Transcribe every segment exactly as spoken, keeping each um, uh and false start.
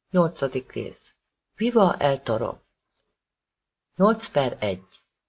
Nyolcadik rész. Viva el Toro. Nyolc per egy.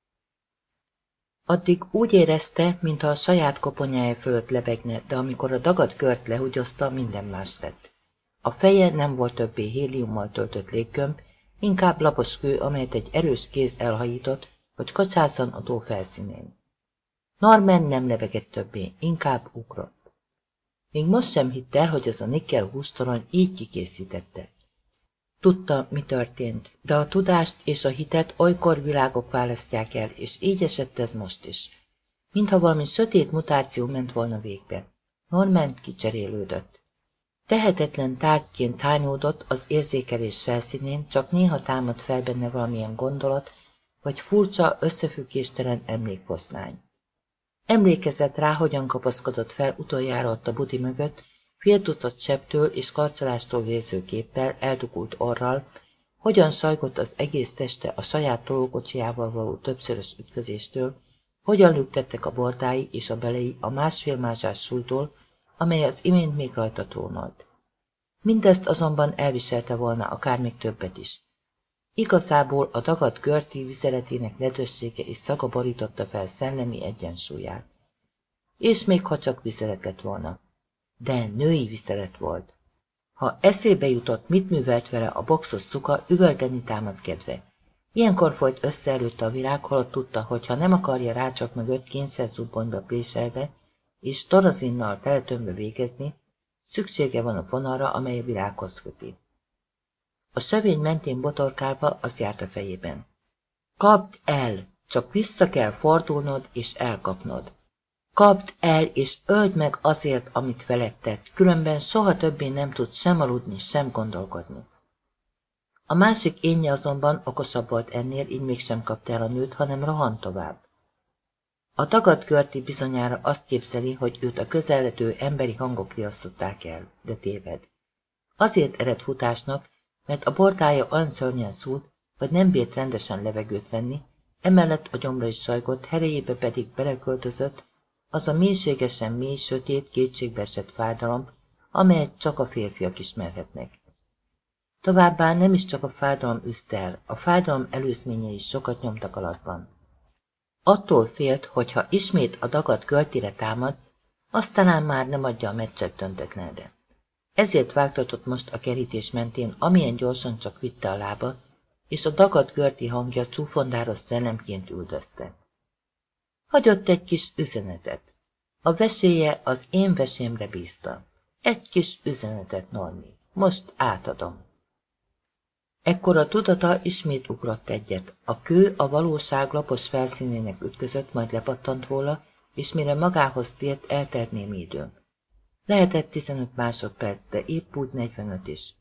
Addig úgy érezte, mintha a saját koponyája fölött lebegne, de amikor a dagadt kört lehugyozta, minden más lett. A feje nem volt többé héliummal töltött légkömb, inkább lapos kő, amelyet egy erős kéz elhajított, hogy kacsázzon a tó felszínén. Norman nem lebegett többé, inkább ugrott. Még most sem hitt el, hogy az a nikkel hústorony így kikészítette. Tudta, mi történt, de a tudást és a hitet olykor világok választják el, és így esett ez most is. Mintha valami sötét mutáció ment volna végbe. Norman kicserélődött. Tehetetlen tárgyként hányódott az érzékelés felszínén, csak néha támadt fel benne valamilyen gondolat, vagy furcsa, összefüggéstelen emlékfoszlány. Emlékezett rá, hogyan kapaszkodott fel utoljára ott a budi mögött, fél tucat sebtől és karcolástól vérző képpel, eldugult orral, hogyan sajgott az egész teste a saját tolókocsijával való többszörös ütközéstől, hogyan lüktettek a bordái és a belei a másfél mázsás súlytól, amely az imént még rajta trónolt. Mindezt azonban elviselte volna akár még többet is. Igazából a dagadt Gertie vizeletének nedvessége és szaga borította fel szellemi egyensúlyát. És még ha csak vizelet lett volna. De női vizelet volt. Ha eszébe jutott, mit művelt vele a boxos szuka, üvölteni támad kedve. Ilyenkor folyt össze előtte a világ, holott tudta, hogy ha nem akarja rácsak mögött kényszerzubbonyba préselve és torazinnal teletömve végezni, szüksége van a vonalra, amely a világhoz köti. A sevény mentén botorkálva az járt a fejében. Kapd el! Csak vissza kell fordulnod és elkapnod. Kapd el és öld meg azért, amit veled tett, különben soha többé nem tud sem aludni, sem gondolkodni. A másik énje azonban okosabb volt ennél, így mégsem kapta el a nőt, hanem rohant tovább. A dagadt Gertie bizonyára azt képzeli, hogy őt a közeledő emberi hangok riasztották el, de téved. Azért ered futásnak, mert a bordája olyan szörnyen szúrt, hogy nem bírt rendesen levegőt venni, emellett a gyomra is sajgott, herejébe pedig beleköltözött az a mélységesen mély, sötét, kétségbeesett fájdalom, amelyet csak a férfiak ismerhetnek. Továbbá nem is csak a fájdalom üzte el, a fájdalom előzményei is sokat nyomtak alatban. Attól félt, hogy ha ismét a dagadt Gertie-re támad, azt talán már nem adja a meccset döntetlenre. Ezért vágtatott most a kerítés mentén, amilyen gyorsan csak vitte a lába, és a dagadt Gertie hangja csúfondáros szellemként üldözte. Hagyott egy kis üzenetet. A veséje az én vesémre bízta. Egy kis üzenetet, Normi. Most átadom. Ekkor a tudata ismét ugrott egyet. A kő a valóság lapos felszínének ütközött, majd lepattant róla, és mire magához tért, eltelt némi idő. Lehetett tizenöt másodperc, de épp úgy negyvenöt is.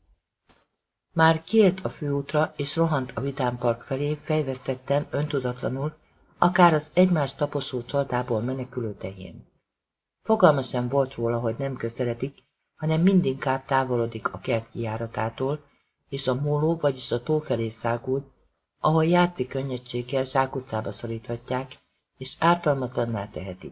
Már kiért a főútra, és rohant a vidámpark felé, fejvesztetten, öntudatlanul, akár az egymást taposó csaldából menekülő tehén. Fogalma sem volt róla, hogy nem közeledik, hanem mindinkább távolodik a kert kijáratától, és a móló, vagyis a tó felé szágult, ahol játszik könnyedséggel zsákutcába szoríthatják, és ártalmatlanná tehetik.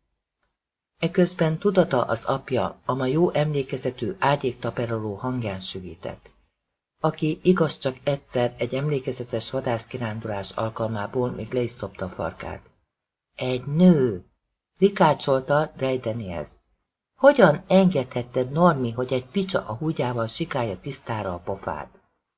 Eközben tudata az apja, ama jó emlékezetű ágyéktaperoló hangján süvített, aki igaz csak egyszer egy emlékezetes vadászkirándulás alkalmából még le is szopta a farkát. Egy nő! Rikácsolta Ray Daniels. Hogyan engedhetted, Normi, hogy egy picsa a húgyával sikálja tisztára a pofád?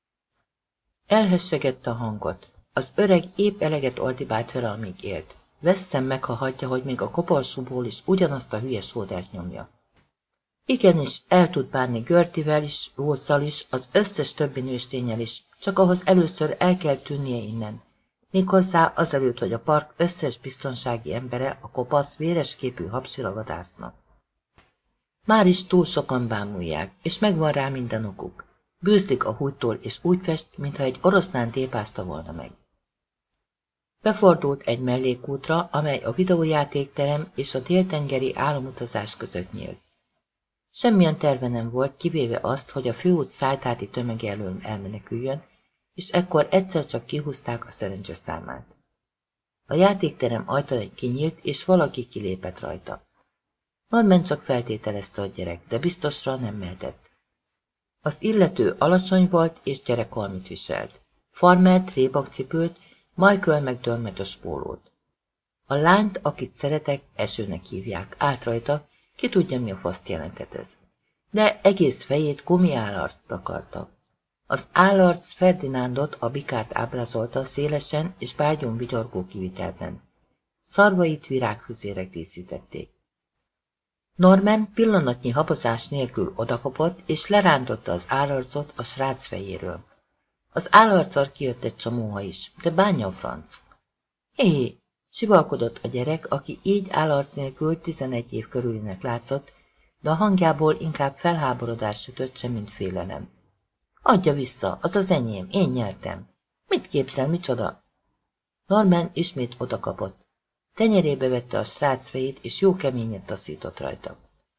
Elhessegette a hangot. Az öreg épp eleget ordibált vele, amíg élt. Vesszem meg, ha hagyja, hogy még a koporsóból is ugyanazt a hülye sódert nyomja. Igenis, el tud bánni Gertie-vel is, Rose-szal is, az összes többi nőstényel is, csak ahhoz először el kell tűnnie innen. Méghozzá azelőtt, hogy a park összes biztonsági embere a kopasz, véresképű hapsira vadásznak. Már is túl sokan bámulják, és megvan rá minden okuk. Bűzlik a húgytól, és úgy fest, mintha egy oroszlán tépázta volna meg. Befordult egy mellékútra, amely a videójátékterem és a déltengeri álomutazás között nyílt. Semmilyen terve nem volt, kivéve azt, hogy a főút szájtáti tömeg elől elmeneküljön, és ekkor egyszer csak kihúzták a szerencse számát. A játékterem ajtaja kinyílt, és valaki kilépett rajta. Norman csak feltételezte a gyerek, de biztosra nem mehetett. Az illető alacsony volt és gyerekhalmit viselt. Farmert, rébakcipőt, Michael meg dörmetös pólót. A lányt, akit szeretek, Esőnek hívják, állt rajta, ki tudja, mi a faszt jelentett ez. De egész fejét gumi állarc takarta. Az állarc Ferdinándot, a bikát ábrázolta szélesen és bárgyon vigyorgó kivitelben. Szarvait virágfüzérek díszítették. Norman pillanatnyi habozás nélkül odakapott, és lerántotta az állarcot a srác fejéről. Az állarccal kijött egy csomóha is, de bánja a franc. Hé, sivalkodott a gyerek, aki így állarc nélkül tizenegy év körülinek látszott, de a hangjából inkább felháborodás sütött se, mint félelem. Adja vissza, az az enyém, én nyertem. Mit képzel, micsoda? Norman ismét odakapott. Tenyerébe vette a srác fejét, és jó keményet taszított rajta.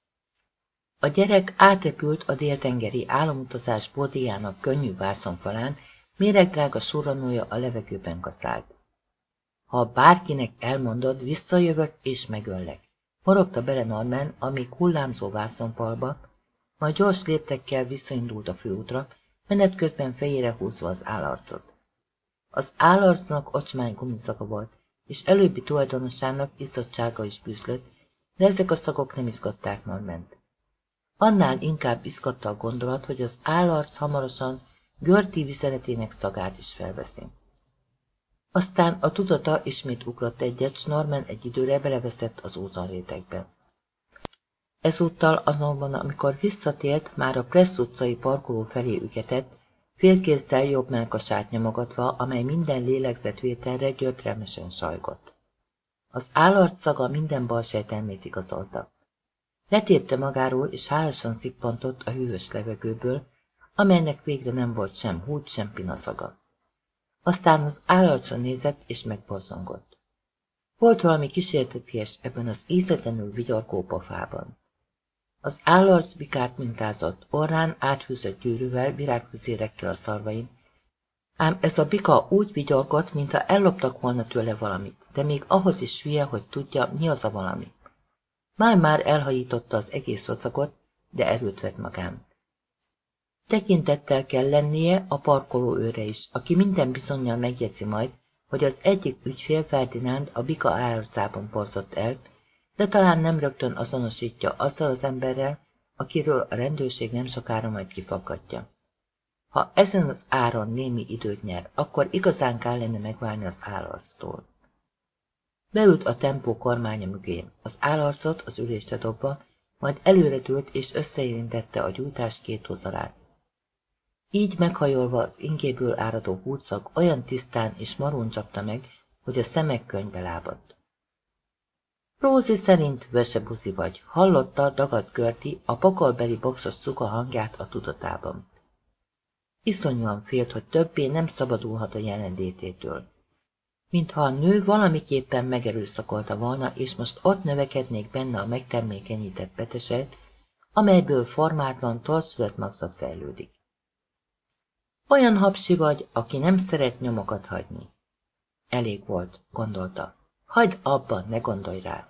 A gyerek átrepült a déltengeri álomutazás bódéjának könnyű vászonfalán, méregdrága surranója a levegőben kaszált. Ha bárkinek elmondod, visszajövök és megöllek. Morogta bele Norman a még hullámzó vászonfalba, majd gyors léptekkel visszaindult a főútra, menet közben fejére húzva az állarcot. Az állarcnak ocsmány gumiszaga volt, és előbbi tulajdonosának izzottsága is bűzlött, de ezek a szagok nem izgatták Normant. Annál inkább izgatta a gondolat, hogy az állarc hamarosan Gertie viszeletének szagát is felveszi. Aztán a tudata ismét ugrott egyet, s Norman egy időre beleveszett az ózonrétegbe. Ezúttal azonban, amikor visszatért, már a Pressz utcai parkoló felé ügetett, félkézzel jobb mellkasát nyomogatva, amely minden lélegzetvételre gyötrelmesen sajgott. Az állarc szaga minden bal sejtelmét igazolta. Letépte magáról, és hálasan szippantott a hűvös levegőből, amelynek végre nem volt sem húgy, sem pinaszaga. Aztán az állarcra nézett, és megborzongott. Volt valami kísérteties ebben az ízetlenül vigyorgó pofában. Az állarc bikát mintázott, orrán áthűzött gyűrűvel, virágfüzérekkel a szarvain, ám ez a bika úgy vigyorgott, mintha elloptak volna tőle valamit, de még ahhoz is hülye, hogy tudja, mi az a valami. Már-már elhajította az egész vacagot, de erőt vett magán. Tekintettel kell lennie a parkoló őre is, aki minden bizonnyal megjegyzi majd, hogy az egyik ügyfél Ferdinánd a bika állarcában porzott el, de talán nem rögtön azonosítja azzal az emberrel, akiről a rendőrség nem sokára majd kifakadja. Ha ezen az áron némi időt nyer, akkor igazán kellene megválni az állarctól. Beült a tempó kormánya mögé, az állarcot az ülésre dobva, majd előredült és összeérintette a gyújtás két hozalát. Így meghajolva az ingéből áradó húrszag olyan tisztán és marón csapta meg, hogy a szemek könyvbe lábadt. Rózi szerint vesebuzi vagy, hallotta dagadt Gertie a pokolbeli boxos szuka hangját a tudatában. Iszonyúan félt, hogy többé nem szabadulhat a jelenlététől. Mintha a nő valamiképpen megerőszakolta volna, és most ott növekednék benne a megtermékenyített peteset, amelyből formátlan, torszület magzat fejlődik. Olyan hapsi vagy, aki nem szeret nyomokat hagyni. Elég volt, gondolta. Hagyd abba, ne gondolj rá.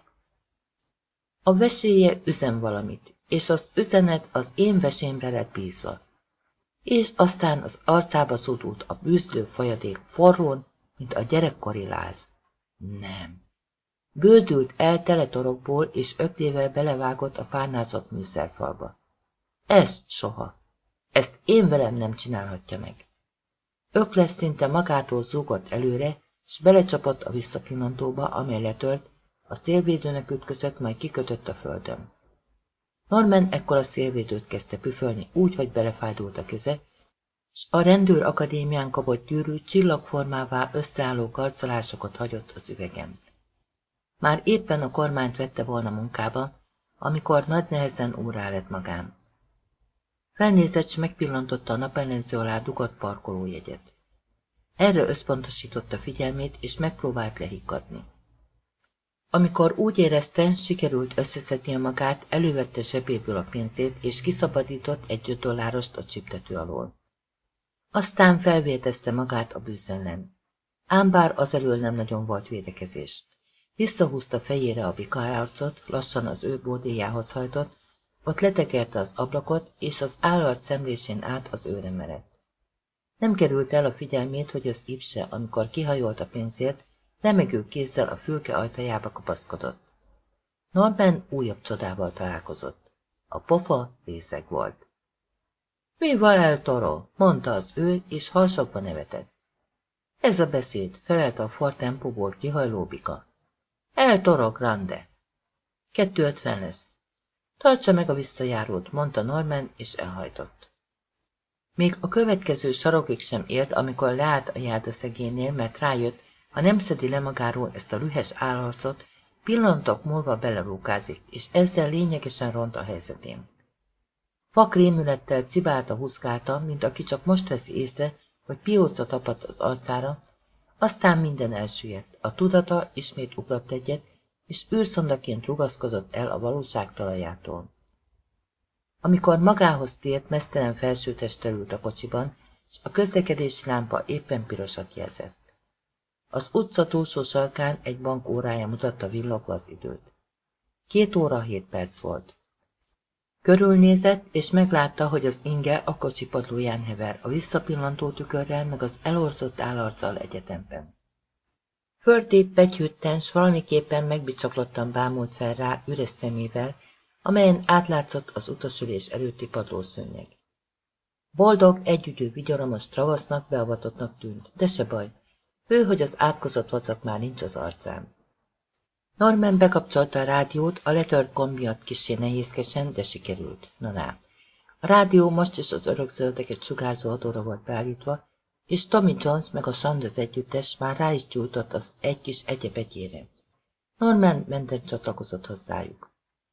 A veséje üzen valamit, és az üzenet az én vesémre lett bízva. És aztán az arcába szúdult a bűzlő folyadék forrón, mint a gyerekkori láz. Nem. Bődült el teletorokból, és öklével belevágott a párnázott műszerfalba. Ezt soha. Ezt én velem nem csinálhatja meg. Ökles szinte magától zúgott előre, s belecsapott a visszapillantóba, amely letölt, a szélvédőnek ütközött, majd kikötött a földön. Norman ekkor a szélvédőt kezdte püfölni úgy, hogy belefájdult a keze, s a rendőr akadémián kapott gyűrű csillagformává összeálló karcolásokat hagyott az üvegen. Már éppen a kormányt vette volna munkába, amikor nagy nehezen órá lett magán. Felnézett, s megpillantotta a napellenző alá dugott parkolójegyet. Erre összpontosította figyelmét, és megpróbált lehiggadni. Amikor úgy érezte, sikerült összeszednie magát, elővette zsebéből a pénzét, és kiszabadított egy öt dollárost a csiptető alól. Aztán felvétezte magát a bűz ellen. Ám bár azelől nem nagyon volt védekezés. Visszahúzta fejére a bikaárcot, lassan az ő bódéjához hajtott, Ott letekerte az ablakot, és az állarc szemlésén át az őre merett. Nem került el a figyelmét, hogy az Ipse, amikor kihajolt a pénzért, remegő kézzel a fülke ajtajába kapaszkodott. Norman újabb csodával találkozott. A pofa részeg volt. Viva el Toro, mondta az ő, és harsogva nevetett. Ez a beszéd, felelte a for tempóból kihajló bika. El Toro grande. Kettő ötven lesz. Tartsa meg a visszajárót, mondta Norman, és elhajtott. Még a következő sarokig sem ért, amikor leállt a járdaszegélynél, mert rájött, ha nem szedi le magáról ezt a lühes állarcot, pillanatok múlva belerúkázik, és ezzel lényegesen ront a helyzetén. Vakrémülettel cibálta huszkálta, mint aki csak most veszi észre, hogy pióca tapadt az arcára, aztán minden elsüllyedt, a tudata ismét ugrott egyet, és űrszondaként rugaszkodott el a valóság talajától. Amikor magához tért, meztelen felsőtesttel ült a kocsiban, és a közlekedési lámpa éppen pirosat jelzett. Az utca túlsó sarkán egy bank órája mutatta villogva az időt. Két óra hét perc volt. Körülnézett, és meglátta, hogy az inge a kocsi padlóján hever, a visszapillantó tükörrel, meg az elorzott állarccal egyetemben. Földép pegyhűtten, s valamiképpen megbicsaklottan bámult fel rá üres szemével, amelyen átlátszott az utasülés előtti padlószőnyeg. Boldog, együgyű vigyoramos travasznak, beavatottnak tűnt, de se baj, ő, hogy az átkozott vacak már nincs az arcán. Norman bekapcsolta a rádiót, a letört gomb miatt kissé nehézkesen, de sikerült. Na ná. A rádió most is az örökzöldeket sugárzó adóra volt beállítva, és Tommy Jones meg a Sanders együttes már rá is gyújtott az egy kis egyebegyére. Norman menten csatlakozott hozzájuk.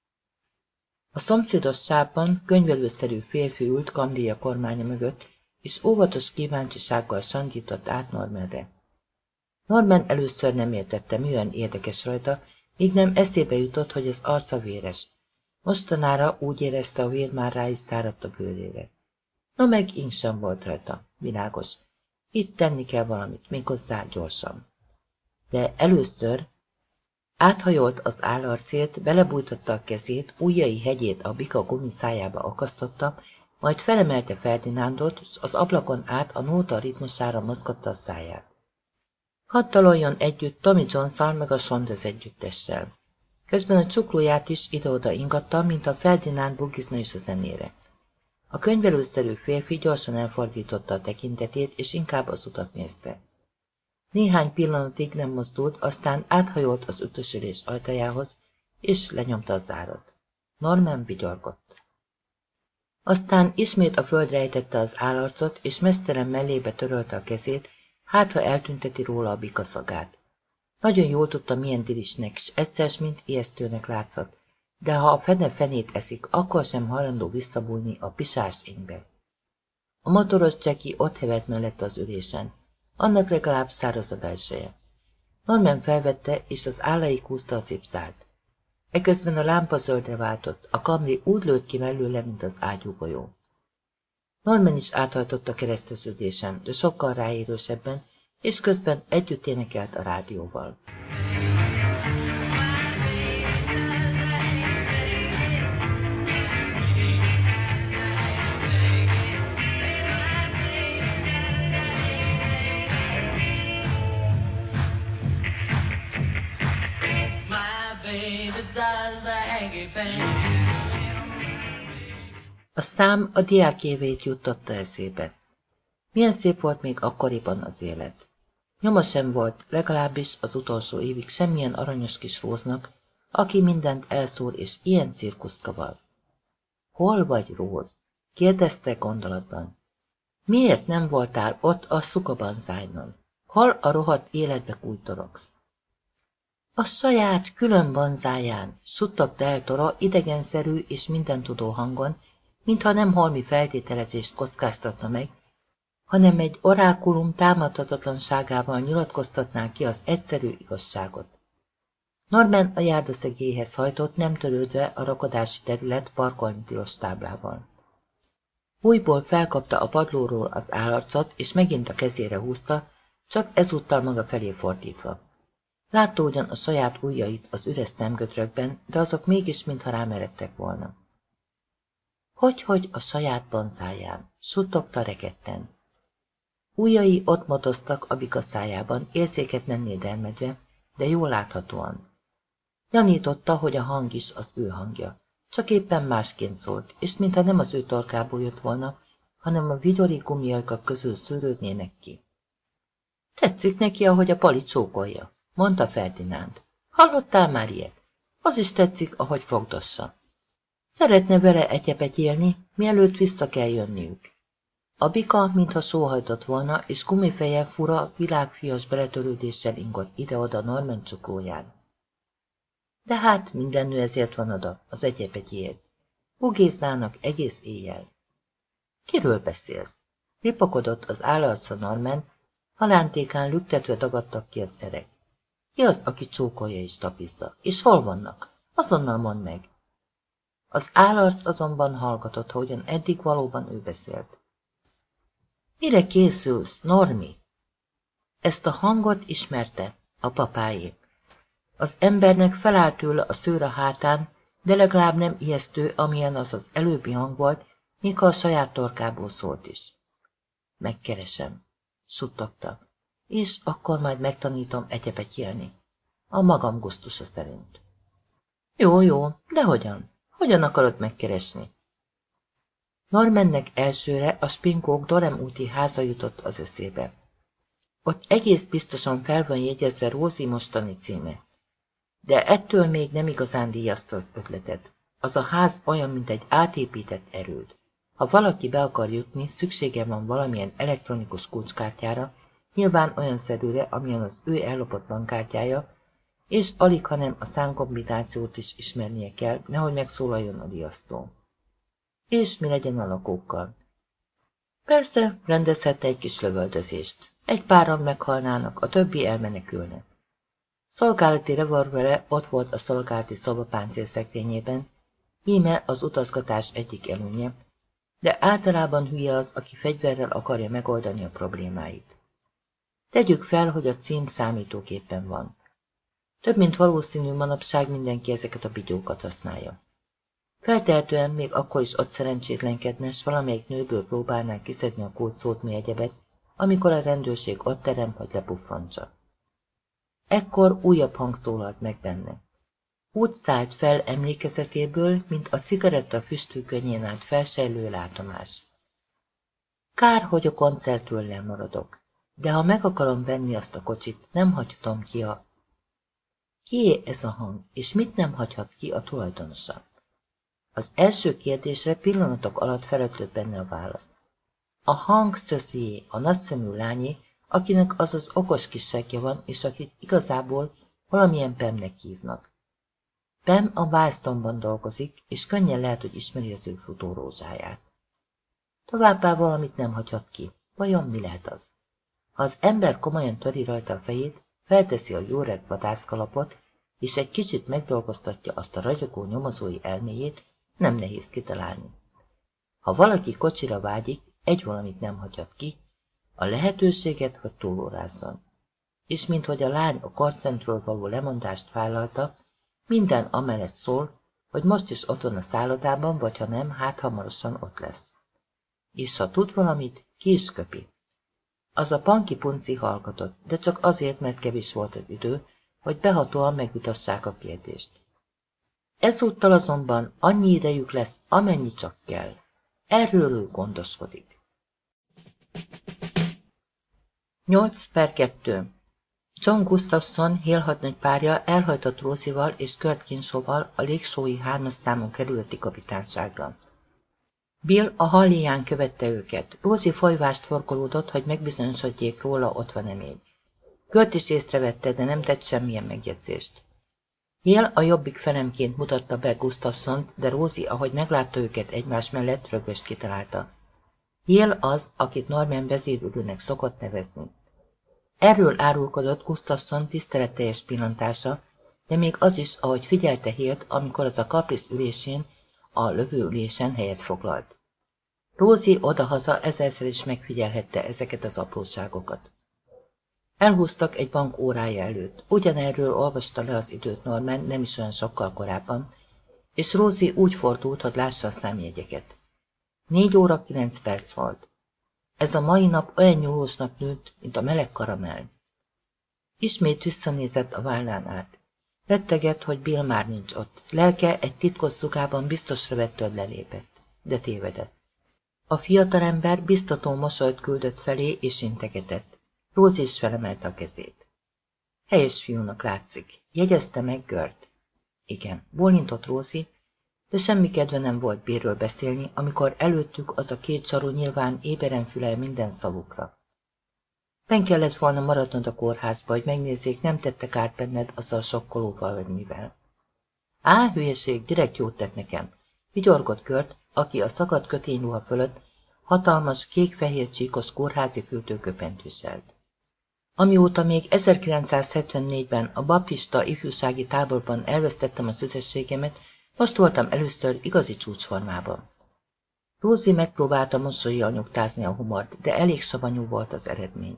A szomszédos sávban könyvelőszerű férfi ült Kamdia kormánya mögött, és óvatos kíváncsisággal sandított át Normanre. Norman először nem értette, mi olyan érdekes rajta, míg nem eszébe jutott, hogy az arca véres. Mostanára úgy érezte, a vér már rá is száradt a bőrére. No meg ing sem volt rajta, világos. Itt tenni kell valamit, méghozzá gyorsan. De először áthajolt az állarcért, belebújtatta a kezét, ujjai hegyét a bika gumiszájába akasztotta, majd felemelte Ferdinándot, s az ablakon át a nóta ritmusára mozgatta a száját. Hadd daloljon együtt Tommy Jones-szal meg a Sanders együttessel. Közben a csuklóját is ide-oda ingatta, mint a Ferdinánd bugizna is a zenére. A könyvelőszerű férfi gyorsan elfordította a tekintetét, és inkább az utat nézte. Néhány pillanatig nem mozdult, aztán áthajolt az utasülés ajtajához, és lenyomta a zárat. Norman vigyorgott. Aztán ismét a földre ejtette az állarcot, és meztelen mellébe törölte a kezét, hát ha eltünteti róla a bika szagát. Nagyon jól tudta, milyen dirisnek, s egyszer, mint ijesztőnek látszott, de ha a fene fenét eszik, akkor sem hajlandó visszabújni a pisás énybe. A motoros Jackie ott hevert mellette az ülésen, annak legalább száraz a belseje. Norman felvette, és az állaig húzta a cipzárt. Eközben a lámpa zöldre váltott, a Camry úgy lőtt ki mellőle, mint az ágyúgolyó. Norman is áthajtott a kereszteződésen, de sokkal ráérősebben, és közben együtt énekelt a rádióval. A szám a diákjévét juttatta eszébe. Milyen szép volt még akkoriban az élet. Nyoma sem volt, legalábbis az utolsó évig semmilyen aranyos kis Róznak, aki mindent elszór és ilyen cirkuszt kavar. Hol vagy, Róz? Kérdezte gondolatban. Miért nem voltál ott a szukabanzájnon? Hol a rohadt életbe kújtorogsz? A saját külön banzáján, suttogta el Toro idegenszerű és mindentudó hangon, mintha nem holmi feltételezést kockáztatna meg, hanem egy orákulum támadhatatlanságával nyilatkoztatná ki az egyszerű igazságot. Norman a járdaszegélyhez hajtott, nem törődve a rakodási terület parkolni tilos táblával. Újból felkapta a padlóról az állarcot, és megint a kezére húzta, csak ezúttal maga felé fordítva. Látta ugyan a saját ujjait az üres szemgötrökben, de azok mégis mintha rámeredtek volna. Hogy-hogy a saját bonzáján, suttogta rekedten. Ujjai ott motoztak a bika szájában, érzéketlenné dermedve, de jól láthatóan. Gyanította, hogy a hang is az ő hangja, csak éppen másként szólt, és mintha nem az ő torkából jött volna, hanem a vigyori gumiajkak közül szűrődnének ki. Tetszik neki, ahogy a Pali csókolja, mondta Ferdinánd. Hallottál már ilyet? Az is tetszik, ahogy fogdossa. Szeretne vele egyebegyélni, mielőtt vissza kell jönniük. A bika, mintha sóhajtott volna, és gumifeje fura, világfias beletörődéssel ingott ide-oda Norman csuklóján. De hát minden nő ezért van oda, az egyebegyélt. Bugéznának egész éjjel. Kiről beszélsz? Ripakodott az állarca Norman, halántékán lüktetve dagadtak ki az erek. Ki az, aki csókolja és tapizza? És hol vannak? Azonnal mondd meg. Az állarc azonban hallgatott, hogyan eddig valóban ő beszélt. Mire készülsz, Normi? Ezt a hangot ismerte, a papáé. Az embernek felállt tőle a szőr a hátán, de legalább nem ijesztő, amilyen az az előbbi hang volt, míg a saját torkából szólt is. Megkeresem, suttogta, és akkor majd megtanítom egyebegyélni. A magam gusztusa szerint. Jó, jó, de hogyan? Hogyan akarod megkeresni? Normannek elsőre a Spinkók Dorem úti háza jutott az eszébe. Ott egész biztosan fel van jegyezve Rózi mostani címe. De ettől még nem igazán díjazta az ötletet. Az a ház olyan, mint egy átépített erőd. Ha valaki be akar jutni, szüksége van valamilyen elektronikus kulcskártyára, nyilván olyan szerűre, amilyen az ő ellopott bankkártyája, és alig, hanem a számkombinációt is ismernie kell, nehogy megszólaljon a riasztó. És mi legyen a lakókkal? Persze, rendezhette egy kis lövöldözést. Egy páran meghalnának, a többi elmenekülne. Szolgálati revolvere ott volt a szolgálati szoba páncélszekrényében, íme az utazgatás egyik előnye, de általában hülye az, aki fegyverrel akarja megoldani a problémáit. Tegyük fel, hogy a cím számítógépen van. Több mint valószínű manapság mindenki ezeket a bigyókat használja. Feltehetően még akkor is ott szerencsétlenkedne, s valamelyik nőből próbálnák kiszedni a kódszót mi egyebet, amikor a rendőrség ott terem, hogy lepuffantsa. Ekkor újabb hang szólalt meg benne. Úgy szállt fel emlékezetéből, mint a cigaretta füstőkönnyén át felsejlő látomás. Kár, hogy a koncertről lemaradok, de ha meg akarom venni azt a kocsit, nem hagyhatom ki a... Kié ez a hang, és mit nem hagyhat ki a tulajdonosa? Az első kérdésre pillanatok alatt felötlött benne a válasz. A hang Szöszié, a nagyszemű lányé, akinek az az okos kisegje van, és akit igazából valamilyen Pemnek hívnak. Pem a Wilstonban dolgozik, és könnyen lehet, hogy ismeri az ő futórózsáját. Továbbá valamit nem hagyhat ki. Vajon mi lehet az? Ha az ember komolyan töri rajta a fejét, felteszi a jóreg vadászkalapot, és egy kicsit megdolgoztatja azt a ragyogó nyomozói elméjét, nem nehéz kitalálni. Ha valaki kocsira vágyik, egy valamit nem hagyhat ki, a lehetőséget, hogy túlórázzon. És minthogy a lány a karcentről való lemondást vállalta, minden amellett szól, hogy most is ott van a szállodában, vagy ha nem, hát hamarosan ott lesz. És ha tud valamit, ki is köpi. Az a panki punci hallgatott, de csak azért, mert kevés volt az idő, hogy behatóan megvitassák a kérdést. Ezúttal azonban annyi idejük lesz, amennyi csak kell. Erről ő gondoskodik. nyolc per kettő. John Gustafson, Hale hadnagy párja elhajtott Rózival és Kurt Kinshawval a légsói hármas számon kerületi kapitányságra. Bill a hallján követte őket. Rózi folyvást forgolódott, hogy megbizonyosodjék róla, ott van-e még. Kurt is észrevette, de nem tett semmilyen megjegyzést. Hale a jobbik felemként mutatta be Gustafsont, de Rózi, ahogy meglátta őket egymás mellett, rögöst kitalálta. Hale az, akit Norman vezérülőnek szokott nevezni. Erről árulkodott Gustafson tiszteletteljes pillantása, de még az is, ahogy figyelte Hale-t, amikor az a Caprice ülésén, a lövőülésen helyet foglalt. Rózi odahaza ezerszer is megfigyelhette ezeket az apróságokat. Elhúztak egy bank órája előtt. Ugyanerről olvasta le az időt Norman nem is olyan sokkal korábban, és Rózi úgy fordult, hogy lássa a számjegyeket. Négy óra kilenc perc volt. Ez a mai nap olyan nyúlósnak nőtt, mint a meleg karamell. Ismét visszanézett a vállán át. Rettegett, hogy Bill már nincs ott. Lelke egy titkos szugában biztosra vettől lelépett, de tévedett. A fiatalember biztató mosolyt küldött felé és integetett. Rosie is felemelte a kezét. Helyes fiúnak látszik. Jegyezte meg Gört? Igen, bólintott Rosie, de semmi kedve nem volt Billről beszélni, amikor előttük az a két saru nyilván éberen fülel minden szavukra. Benn kellett volna maradnod a kórházba, hogy megnézzék, nem tette kárt benned azzal a sokkolóval, vagy mivel. Á, hülyeség, direkt jót tett nekem. Vigyorgott Gört, aki a szakadt kötényruha fölött hatalmas, kék-fehér csíkos kórházi fürdőköpenyt viselt. Amióta még ezerkilencszázhetvennégyben a baptista ifjúsági táborban elvesztettem a szüzességemet, most voltam először igazi csúcsformában. Rosie megpróbálta mosollyal nyugtázni a humort, de elég savanyú volt az eredmény.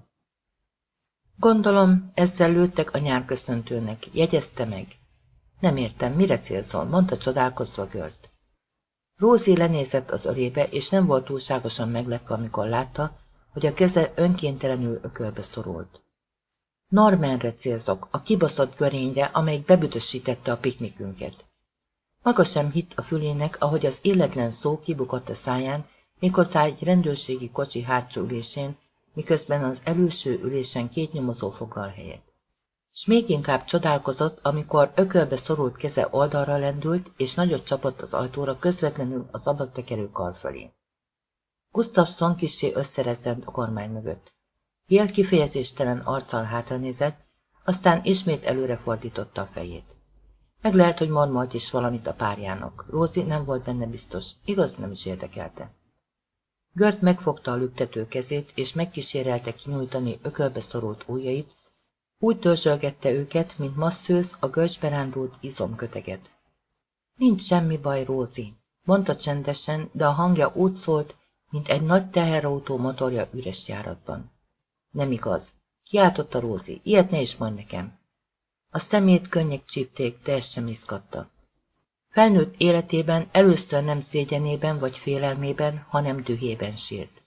Gondolom, ezzel lőttek a nyárköszöntőnek, jegyezte meg. Nem értem, mire célzol, mondta csodálkozva Gört. Rosie lenézett az ölébe, és nem volt túlságosan meglepve, amikor látta, hogy a keze önkéntelenül ökölbe szorult. Normanre célzok, a kibaszott görényre, amelyik bebüdösítette a piknikünket. Maga sem hitt a fülének, ahogy az illetlen szó kibukott a száján, méghozzá egy rendőrségi kocsi hátsó ülésén, miközben az előső ülésen két nyomozó foglal helyet. S még inkább csodálkozott, amikor ökölbe szorult keze oldalra lendült, és nagyot csapott az ajtóra közvetlenül az ablaktekerő kar fölé. Gustafsson kissé összerezzent a kormány mögött. Bill kifejezéstelen arccal hátranézett, aztán ismét előrefordította a fejét. Meg lehet, hogy mormolt is valamit a párjának. Rosie nem volt benne biztos, igaz, nem is érdekelte. Gört megfogta a lüktető kezét, és megkísérelte kinyújtani ökölbe szorult ujjait, úgy törzsölgette őket, mint masszőz a görcsbe rándult izomköteget. Nincs semmi baj, Rosie, mondta csendesen, de a hangja úgy szólt, mint egy nagy teherautó motorja üres járatban. Nem igaz, kiáltotta Rosie, ilyet ne is mondj nekem. A szemét könnyek csípték, de ez sem izgatta. Felnőtt életében először nem szégyenében vagy félelmében, hanem dühében sírt.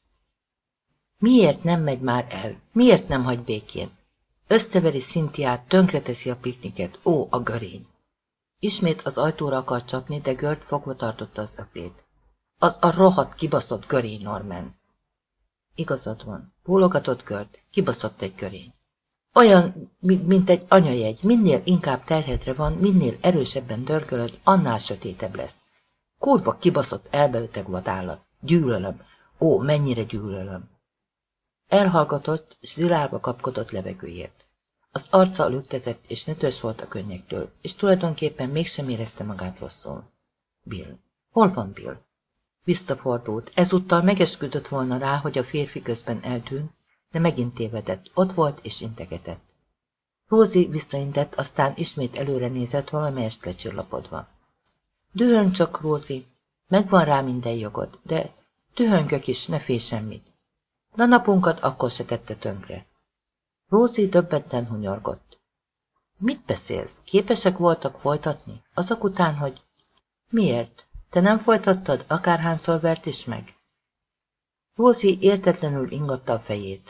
Miért nem megy már el? Miért nem hagy békén? Összeveri Cynthiát, tönkreteszi a pikniket. Ó, a görény! Ismét az ajtóra akart csapni, de Gört fogva tartotta az öklét. Az a rohadt kibaszott görény, Norman! Igazad van, bólogatott Gört, kibaszott egy görény. Olyan, mint egy anyajegy, minél inkább terhetre van, minél erősebben dörgölöd, annál sötétebb lesz. Kurva kibaszott elbeöteg vadállat. Gyűlölöm. Ó, mennyire gyűlölöm. Elhallgatott, s zilálva kapkodott levegőért. Az arca lüktetett, és nötös volt a könnyektől, és tulajdonképpen mégsem érezte magát rosszul. Bill. Hol van Bill? Visszafordult, ezúttal megesküdött volna rá, hogy a férfi közben eltűnt, de megint tévedett, ott volt és integetett. Rosie visszaintett, aztán ismét előre nézett, valamelyest lecsillapodva. Dühöng csak, Rosie, megvan rá minden jogod, de dühöngök is, ne félj semmit. A napunkat akkor se tette tönkre. Rosie döbbenten hunyorgott. Mit beszélsz? Képesek voltak folytatni? Azok után, hogy... Miért? Te nem folytattad, akárhányszor vert is meg? Rosie értetlenül ingatta a fejét.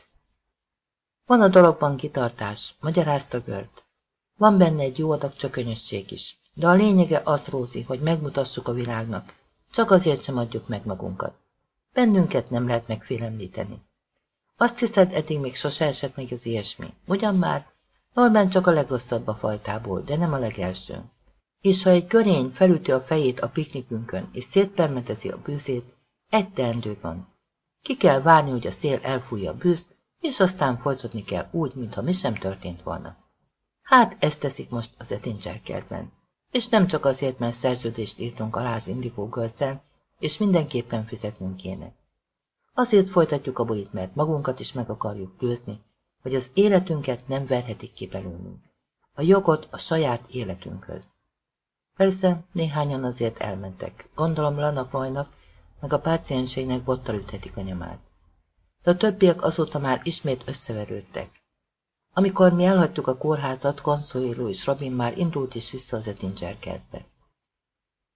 Van a dologban kitartás, magyarázta Gört. Van benne egy jó adag csökönyösség is, de a lényege az, Rosie, hogy megmutassuk a világnak. Csak azért sem adjuk meg magunkat. Bennünket nem lehet megfélemlíteni. Azt hiszed, eddig még sose esett meg az ilyesmi. Ugyan már? Norman csak a legrosszabb a fajtából, de nem a legelső. És ha egy görény felüti a fejét a piknikünkön, és szétpermetezi a bűzét, egy teendő van. Ki kell várni, hogy a szél elfújja a bűzt, és aztán folytatni kell úgy, mintha mi sem történt volna. Hát ezt teszik most az Ettinger kertben. És nem csak azért, mert szerződést írtunk alá az Indigo Girls-szel, és mindenképpen fizetnünk kéne. Azért folytatjuk a bulit, mert magunkat is meg akarjuk győzni, hogy az életünket nem verhetik ki belőlünk. A jogot a saját életünkhöz. Persze, néhányan azért elmentek. Gondolom Lana Boynak, meg a pácienseinek bottal üthetik a nyomát. De a többiek azóta már ismét összeverődtek. Amikor mi elhagytuk a kórházat, Consuelo és Robin már indult is vissza az Ettinger kertbe.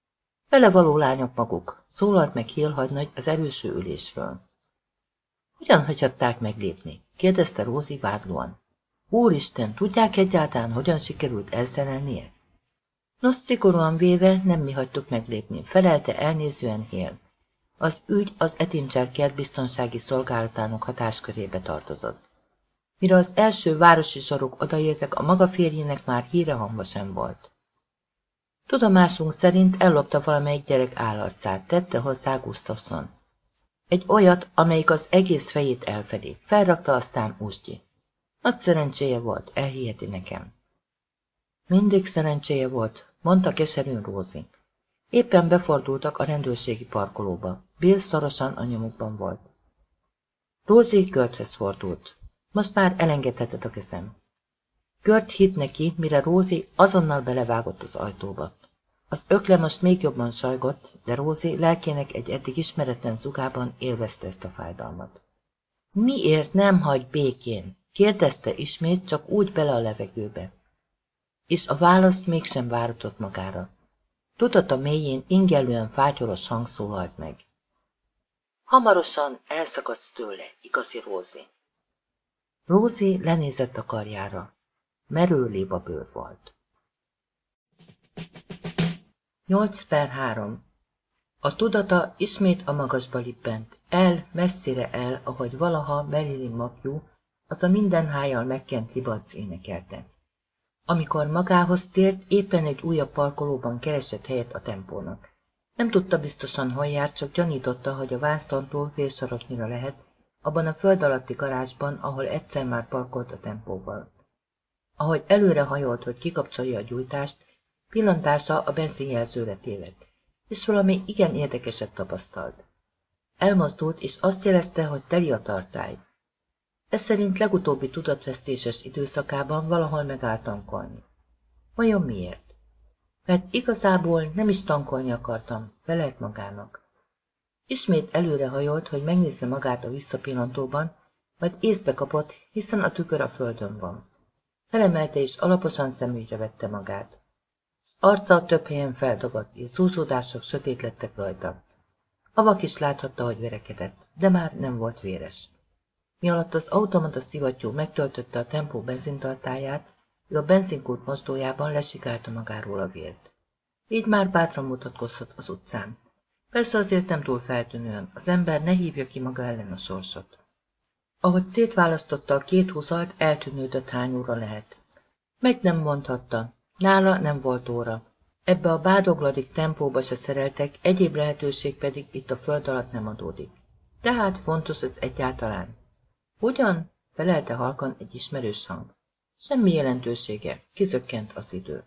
Vele való lányok maguk, szólalt meg Hill hadnagy az erőső ülésről. Hogyan hagyhatták meglépni? Kérdezte Rózi vádlóan. Úristen, tudják egyáltalán, hogyan sikerült elszerelnie? Nos, szigorúan véve nem mi hagytuk meglépni, felelte elnézően Hill. Az ügy az Etincser kert biztonsági szolgálatának hatáskörébe tartozott. Mire az első városi zsarok odaértek, a maga férjének már híre hangba sem volt. Tudomásunk szerint ellopta valamelyik gyerek állarcát, tette hozzá Gustafsson. Egy olyat, amelyik az egész fejét elfedi, felrakta aztán Usgyi. Nagy szerencséje volt, elhiheti nekem. Mindig szerencséje volt, mondta keserűn Rózi. Éppen befordultak a rendőrségi parkolóba. Bill szorosan a nyomukban volt. Rózi Körthez fordult. Most már elengedheted a kezem. Kört hitt neki, mire Rózi azonnal belevágott az ajtóba. Az ökle most még jobban sajgott, de Rózi lelkének egy eddig ismeretlen zugában élvezte ezt a fájdalmat. Miért nem hagy békén? Kérdezte ismét, csak úgy bele a levegőbe. És a válasz mégsem váratott magára. Tudata mélyén ingellően fátyolos hang szólalt meg. Hamarosan elszakadsz tőle, igazi Rózi. Rózi lenézett a karjára. Merő lébabőr volt. nyolc per három. A tudata ismét a magasba libbent, el, messzire el, ahogy valaha Marilyn Mathew, az a minden hájjal megkent libac énekelte. Amikor magához tért, éppen egy újabb parkolóban keresett helyet a tempónak. Nem tudta biztosan, hol járt, csak gyanította, hogy a vásztontól fél saroknyira lehet, abban a föld alatti garázsban, ahol egyszer már parkolt a tempóval. Ahogy előre hajolt, hogy kikapcsolja a gyújtást, pillantása a benzinjelzőre tévedt, és valami igen érdekeset tapasztalt. Elmozdult, és azt érezte, hogy teli a tartály. Ez szerint legutóbbi tudatvesztéses időszakában valahol megállt tankolni. Vajon miért? Mert igazából nem is tankolni akartam, felelt magának. Ismét előrehajolt, hogy megnézze magát a visszapillantóban, majd észbe kapott, hiszen a tükör a földön van. Felemelte és alaposan szemügyre vette magát. Az arca több helyen feldagadt, és zúzódások sötét lettek rajta. A vak is láthatta, hogy verekedett, de már nem volt véres. Mi alatt az automata szivattyú megtöltötte a tempó benzintartályát, ő a benzinkút mozdójában lesikálta magáról a vért. Így már bátran mutatkozhat az utcán. Persze azért nem túl feltűnően, az ember ne hívja ki maga ellen a sorsot. Ahogy szétválasztotta a két húzalt, eltűnődött, hány óra lehet. Meg nem mondhatta, nála nem volt óra. Ebbe a bádogladik tempóba se szereltek, egyéb lehetőség pedig itt a föld alatt nem adódik. Tehát fontos ez egyáltalán. Ugyan? Felelte halkan egy ismerős hang. Semmi jelentősége, kizökkent az idő.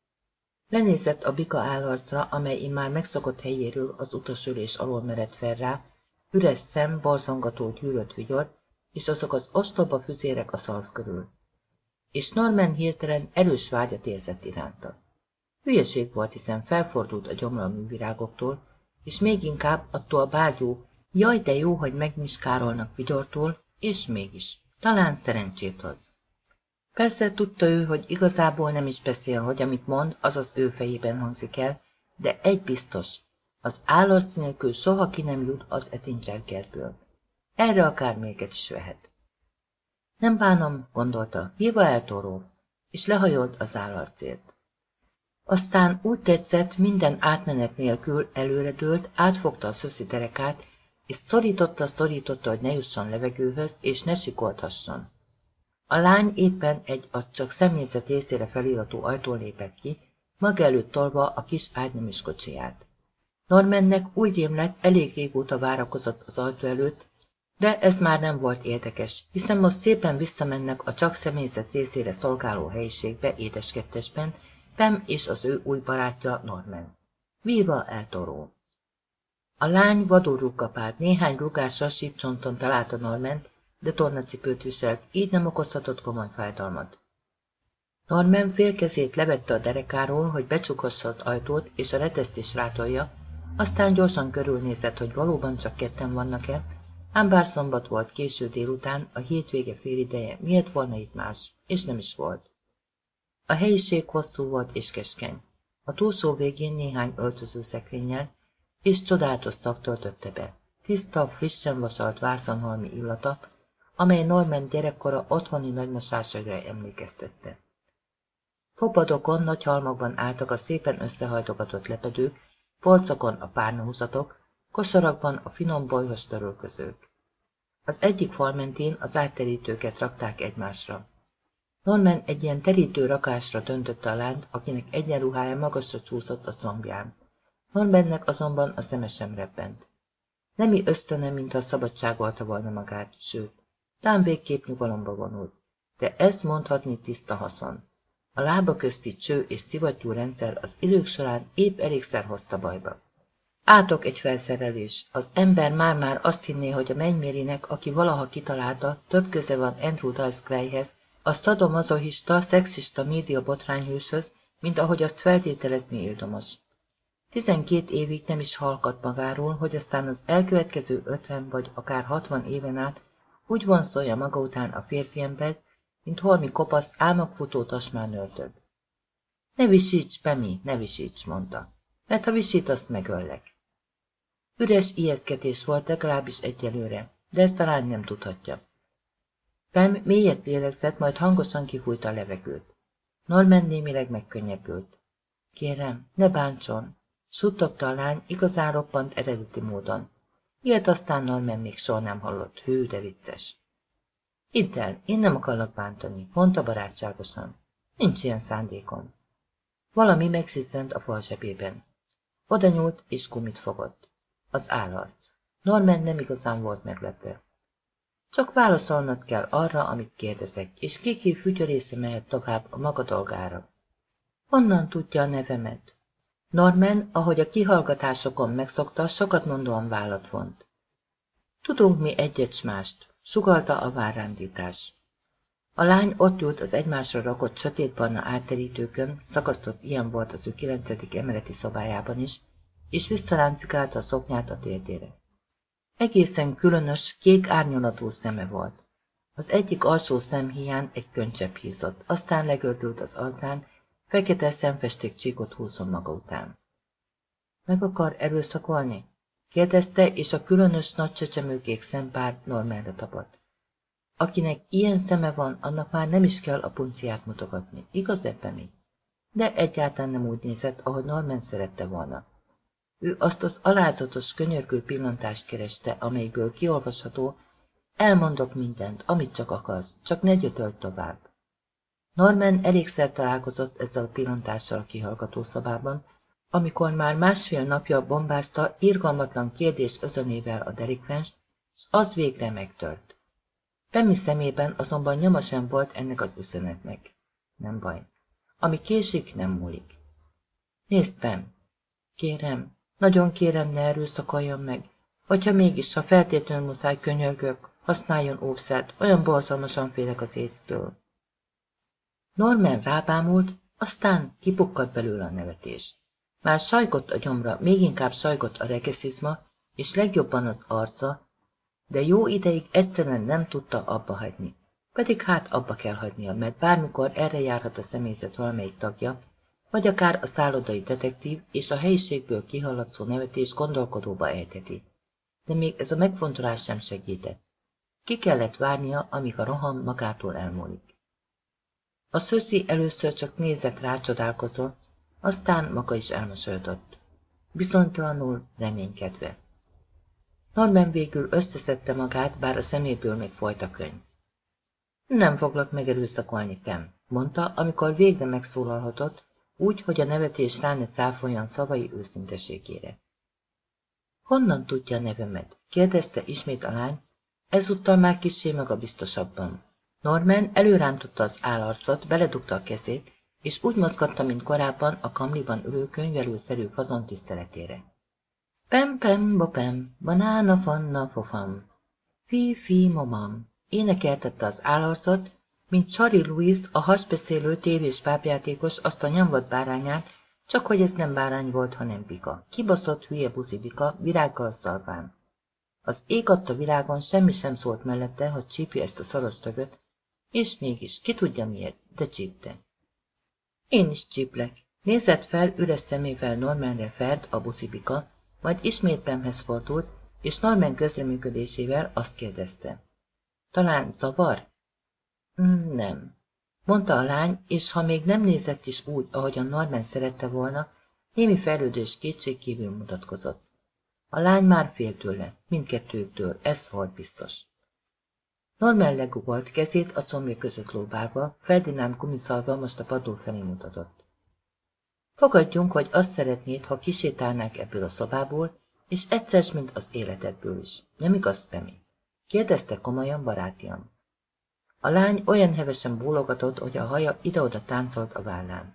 Lenézett a bika állarcra, amely immár megszokott helyéről az utasülés alól meredt fel rá, üres szem, borzongató gyűrött vigyor, és azok az ostoba füzérek a szalv körül. És Norman hirtelen erős vágyat érzett iránta. Hülyeség volt, hiszen felfordult a gyomra a művirágoktól, és még inkább attól a bárgyú, jaj de jó, hogy megmiskárolnak vigyortól, és mégis, talán szerencsét hoz. Persze tudta ő, hogy igazából nem is beszél, hogy amit mond, az az ő fejében hangzik el, de egy biztos, az állarc nélkül soha ki nem jut az Etincser kertből. Erre akár mélket is vehet. Nem bánom, gondolta, hívva el Tóró, és lehajolt az állarcért. Aztán úgy tetszett, minden átmenet nélkül előredőlt, átfogta a szöszi derekát, és szorította, szorította, hogy ne jusson levegőhöz, és ne sikolthasson. A lány éppen egy az csak személyzet részére feliratú ajtón lépett ki, maga előtt tolva a kis ágynemis kocsiját. Normannek úgy rémlett, elég régóta várakozott az ajtó előtt, de ez már nem volt érdekes, hiszen most szépen visszamennek a csak személyzet részére szolgáló helyiségbe édeskettesben, Pam és az ő új barátja Norman. Viva el Toro! A lány vadul rúgkapált, néhány rúgással sípcsonton találta Normant, de tornacipőt viselt, így nem okozhatott komoly fájdalmat. Norman félkezét levette a derekáról, hogy becsukhassa az ajtót és a reteszt is rátolja, aztán gyorsan körülnézett, hogy valóban csak ketten vannak-e, ám bár szombat volt késő délután, a hétvége félideje, miért volna itt más, és nem is volt. A helyiség hosszú volt és keskeny. A túlsó végén néhány öltözőszekrényel és csodálatos szag töltötte be. Tiszta, frissen vasalt vászonhalmi illata, amely Norman gyerekkora otthoni nagymosására emlékeztette. Fopadokon nagy halmakban álltak a szépen összehajtogatott lepedők, polcokon a párnahúzatok, kosarakban a finom bolyhos törölközők. Az egyik fal mentén az átterítőket rakták egymásra. Norman egy ilyen terítő rakásra döntötte a lányt, akinek egyenruhája magasra csúszott a combján. Normannek azonban a szeme sem rebbent. Nemi ösztöne, mintha szabadságolta volna magát, sőt, tán végképp nyugalomba vonult. De ez mondhatni tiszta haszon. A lába közti cső és szivattyú rendszer az idők során épp elégszer hozta bajba. Átok egy felszerelés. Az ember már-már azt hinné, hogy a mennymérinek, aki valaha kitalálta, több köze van Andrew Dice Clayhez, a szadomazochista, szexista média botrányhőshöz, mint ahogy azt feltételezni ildomos. Tizenkét évig nem is hallgat magáról, hogy aztán az elkövetkező ötven vagy akár hatvan éven át úgy vonszolja maga után a férfi embert, mint holmi kopasz, álmokfutó tasmán ördög. Ne visíts, Pemi, ne visíts, mondta, mert ha visítasz, megöllek. Üres ijesztgetés volt legalábbis egyelőre, de ezt talán nem tudhatja. Pem mélyet lélegzett, majd hangosan kifújta a levegőt. Norman némileg megkönnyebbült. Kérem, ne bántson, suttogta a lány igazán roppant eredeti módon. Ilyet aztán Norman még soha nem hallott, hű, de vicces. Hidd el, én nem akarlak bántani, mondta barátságosan. Nincs ilyen szándékom. Valami megszizzent a fal zsebében. Oda nyúlt és gumit fogott. Az állarc. Norman nem igazán volt meglepve. Csak válaszolnod kell arra, amit kérdezek, és Kiki fütyörészre mehet tovább a maga dolgára. Honnan tudja a nevemet? Norman, ahogy a kihallgatásokon megszokta, sokat mondóan vállat vont. Tudunk mi egyet s mást, sugallta a várrándítás. A lány ott ült az egymásra rakott sötétbarna átterítőkön, szakasztott ilyen volt az ő kilencedik emeleti szobájában is, és visszaláncikálta a szoknyát a térdére. Egészen különös, kék árnyalatú szeme volt. Az egyik alsó szemhíján egy könycsepp hízott, aztán legördült az arcán, fekete szemfesték csíkot húzom maga után. Meg akar erőszakolni? Kérdezte, és a különös nagy csecsemőkék szempár Normanra tapadt. Akinek ilyen szeme van, annak már nem is kell a punciát mutogatni, igaz ebben mi? De egyáltalán nem úgy nézett, ahogy Norman szerette volna. Ő azt az alázatos, könyörgő pillantást kereste, amelyikből kiolvasható, elmondok mindent, amit csak akarsz, csak ne gyötöld tovább. Norman elégszer találkozott ezzel a pillantással a kihallgató szobában, amikor már másfél napja bombázta irgalmatlan kérdés özönével a delikvenst, s az végre megtört. Pemi szemében azonban nyoma sem volt ennek az üzenetnek. Nem baj. Ami késik, nem múlik. Nézd, Pem! Kérem, nagyon kérem, ne erőszakoljon meg, vagy ha mégis, ha feltétlenül muszáj, könyörgök, használjon óvszert, olyan borzalmasan félek az észtől. Norman rábámult, aztán kipukkadt belőle a nevetés. Már sajgott a gyomra, még inkább sajgott a regeszizma, és legjobban az arca, de jó ideig egyszerűen nem tudta abba hagyni. Pedig hát abba kell hagynia, mert bármikor erre járhat a személyzet valamelyik tagja, vagy akár a szállodai detektív, és a helyiségből kihallatszó nevetés gondolkodóba ejteti. De még ez a megfontolás sem segített. Ki kellett várnia, amíg a roham magától elmúlik. A szöszi először csak nézett rá csodálkozó, aztán maga is elmosolyodott. Bizonytalanul, reménykedve. Norman végül összeszedte magát, bár a szeméből még folyt a könyv. Nem foglak megerőszakolni, Pem, mondta, amikor végre megszólalhatott, úgy, hogy a nevetés rá ne cáfoljon szavai őszinteségére. Honnan tudja a nevemet? Kérdezte ismét a lány, ezúttal már kissé magabiztosabban. Norman előrántotta az állarcot, beledugta a kezét, és úgy mozgatta, mint korábban a kamliban ülő könyvelőszerű fazon tiszteletére. Pem, pem, bopem, banána, fanna, fofam, fi, fi, momam, énekeltette az állarcot, mint Sari Louise, a hasbeszélő tévés pápjátékos azt a nyomvat bárányát, csak hogy ez nem bárány volt, hanem bika. Kibaszott hülye buszibika, virággal szalván. Az ég adta világon semmi sem szólt mellette, hogy csípje ezt a szaros tögöt, és mégis, ki tudja miért, de csípte. Én is csíplek, Nézett fel üres szemével Normanre Ferd, a buszibika, majd ismét Pamhez fordult, és Norman közreműködésével azt kérdezte. Talán zavar? Nem, mondta a lány, és ha még nem nézett is úgy, ahogyan Norman szerette volna, némi fejlődés kétségkívül mutatkozott. A lány már fél tőle, mindkettőktől, ez volt biztos. Norman legugolt, kezét a combja között lóbálva, Ferdinand gumiszalva most a padló felé mutatott. Fogadjunk, hogy azt szeretnéd, ha kisétálnák ebből a szobából, és egyszer, mint az életedből is. Nem igaz, Pemi? Kérdezte komolyan barátiam. A lány olyan hevesen bólogatott, hogy a haja ide-oda táncolt a vállán.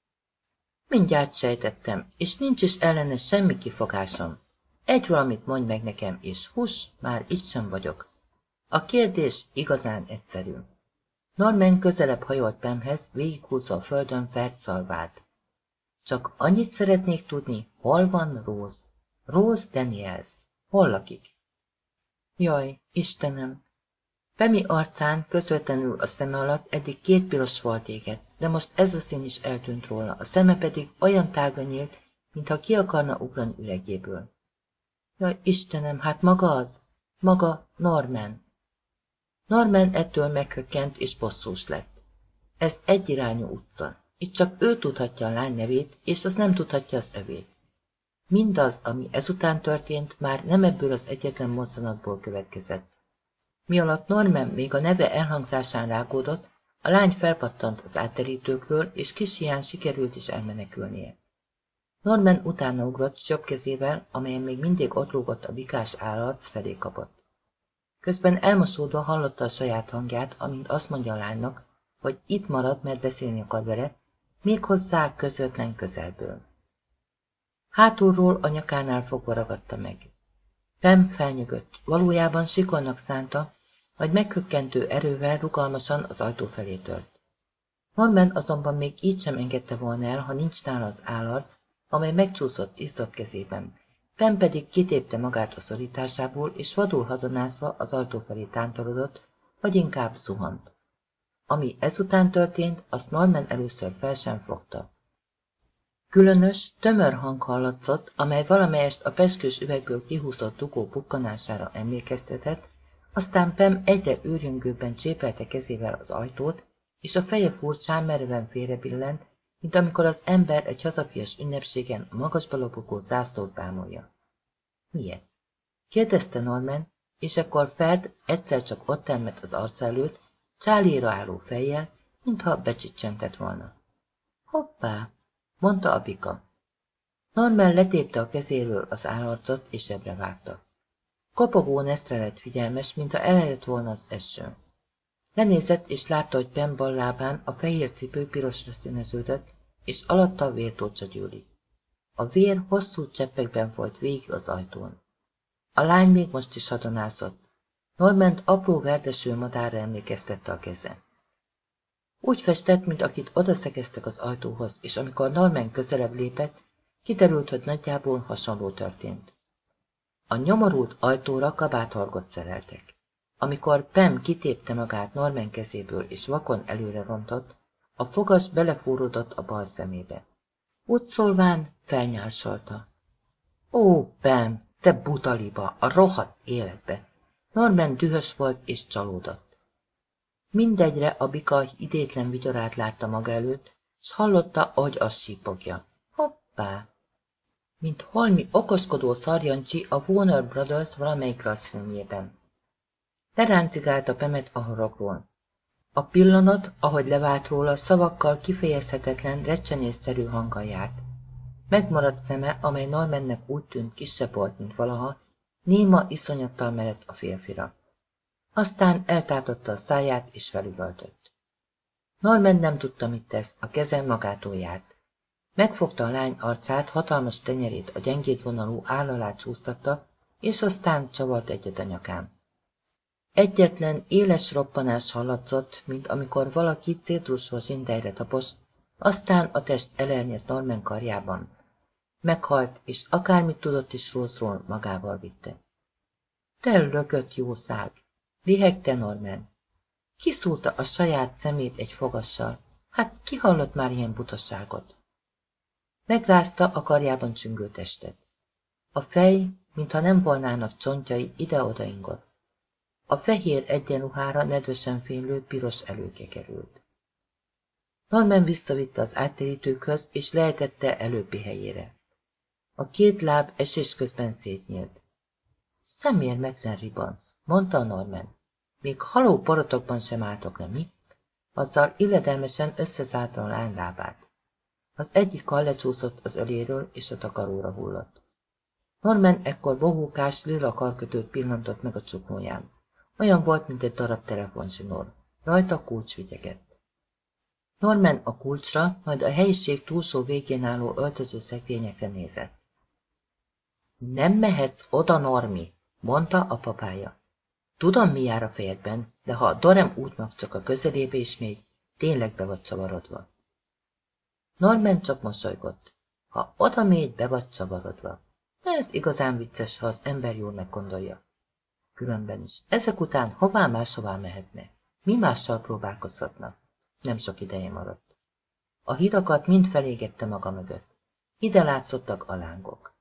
Mindjárt sejtettem, és nincs is ellene semmi kifogásom. Egy valamit mondj meg nekem, és hús, már itt sem vagyok. A kérdés igazán egyszerű. Norman közelebb hajolt Pamhez, végighúzva a földön Ferd szalvát. Csak annyit szeretnék tudni, hol van Rose? Rose Daniels. Hol lakik? Jaj, Istenem! Pemi arcán közvetlenül a szeme alatt eddig két piros volt égett, de most ez a szín is eltűnt róla, a szeme pedig olyan tágra nyílt, mintha ki akarna ugrani üregéből. Jaj, Istenem, hát maga az, maga Norman. Norman ettől meghökkent és bosszús lett. Ez egyirányú utca. Itt csak ő tudhatja a lány nevét, és az nem tudhatja az övét. Mindaz, ami ezután történt, már nem ebből az egyetlen mozzanatból következett. Mi alatt Norman még a neve elhangzásán rágódott, a lány felpattant az átterítőkről, és kis hián sikerült is elmenekülnie. Norman utána ugrott, s jobb kezével, amelyen még mindig ott lógott a bikás állarc, felé kapott. Közben elmosódva hallotta a saját hangját, amint azt mondja a lánynak, hogy itt marad, mert beszélni akar vele, méghozzá közvetlen közelből. Hátulról a nyakánál fogva ragadta meg. Pam felnyögött, valójában sikolnak szánta, majd meghökkentő erővel rugalmasan az ajtó felé tört. Norman azonban még így sem engedte volna el, ha nincs nála az állarc, amely megcsúszott izzadt kezében. Pam pedig kitépte magát a szorításából, és vadul hadonázva az ajtó felé tántorodott, vagy inkább zuhant. Ami ezután történt, azt Norman először fel sem fogta. Különös, tömör hang hallatszott, amely valamelyest a pezsgős üvegből kihúzott dugó pukkanására emlékeztetett, aztán Pam egyre őrjöngőbben csépelte kezével az ajtót, és a feje furcsán mereven félrebillent, mint amikor az ember egy hazafias ünnepségen a magasba lobogó zászlót bámulja. Mi ez? Kérdezte Norman, és akkor Ferd egyszer csak ott elmett az arca előtt, csáléra álló fejjel, mintha becsicsentett volna. Hoppá! Mondta a bika. Norman letépte a kezéről az állarcot, és zsebre vágta. Kopogó Nesztre lett figyelmes, mintha elejött volna az eső. Lenézett, és látta, hogy Pam bal lábán a fehér cipő pirosra színeződött, és alatta a vértócsa gyűlik. A vér hosszú cseppekben folyt végig az ajtón. A lány még most is hadonázott. Normant apró verdeső madárra emlékeztette a keze. Úgy festett, mint akit odaszegeztek az ajtóhoz, és amikor Norman közelebb lépett, kiderült, hogy nagyjából hasonló történt. A nyomorult ajtóra kabáthargot szereltek. Amikor Pam kitépte magát Norman kezéből és vakon előre rontott, a fogas belefúródott a bal szemébe. Úgy szólván felnyársolta. Ó, Pam, te butaliba, a rohadt életbe! Norman dühös volt és csalódott. Mindegyre a bika idétlen vigyorát látta maga előtt, s hallotta, ahogy azt sípogja. Hoppá! Mint holmi okoskodó szarjancsi a Warner Brothers valamelyik rajzfilmjében. Leráncigálta Pamet a haragról. A pillanat, ahogy levált róla, szavakkal kifejezhetetlen, recsenésszerű hanggal járt. Megmaradt szeme, amely Normannek úgy tűnt kisebb volt, mint valaha, néma iszonyattal merett a férfira. Aztán eltátotta a száját, és felüvöltött. Norman nem tudta, mit tesz, a keze magától járt. Megfogta a lány arcát, hatalmas tenyerét a gyengéd vonalú áll alá csúsztatta, és aztán csavart egyet a nyakán. Egyetlen éles roppanás hallatszott, mint amikor valaki cédrusva zsindelyre tapos, aztán a test elernyett Norman karjában. Meghalt, és akármit tudott is Rose-ról, magával vitte. Te lökött jószág! Lihegte Norman. Kiszúrta a saját szemét egy fogassal. Hát ki hallott már ilyen butaságot? Megrázta a karjában csüngő testet. A fej, mintha nem volnának csontjai, ide-oda ingott. A fehér egyenruhára nedvesen fénylő piros előke került. Norman visszavitte az áttérítőkhöz, és lehetette előbbi helyére. A két láb esés közben szétnyílt. Szemérmetlen ribanc, mondta Norman. Még haló porotokban sem álltok, nem mi? Azzal illedelmesen összezárta a lány lábát. Az egyik kar lecsúszott az öléről, és a takaróra hullott. Norman ekkor bohókás, lila karkötőt pillantott meg a csukóján. Olyan volt, mint egy darab telefonzsinór. Rajta kulcs vigyegett. Norman a kulcsra, majd a helyiség túlsó végén álló öltöző szekrényekre nézett. Nem mehetsz oda, Normi, mondta a papája. Tudom, mi jár a fejedben, de ha a Dorem útnak csak a közelébe is még, tényleg be vagy csavarodva. Norman csak mosolygott. Ha oda mégy, be vagy csavarodva. De ez igazán vicces, ha az ember jól meggondolja. Különben is. Ezek után hová máshová mehetne? Mi mással próbálkozhatna? Nem sok ideje maradt. A hidakat mind felégette maga mögött. Ide látszottak a lángok.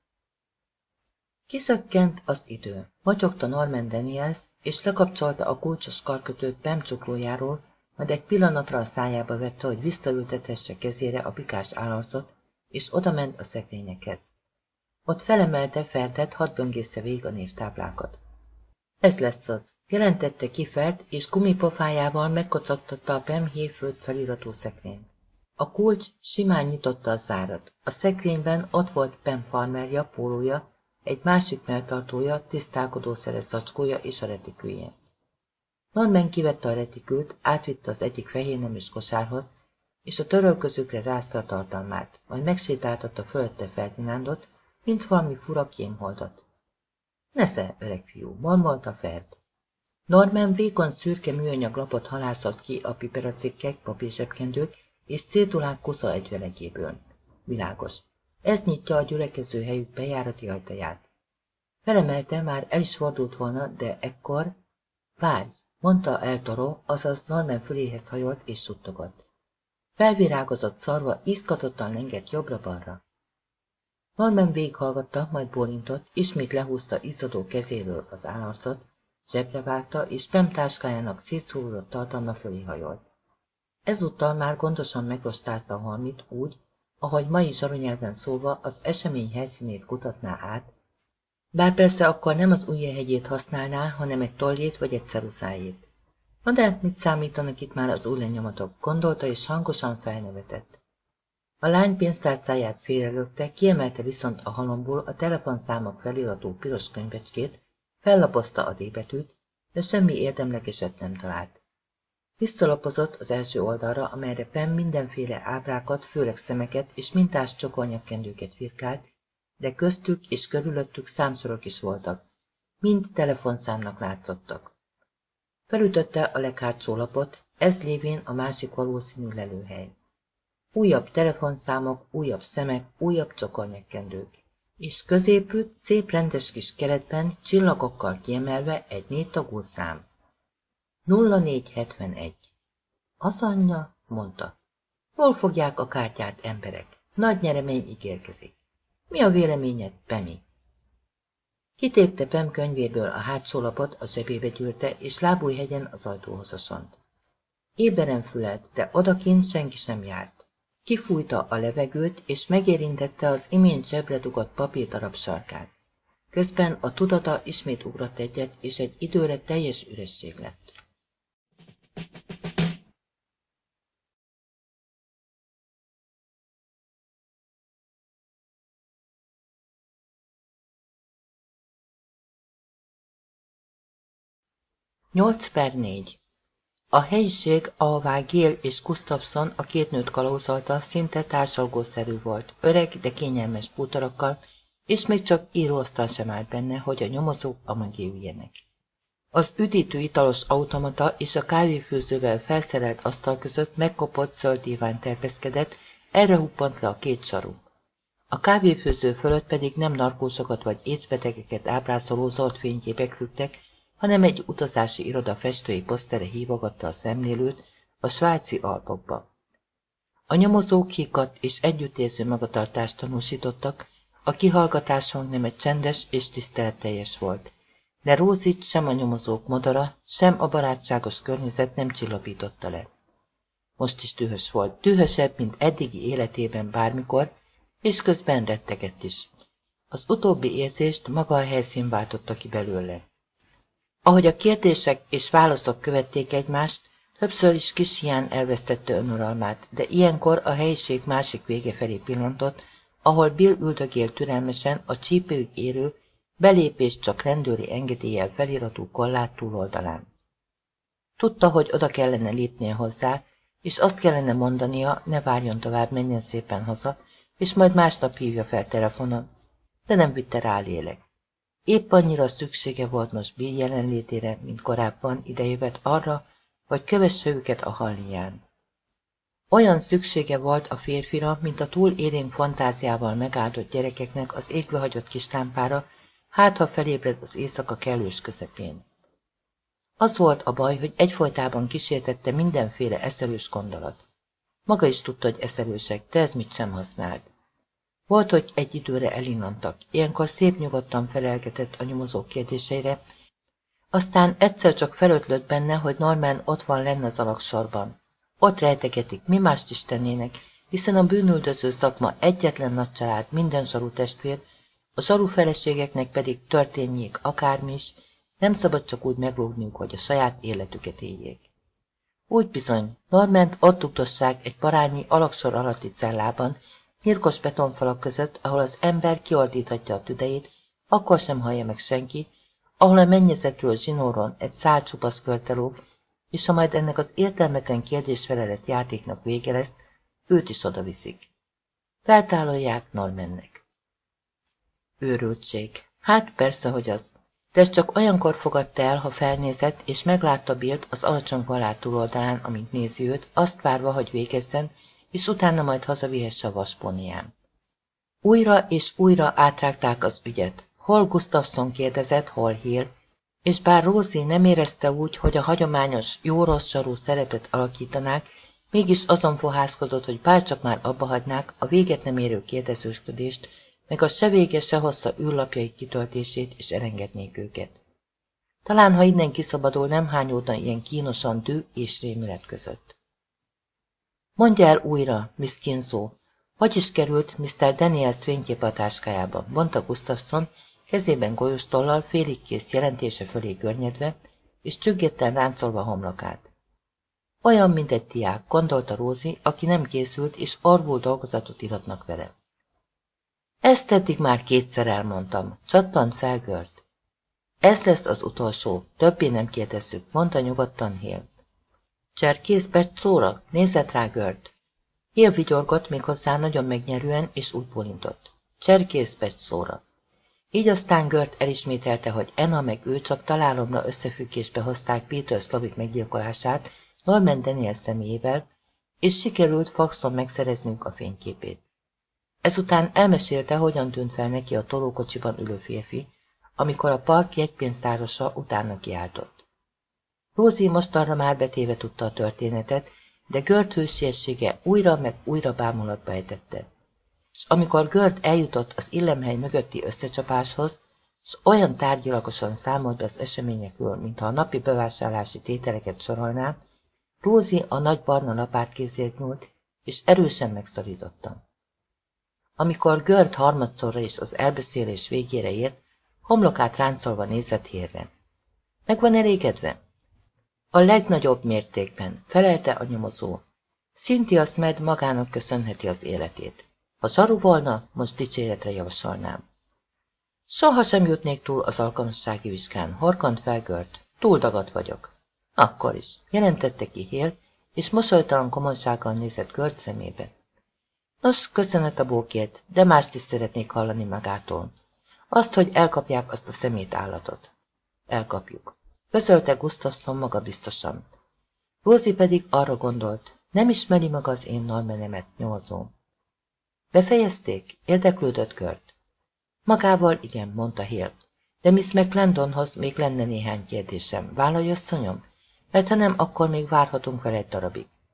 Kiszökkent az idő. Motyogta Norman Daniels, és lekapcsolta a kulcsos karkötőt Pam csuklójáról, majd egy pillanatra a szájába vette, hogy visszaültethesse kezére a pikás állarcot, és odament a szekrényekhez. Ott felemelte Ferdet, hadd böngészze végig a névtáblákat. Ez lesz az, jelentette ki Ferd, és gumipofájával megkocogtatta a Pam Hayfield feliratú szekrényt. A kulcs simán nyitotta a zárat. A szekrényben ott volt Pam farmerja, pólója, egy másik melltartója, tisztálkodószeres zacskója és a retikülje. Norman kivette a retikült, átvitte az egyik fehérneműs kosárhoz, és a törölközőkre rázta a tartalmát, majd megsétáltatta fölötte Ferdinándot, mint valami fura kémholdat. Nesze, öreg fiú, mormolta Ferd. Norman vékony szürke műanyag lapot halászott ki a piperacikkek, papírzsebkendők és cédulák kusza egyvelegéből. Világos. Ez nyitja a gyülekező helyük bejárati ajtaját. Felemelte, már el is fordult volna, de ekkor... Várj, mondta El Toro, azaz Norman füléhez hajolt és suttogott. Felvirágozott szarva izgatottan lengett jobbra-balra. Norman végighallgatta, majd bólintott, ismét lehúzta izzadó kezéről az állarcot, zsebre vágta, és Pam táskájának szétszórodott tartalma fölé hajolt. Ezúttal már gondosan megrostálta a halmit úgy, ahogy mai zsaronyelven szólva az esemény helyszínét kutatná át, bár persze akkor nem az ujjahegyét használná, hanem egy tollét vagy egy ceruzájét. Na de mit számítanak itt már az új lenyomatok, gondolta és hangosan felnevetett. A lány pénztárcáját félrelökte, kiemelte viszont a halomból a telefonszámok feliratú piros könyvecskét, fellapozta a D-betűt, de semmi érdemlegeset nem talált. Visszalapozott az első oldalra, amelyre Pam mindenféle ábrákat, főleg szemeket és mintás csokornyakkendőket firkált, de köztük és körülöttük számsorok is voltak, mind telefonszámnak látszottak. Felütötte a leghátsó lapot, ez lévén a másik valószínű lelőhely. Újabb telefonszámok, újabb szemek, újabb csokornyakkendők, és középütt szép rendes kis keretben csillagokkal kiemelve egy négy tagú szám. nulla négy hetvenegy. Az anyja, mondta. Hol fogják a kártyát, emberek? Nagy nyeremény ígérkezik. Mi a véleményed, Pemi? Kitépte Pem könyvéből a hátsó lapot, a zsebébe gyűrte, és lábújhegyen az ajtóhoz osont. Éberen fülelt, de odakint senki sem járt. Kifújta a levegőt, és megérintette az imént zsebre dugott papírdarab sarkát. Közben a tudata ismét ugrott egyet, és egy időre teljes üresség lett. nyolc per négy. A helyiség, ahová Gél és Gustafsson a két nőt kalauzolta, szinte társalgószerű volt, öreg, de kényelmes bútorokkal, és még csak íróasztal sem állt benne, hogy a nyomozók amögé üljenek. Az üdítő italos automata és a kávéfőzővel felszerelt asztal között megkopott zöld divány terpeszkedett, erre huppant le a két saru. A kávéfőző fölött pedig nem narkósokat vagy észbetegeket ábrázoló zöld fényképek függtek, hanem egy utazási iroda festői posztere hívogatta a szemlélőt a svájci Alpokba. A nyomozók higgadt és együttérző magatartást tanúsítottak, a kihallgatás hangneme csendes és tiszteletteljes volt, de Rózsit sem a nyomozók modora, sem a barátságos környezet nem csillapította le. Most is dühös volt, dühösebb, mint eddigi életében bármikor, és közben rettegett is. Az utóbbi érzést maga a helyszín váltotta ki belőle. Ahogy a kérdések és válaszok követték egymást, többször is kis hián elvesztette önuralmát, de ilyenkor a helyiség másik vége felé pillantott, ahol Bill üldögélt türelmesen a csípőig érő, belépést csak rendőri engedéllyel feliratú korlát túloldalán. Tudta, hogy oda kellene lépnie hozzá, és azt kellene mondania, ne várjon tovább, menjen szépen haza, és majd másnap hívja fel telefonon, de nem vitte rá lélek. Épp annyira szüksége volt most Bill jelenlétére, mint korábban idejövet arra, hogy kövesse őket a hallján. Olyan szüksége volt a férfira, mint a túl élénk fantáziával megáldott gyerekeknek az égve hagyott kis lámpára, hát ha felébred az éjszaka kellős közepén. Az volt a baj, hogy egyfolytában kísértette mindenféle eszelős gondolat. Maga is tudta, hogy eszelősek, de ez mit sem használt. Volt, hogy egy időre elinnantak, ilyenkor szép nyugodtan felelgetett a nyomozók kérdéseire, aztán egyszer csak felötlött benne, hogy Norman ott van lenne az alagsorban. Ott rejtegetik, mi mást is tennének, hiszen a bűnüldöző szakma egyetlen nagy család, minden zsaru testvér, a zsaru feleségeknek pedig történjék akármi is, nem szabad csak úgy meglógniuk, hogy a saját életüket éljék. Úgy bizony, Norment ott dugdossák egy parányi alagsor alatti cellában, nyírkos betonfalak között, ahol az ember kiordíthatja a tüdejét, akkor sem hallja meg senki, ahol a mennyezetről zsinóron egy szál csupasz körtelóg, és ha majd ennek az értelmetlen kérdésfelelet játéknak vége lesz, őt is odaviszik. Feltálolják Normannek. Őrültség. Hát persze, hogy az. De ez csak olyankor fogadta el, ha felnézett, és meglátta Billt az alacsony galát túloldalán, amint nézi őt, azt várva, hogy végezzen, és utána majd hazavihesse a vaspónián. Újra és újra átrágták az ügyet. Hol Gustafson kérdezett, hol Hill, és bár Rosie nem érezte úgy, hogy a hagyományos, jó-rossz zsarú szerepet alakítanák, mégis azon fohászkodott, hogy bárcsak már abba hagynák a véget nem érő kérdezősködést, meg a se vége, se hossza űrlapjaik kitöltését, és elengednék őket. Talán, ha innen kiszabadul, nem hányódna ilyen kínosan dű és rémület között. Mondja el újra, Miss Kinslow, hogy is került miszter Daniels fénykép a táskájába, mondta Gustafson, kezében golyóstollal félig kész jelentése fölé görnyedve, és csüggetten ráncolva homlokát. Olyan, mint egy diák, gondolta Rosie, aki nem készült, és arvul dolgozatot iratnak vele. Ezt eddig már kétszer elmondtam, csattant fel Gört. Ez lesz az utolsó, többé nem kérdezzük, mondta nyugodtan Hill. Cserkész Betszóra, nézett rá Gört. Hill vigyorgott méghozzá nagyon megnyerően, és úgy bólintott. Cserkész Betszóra. Így aztán Gört elismételte, hogy Anna meg ő csak találomra összefüggésbe hozták Peter Slavik meggyilkolását Norman Daniel személyével, és sikerült faxon megszereznünk a fényképét. Ezután elmesélte, hogyan tűnt fel neki a tolókocsiban ülő férfi, amikor a park jegypénztárosa utána kiáltott. Rosie mostanra már betéve tudta a történetet, de Gört hősiessége újra meg újra bámulatba ejtette. És amikor Gört eljutott az illemhely mögötti összecsapáshoz, s olyan tárgyilagosan számolt be az eseményekről, mintha a napi bevásárlási tételeket sorolná, Rosie a nagy barna lapátkézért nyúlt, és erősen megszorította. Amikor Gört harmadszorra is az elbeszélés végére ért, homlokát ráncolva nézett Hillre. Meg van elégedve? A legnagyobb mértékben, felelte a nyomozó. Cynthia Smith magának köszönheti az életét. Ha zsaru volna, most dicséretre javasolnám. Soha sem jutnék túl az alkalmassági vizsgán, horkant fel Gört. Túl dagadt vagyok. Akkor is, jelentette ki Hill, és mosolytalan komolysággal nézett Gört szemébe. Nos, köszönet a bókért, de mást is szeretnék hallani magától. Azt, hogy elkapják azt a szemét állatot. Elkapjuk. Közölte Gustafson magabiztosan. Rosie pedig arra gondolt, nem ismeri maga az én Normanemet, nyomozó. Befejezték? Érdeklődött Gört. Magával igen, mondta Hill, de Miss McClendonhoz még lenne néhány kérdésem. Vállalj, asszonyom? Mert ha nem, akkor még várhatunk vele egy darabig.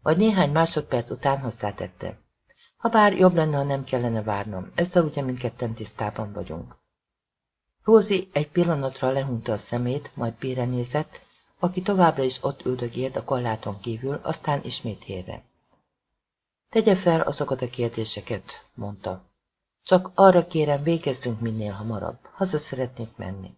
Majd néhány másodperc után hozzátette. Habár jobb lenne, ha nem kellene várnom, ezzel ugye mindketten tisztában vagyunk. Rózi egy pillanatra lehunta a szemét, majd Billre nézett, aki továbbra is ott üldögélt a korláton kívül, aztán ismét Hélre. Tegye fel azokat a kérdéseket, mondta. Csak arra kérem, végezzünk minél hamarabb. Haza szeretnék menni.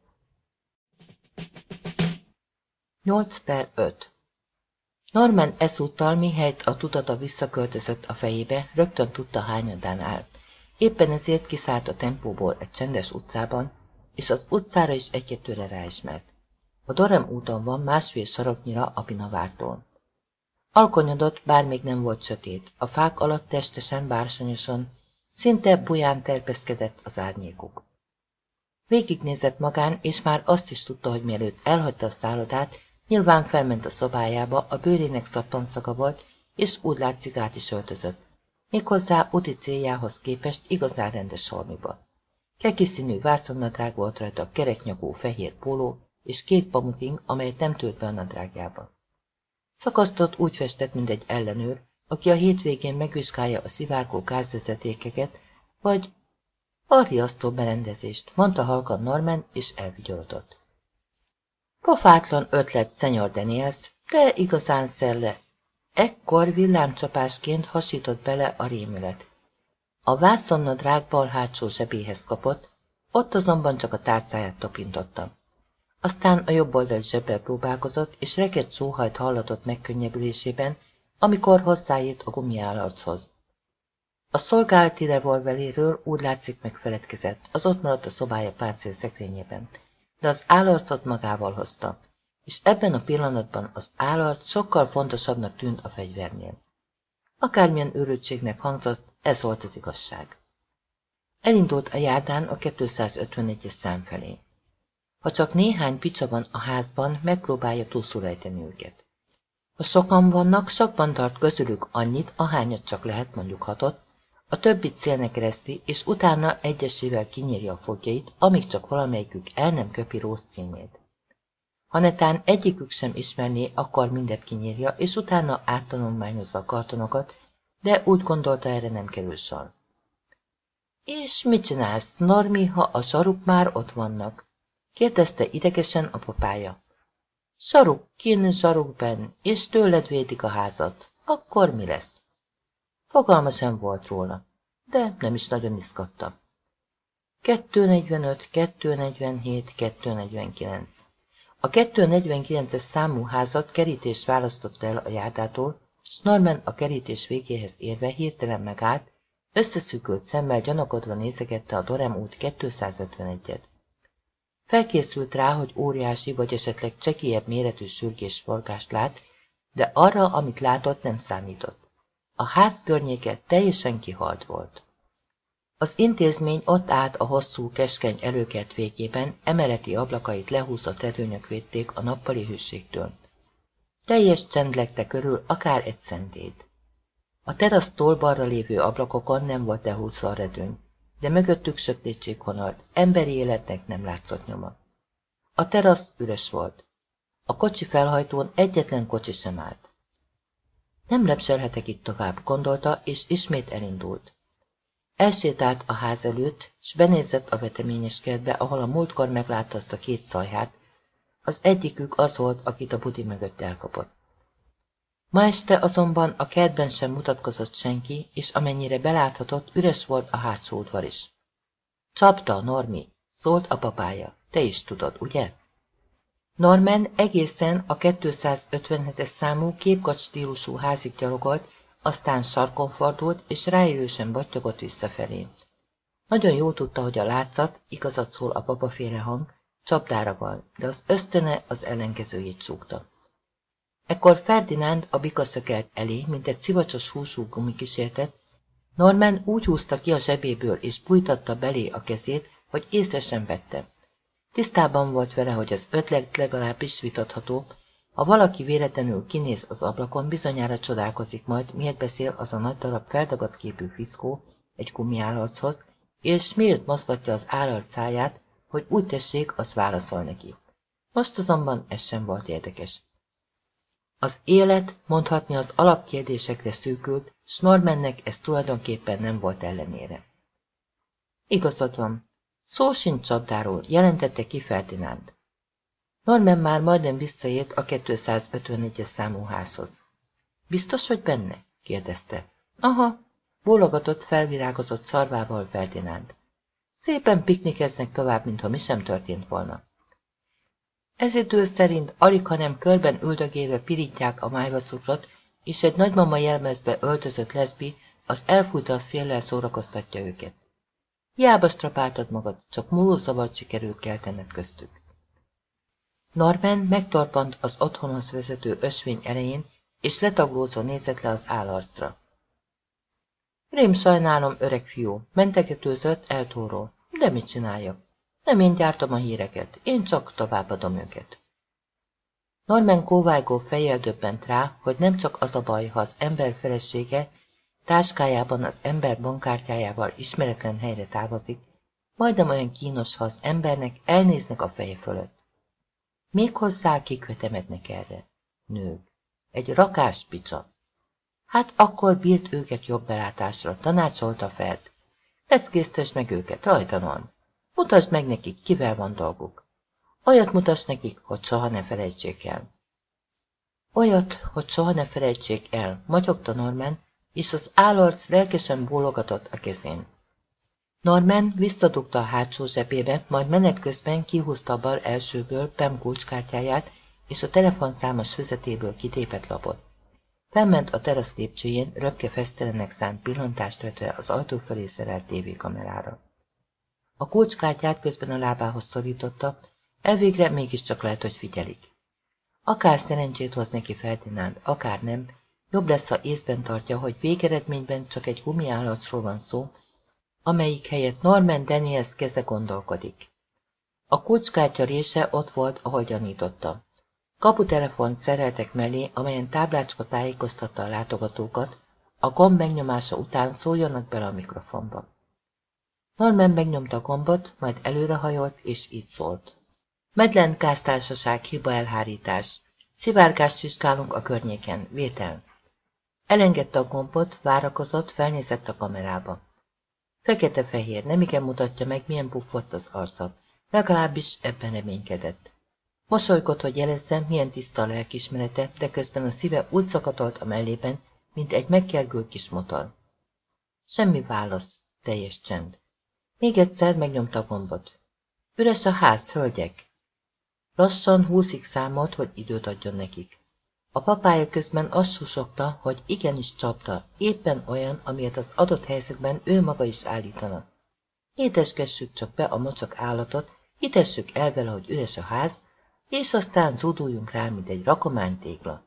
nyolc per öt Norman ezúttal, mihelyt a tudata visszaköltözött a fejébe, rögtön tudta, hányadán áll. Éppen ezért kiszállt a tempóból egy csendes utcában, és az utcára is egy-kettőre ráismert. A Dorem úton van másfél saroknyira a Pinavártól. Alkonyodott, bár még nem volt sötét, a fák alatt testesen, bársonyosan, szinte buján terpeszkedett az árnyékuk. Végignézett magán, és már azt is tudta, hogy mielőtt elhagyta a szállodát, nyilván felment a szobájába, a bőrének szappanszaga volt, és úgy látszik át is öltözött. Méghozzá úti céljához képest igazán rendes holmiba. Keki színű vászonnadrág volt rajta, a kereknyakú fehér póló, és két pamuting, amelyet nem tört be a nadrágjába. Szakasztott úgy festett, mint egy ellenőr, aki a hétvégén megvizsgálja a szivárgó gázvezetékeket, vagy a riasztó berendezést, mondta halkan Norman, és elvigyorodott. Pofátlan ötlet, Szenyor Daniels, de igazán szelle. Ekkor villámcsapásként hasított bele a rémület. A vászonnadrág bal hátsó zsebéhez kapott, ott azonban csak a tárcáját tapintotta. Aztán a jobb oldali zsebbel próbálkozott, és rekedt sóhajt hallatott megkönnyebbülésében, amikor hozzáért a gumiállarchoz. A szolgálati revolveréről úgy látszik megfeledkezett, az ott maradt a szobája páncélszekrényében, de az állarcot magával hozta, és ebben a pillanatban az állarc sokkal fontosabbnak tűnt a fegyvernél. Akármilyen őrültségnek hangzott, ez volt az igazság. Elindult a járdán a kétszázötvenegyes szám felé. Ha csak néhány picsa van a házban, megpróbálja túlszul ejteni őket. Ha sokan vannak, sokban tart közülük annyit, ahányat csak lehet, mondjuk hatot, a többit szélnek kereszti, és utána egyesével kinyírja a fogjait, amíg csak valamelyikük el nem köpi Rose címét. Ha netán egyikük sem ismerné, akkor mindet kinyírja, és utána áttanulmányozza a kartonokat, de úgy gondolta, erre nem kerül sor. És mit csinálsz, Normi, ha a saruk már ott vannak? Kérdezte idegesen a papája. Saruk kin, sarukben, és tőled védik a házat. Akkor mi lesz? Fogalma sem volt róla, de nem is nagyon izgatta. kettőnegyvenöt, kettőnegyvenhét, kettőnegyvenkilenc. A kettőnegyvenkilences számú házat kerítés választott el a járdától, s Norman a kerítés végéhez érve hirtelen megállt, összeszűkült szemmel gyanakodva nézegette a Dorem út kétszázötvenegyet. Felkészült rá, hogy óriási vagy esetleg csekélyebb méretű sürgésforgást lát, de arra, amit látott, nem számított. A ház környéke teljesen kihalt volt. Az intézmény ott állt a hosszú, keskeny előkert végében, emeleti ablakait lehúzott redőnyök védték a nappali hőségtől. Teljes csend legte körül akár egy szentét. A terasztól balra lévő ablakokon nem volt lehúzva a redőny, de mögöttük sötétség honalt, emberi életnek nem látszott nyoma. A terasz üres volt. A kocsi felhajtón egyetlen kocsi sem állt. Nem lepselhetek itt tovább, gondolta, és ismét elindult. Elsétált a ház előtt, s benézett a veteményes kertbe, ahol a múltkor meglátta azt a két szajhát. Az egyikük az volt, akit a budi mögött elkapott. Ma este azonban a kertben sem mutatkozott senki, és amennyire beláthatott, üres volt a hátsó udvar is. Csapda, Normi, szólt a papája. Te is tudod, ugye? Norman egészen a kétszázötvenhetes számú képkacs stílusú házig gyalogolt, aztán sarkon fordult, és ráérősen battyogott visszafelé. Nagyon jól tudta, hogy a látszat, igazat szól a papaféle hang, csapdára van, de az ösztöne az ellenkezőjét súgta. Ekkor Ferdinánd a bikaszökelt elé, mint egy szivacsos húsú gumikísértet, Norman úgy húzta ki a zsebéből és bújtatta belé a kezét, hogy észre sem vette. Tisztában volt vele, hogy az ötlet legalábbis vitatható, ha valaki véletlenül kinéz az ablakon, bizonyára csodálkozik majd, miért beszél az a nagy darab feldagadt képű fickó egy gumiállarchoz, és miért mozgatja az állarcáját, hogy úgy tessék, az válaszol neki. Most azonban ez sem volt érdekes. Az élet mondhatni az alapkérdésekre szűkült, s Normannek ez tulajdonképpen nem volt ellenére. Igazad van. Szó sincs csapdáról, jelentette ki Ferdinánd. Norman már majdnem visszaért a kétszázötvenegyes számú házhoz. Biztos, hogy benne? Kérdezte. Aha, bólogatott felvirágozott szarvával Ferdinánd. Szépen piknikeznek tovább, mintha mi sem történt volna. Ez idő szerint alig, hanem körben üldögélve pirítják a májvacukrot, és egy nagymama jelmezbe öltözött leszbi az elfújta a széllel szórakoztatja őket. Hiába strapáltad magad, csak múló zavart sikerül keltened köztük. Norman megtorpant az otthonhoz vezető ösvény elején, és letaglózva nézett le az állarcra. Rém sajnálom, öreg fiú, mentegetőzött eltóról, de mit csináljak? Nem én gyártom a híreket, én csak továbbadom őket. Norman kóvájgó fejjel döbbent rá, hogy nem csak az a baj, ha az ember felesége táskájában az ember bankkártyájával ismeretlen helyre távozik, majdnem olyan kínos, ha az embernek elnéznek a feje fölött. Méghozzá kik vetemednek erre? Nők. Egy rakás picsa. Hát akkor bírt őket jobb belátásra, tanácsolta Ferd. Leckésztesd meg őket, rajta Norm. Mutasd meg nekik, kivel van dolguk. Olyat mutass nekik, hogy soha ne felejtsék el. Olyat, hogy soha ne felejtsék el, matyogta Norman, és az állarc lelkesen bólogatott a kezén. Norman visszadugta a hátsó zsebébe, majd menet közben kihúzta a bal elsőből Pam kulcskártyáját és a telefonszámos füzetéből kitépett lapot. Felment a terasz lépcsőjén, röpke fesztelennek szánt pillantást vetve az ajtó felé szerelt tévékamerára. A kulcskártyát közben a lábához szorította, elvégre mégiscsak lehet, hogy figyelik. Akár szerencsét hoz neki Ferdinánd, akár nem, jobb lesz, ha észben tartja, hogy végeredményben csak egy gumiállarcról van szó, amelyik helyett Norman Daniels keze gondolkodik. A kulcskártya része ott volt, ahogy gyanította. Kaputelefont szereltek mellé, amelyen táblácska tájékoztatta a látogatókat, a gomb megnyomása után szóljanak bele a mikrofonba. Norman megnyomta a gombot, majd előrehajolt, és így szólt. Medland gáztársaság, hiba elhárítás. Szivárgást vizsgálunk a környéken. Vétel. Elengedte a gombot, várakozott, felnézett a kamerába. Fekete-fehér, nemigen mutatja meg, milyen puffott az arca. Legalábbis ebben reménykedett. Mosolygott, hogy jelezze, milyen tiszta a lelkismerete, de közben a szíve úgy szakatolt a mellében, mint egy megkergült kis motor. Semmi válasz, teljes csend. Még egyszer megnyomta a gombot. Üres a ház, hölgyek! Lassan húszig számolt, hogy időt adjon nekik. A papája közben azt susogta, hogy igenis csapta, éppen olyan, amilyet az adott helyzetben ő maga is állítana. Éteskessük csak be a mocsak állatot, hitessük el vele, hogy üres a ház, és aztán zúduljunk rá, mint egy rakomány tégla.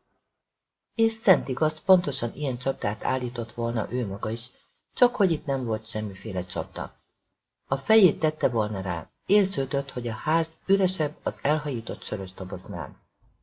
És szent igaz, pontosan ilyen csapdát állított volna ő maga is, csak hogy itt nem volt semmiféle csapda. A fejét tette volna rá, érződött, hogy a ház üresebb az elhajított sörös doboznál.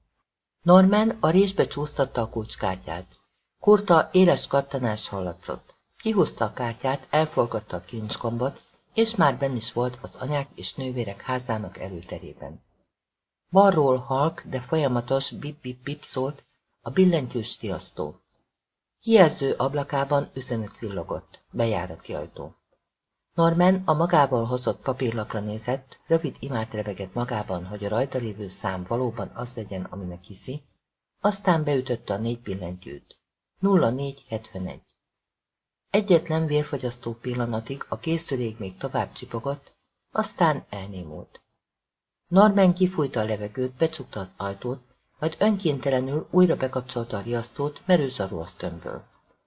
Norman a résbe csúsztatta a kulcskártyát. Kurta éles kattanás hallatszott. Kihúzta a kártyát, elforgatta a kincskombot, és már benn is volt az anyák és nővérek házának előterében. Balról halk, de folyamatos bip-bip-bip szólt a billentyűs riasztó. Kijelző ablakában üzenet villogott, bejárati ajtó. Norman a magából hozott papírlapra nézett, rövid imát rebegett magában, hogy a rajta lévő szám valóban az legyen, aminek hiszi, aztán beütötte a négy billentyűt. nulla négy hetvenegy. Egyetlen vérfogyasztó pillanatig a készülék még tovább csipogott, aztán elnémult. Norman kifújta a levegőt, becsukta az ajtót, majd önkéntelenül újra bekapcsolta a riasztót merő zsarolsztömből.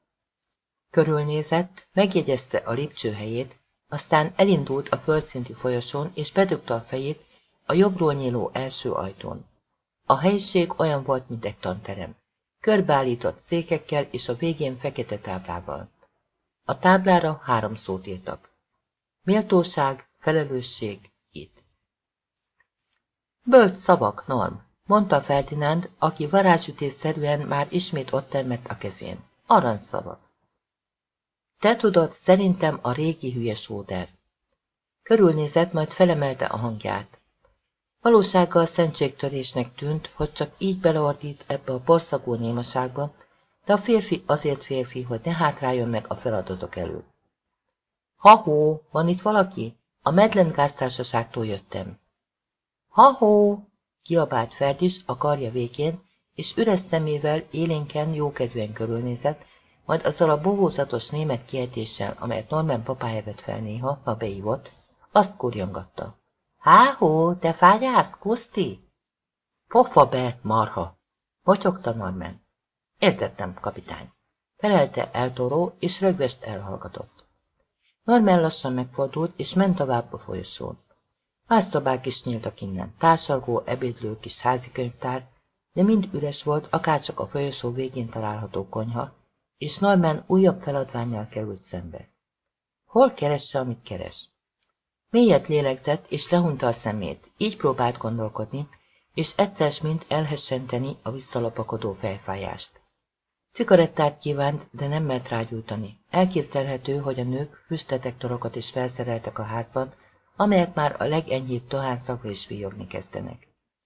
Körülnézett, megjegyezte a lépcső helyét, aztán elindult a földszinti folyosón, és bedugta a fejét a jobbról nyíló első ajtón. A helység olyan volt, mint egy tanterem, körbeállított székekkel és a végén fekete táblával. A táblára három szót írtak. Méltóság, felelősség, itt. Bölcs szavak, Norm, mondta Ferdinánd, aki varázsütésszerűen már ismét ott termett a kezén. Aranyszavak. Te tudod, szerintem a régi hülye sóder. Körülnézett, majd felemelte a hangját. Valósággal szentségtörésnek tűnt, hogy csak így beleordít ebbe a porszagú némaságba, de a férfi azért férfi, hogy ne hátráljon meg a feladatok elől. Ha-hó, van itt valaki? A Medlen gáztársaságtól jöttem. Ha-hó, kiabált Ferdis a karja végén, és üres szemével élénken, jókedvűen körülnézett, majd azzal a bohózatos német kiejtéssel, amelyet Norman papája vett fel néha, ha beívott, azt kurjongatta. Há-hó, te fágyász, Kuszti? Pofa be, marha! Motyogta Norman. Értettem, kapitány. Felelte El Toro, és rögvest elhallgatott. Norman lassan megfordult, és ment tovább a folyosón. Más szobák is nyíltak innen, társalgó, ebédlő, kis házikönyvtár, de mind üres volt, akárcsak a folyosó végén található konyha, és Norman újabb feladvánnyal került szembe. Hol keresse, amit keres? Mélyet lélegzett, és lehunta a szemét, így próbált gondolkodni, és egyszer mint elhessenteni a visszalopakodó fejfájást. Cigarettát kívánt, de nem mert rágyújtani. Elképzelhető, hogy a nők füstdetektorokat is felszereltek a házban, amelyek már a legenyhébb dohánszakra is villogni kezdenek.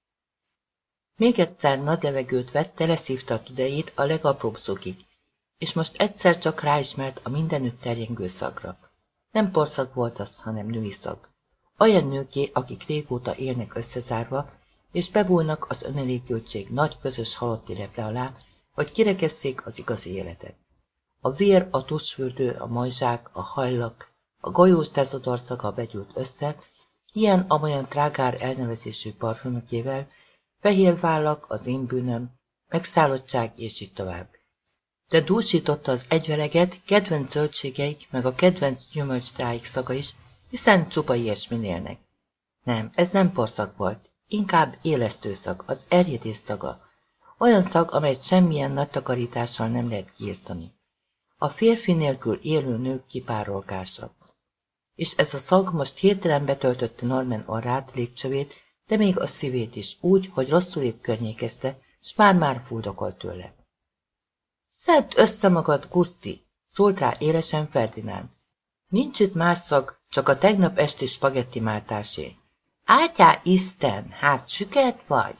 Még egyszer nagy levegőt vett, teleszívta a tüdejét a legapróbb szokig, és most egyszer csak ráismert a mindenütt terjengő szagra. Nem porszag volt az, hanem női szag. Olyan nőké, akik régóta élnek összezárva, és bebújnak az önelégültség nagy közös halotti leple alá, hogy kirekesszék az igazi életet. A vér, a tusfürdő, a majzsák, a hajlak, a golyós dezodorszaga begyűlt össze, ilyen-amolyan trágár elnevezésű parfümökével, fehér vállak, az én bűnöm, megszállottság és így tovább. De dúsította az egyveleget, kedvenc zöldségeik, meg a kedvenc gyümölcstáik szaga is, hiszen csupa ilyesmin élnek. Nem, ez nem porszag volt, inkább élesztő szag, az erjedés szaga. Olyan szag, amelyet semmilyen nagy takarítással nem lehet kiirtani. A férfi nélkül élő nők kipárolgása. És ez a szag most hirtelen betöltötte Norman orrát, légcsövét, de még a szívét is, úgy, hogy rosszul épp környékezte, s már-már fuldokolt tőle. Szedd össze magad, Guszti! Szólt rá élesen Ferdinánd. Nincs itt más szag, csak a tegnap esti spagetti máltásé. Átyá Isten, hát süket vagy?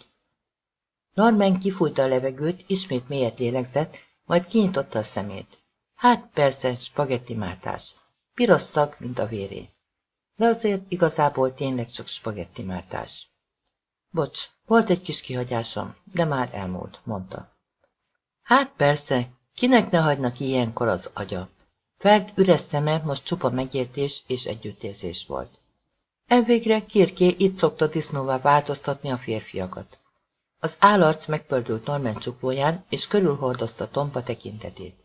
Norman kifújta a levegőt, ismét mélyet lélegzett, majd kinyitotta a szemét. Hát persze, spagetti máltás. Piros szag, mint a véré. De azért igazából tényleg csak spagetti máltás. Bocs, volt egy kis kihagyásom, de már elmúlt, mondta. Hát persze, kinek ne hagynak ilyenkor az agya? Ferd üres szeme most csupa megértés és együttérzés volt. Elvégre Kirké itt szokta disznóvá változtatni a férfiakat. Az állarc megpördült Norman csuklóján, és körülhordozta tompa tekintetét.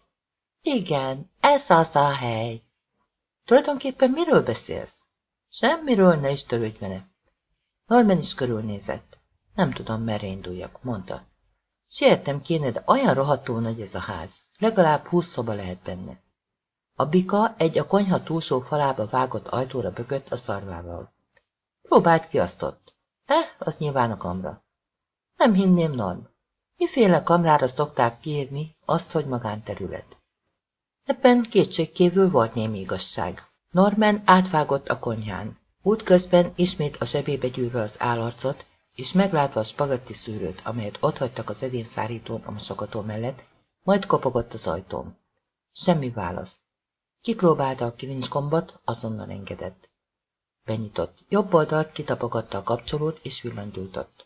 Igen, ez az a hely. Tulajdonképpen miről beszélsz? Semmiről, ne is törődj vele. Norman is körülnézett. Nem tudom, merre induljak, mondta. Sietnem kéne, de olyan rohadtul nagy ez a ház. Legalább húsz szoba lehet benne. A bika egy a konyha túlsó falába vágott ajtóra bökött a szarvával. Próbált kiasztott. Eh, az nyilván a kamra. Nem hinném, Norm. Miféle kamrára szokták kiírni azt, hogy magánterület? Ebben kétségkívül volt némi igazság. Norman átvágott a konyhán. Útközben ismét a zsebébe gyűrve az állarcot, és meglátva a spagetti szűrőt, amelyet otthagytak az edényszárítón a mosogató mellett, majd kopogott az ajtón. Semmi válasz. Kipróbálta a kilincsgombot, azonnal engedett. Benyitott. Jobb oldalt kitapogatta a kapcsolót, és villanygyújtott.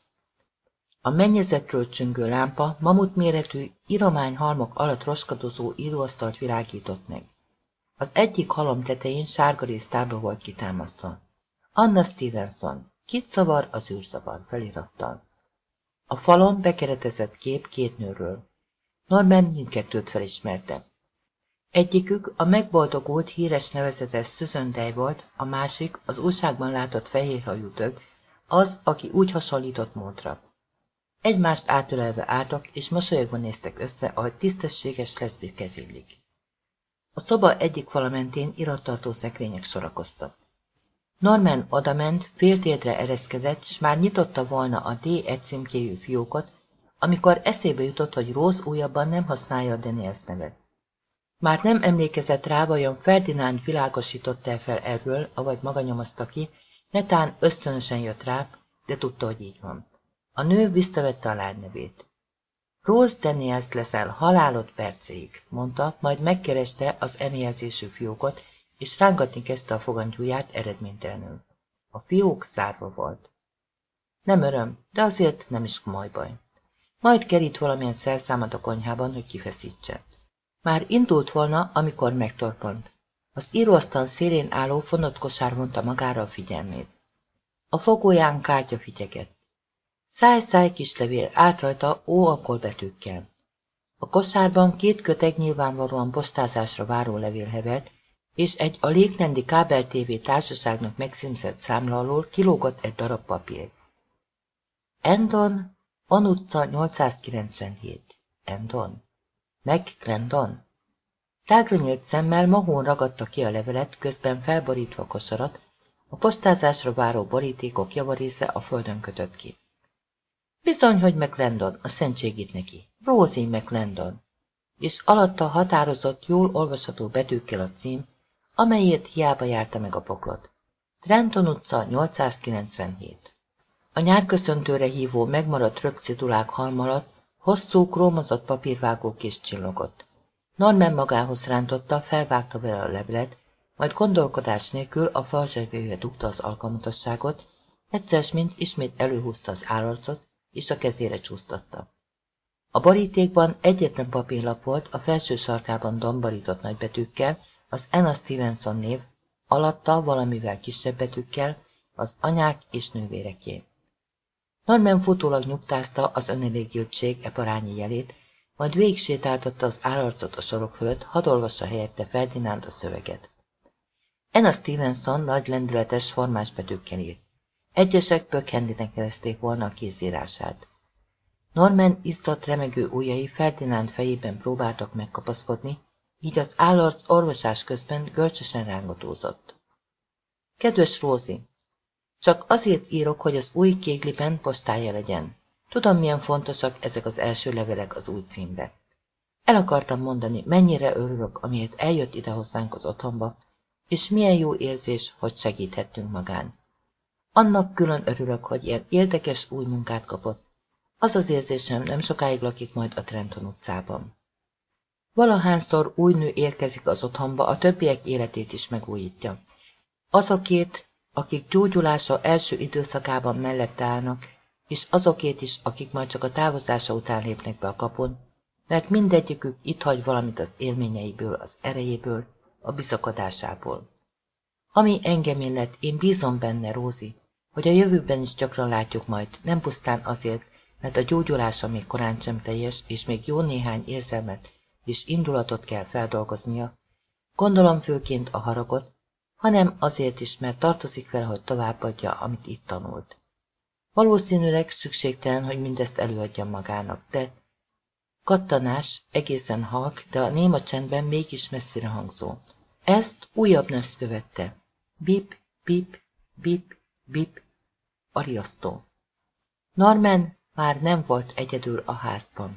A mennyezetről csüngő lámpa mamut méretű, irományhalmok alatt roskadozó íróasztalt világított meg. Az egyik halom tetején sárgarész tábla volt kitámasztva. Anna Stevenson. Kit szavar az űrszavar felirattal. A falon bekeretezett kép két nőről. Norman mindkettőt felismerte. Egyikük a megboldogult, híres nevezetes Susan Day volt, a másik az újságban látott fehérhajú tök, az, aki úgy hasonlított módra. Egymást átölelve álltak, és mosolyogva néztek össze, ahogy tisztességes leszbik kezillik. A szoba egyik fala mentén irattartó szekrények sorakoztak. Norman odament, féltérdre ereszkedett, s már nyitotta volna a D egy címkéjű fiókot, amikor eszébe jutott, hogy Rose újabban nem használja a Daniels nevet. Már nem emlékezett rá, vajon Ferdinánd világosította-e fel erről, avagy maga nyomozta ki, netán ösztönösen jött rá, de tudta, hogy így van. A nő visszavette a lány nevét. Rose Daniels leszel halálod percéig, mondta, majd megkereste az emi-jelzésű fiókot, és rángatni kezdte a fogantyúját eredménytelenül. A fiók zárva volt. Nem öröm, de azért nem is komoly baj. Majd kerít valamilyen szerszámot a konyhában, hogy kifeszítse. Már indult volna, amikor megtorpant. Az íróasztal szélén álló fonott kosár vonta magára a figyelmét. A fogóján kártya fityegett. Száj-száj kislevél állt rajta ó-angol betűkkel. A kosárban két köteg nyilvánvalóan postázásra váró levél hevert, és egy a Lakeland-i kábel-tévé társaságnak megcímzett számla alól kilógott egy darab papír. Endon, On utca nyolcszázkilencvenhét. Endon? Meg Glendon? Tágra nyílt szemmel Mahón ragadta ki a levelet, közben felborítva a kosarat, a postázásra váró borítékok javarésze a földön kötött ki. Bizony, hogy McLendon, a szentségit neki. Rosie McLendon. És alatta határozott, jól olvasható betűkkel a cím, amelyért hiába járta meg a poklot. Trenton utca nyolcszázkilencvenhét. A nyárköszöntőre hívó megmaradt röpcédulák halma alatt hosszú, krómozott papírvágók is csillogott. Norman magához rántotta, felvágta vele a levelet, majd gondolkodás nélkül a falzsebébe dugta az alkalmatosságot, egyszer mint ismét előhúzta az állarcot, és a kezére csúsztatta. A borítékban egyetlen papírlap volt, a felső sarkában domborított nagybetűkkel, az Anna Stevenson név, alatta valamivel kisebb betűkkel, az anyák és nővéreké. Norman futólag nyugtázta az önelégültség e parányi jelét, majd végigsétáltatta az állarcot a sorok fölött, hadd olvassa helyette Ferdinánd a szöveget. Anna Stevenson nagy lendületes formás betűkkel írt. Egyesek Pökhendinek nevezték volna a kézírását. Norman izzadt remegő ujjai Ferdinánd fejében próbáltak megkapaszkodni, így az állarc orvosás közben görcsösen rángatózott. Kedves Rosie, csak azért írok, hogy az új kégliben postája legyen. Tudom, milyen fontosak ezek az első levelek az új címbe. El akartam mondani, mennyire örülök, amiért eljött ide hozzánk az otthonba, és milyen jó érzés, hogy segíthettünk magán. Annak külön örülök, hogy ilyen érdekes új munkát kapott. Az az érzésem, nem sokáig lakik majd a Trenton utcában. Valahányszor új nő érkezik az otthonba, a többiek életét is megújítja. Azokét, akik gyógyulása első időszakában mellette állnak, és azokét is, akik majd csak a távozása után lépnek be a kapun, mert mindegyikük itt hagy valamit az élményeiből, az erejéből, a bizakodásából. Ami engem illet, én bízom benne, Rosie, hogy a jövőben is gyakran látjuk majd, nem pusztán azért, mert a gyógyulása még korán sem teljes, és még jó néhány érzelmet és indulatot kell feldolgoznia, gondolom főként a haragot, hanem azért is, mert tartozik vele, hogy továbbadja, amit itt tanult. Valószínűleg szükségtelen, hogy mindezt előadja magának, de kattanás egészen halk, de a néma csendben mégis messzire hangzó. Ezt újabb nevsz követte. Bip, bip, bip, bip, a riasztó. Norman már nem volt egyedül a házban.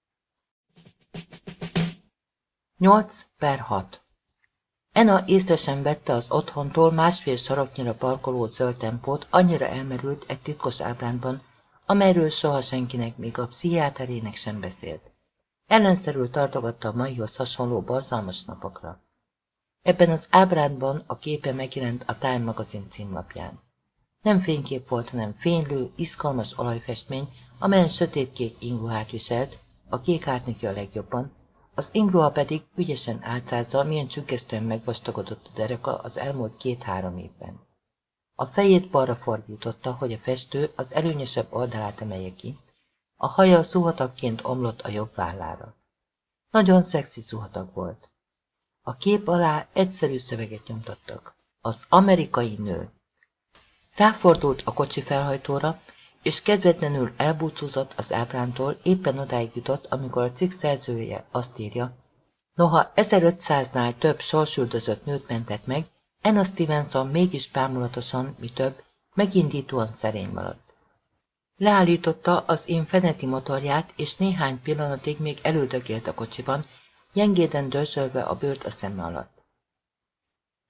nyolc per hat. Anna észre sem vette az otthontól másfél saroknyira parkoló zöld tempót, annyira elmerült egy titkos ábrándban, amelyről soha senkinek, még a pszichiáterének sem beszélt. Ellenszerül tartogatta a maihoz hasonló borzalmas napokra. Ebben az ábrándban a képe megjelent a Time magazin címlapján. Nem fénykép volt, hanem fénylő, izgalmas olajfestmény, amelyen sötétkék ingruhát viselt, a kék állt neki a legjobban, az ingruha pedig ügyesen álcázza, milyen csüggesztően megvastagodott a dereka az elmúlt két-három évben. A fejét balra fordította, hogy a festő az előnyesebb oldalát emelje ki, a haja zuhatagként omlott a jobb vállára. Nagyon szexi zuhatag volt. A kép alá egyszerű szöveget nyomtattak. Az amerikai nő. Ráfordult a kocsi felhajtóra, és kedvetlenül elbúcsúzott az ábrántól, éppen odáig jutott, amikor a cikk szerzője azt írja, noha ezerötszáznál több sorsüldözött nőt mentett meg, Anna Stevenson mégis bámulatosan, mi több, megindítóan szerény maradt. Leállította az Infiniti motorját, és néhány pillanatig még elődögélt a kocsiban, gyengéden dörzsölve a bőrt a szeme alatt.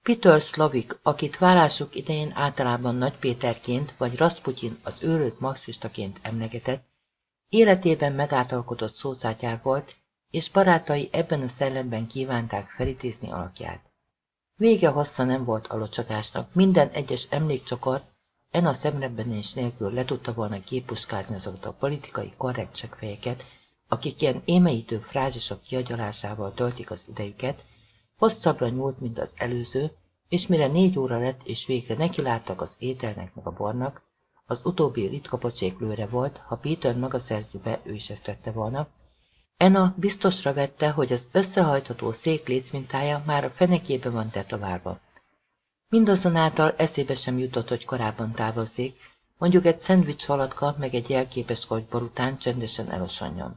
Peter Slavik, akit vállásuk idején általában Nagy Péterként vagy Rasputyin az őrült marxistaként emlegetett, életében megáltalkodott szószátjár volt, és barátai ebben a szellemben kívánták felidézni alakját. Vége hossza nem volt a locsadásnak, minden egyes emlékcsokor en a szemrebbenés nélkül le tudta volna képuskázni azokat a politikai korrekt csekkfejeket, akik ilyen émeítő frázisok kiagyalásával töltik az idejüket, hosszabbra nyúlt, mint az előző, és mire négy óra lett, és végre nekiláttak az ételnek meg a bornak, az utóbbi ritka pocséklőre volt, ha Peter maga szerzi be, ő is ezt tette volna. Anna biztosra vette, hogy az összehajtható szék lécmintája már a fenekébe van tetoválva. Mindazonáltal eszébe sem jutott, hogy korábban távozzék, mondjuk egy szendvics halatka meg egy jelképes kortybor után csendesen elosonjon.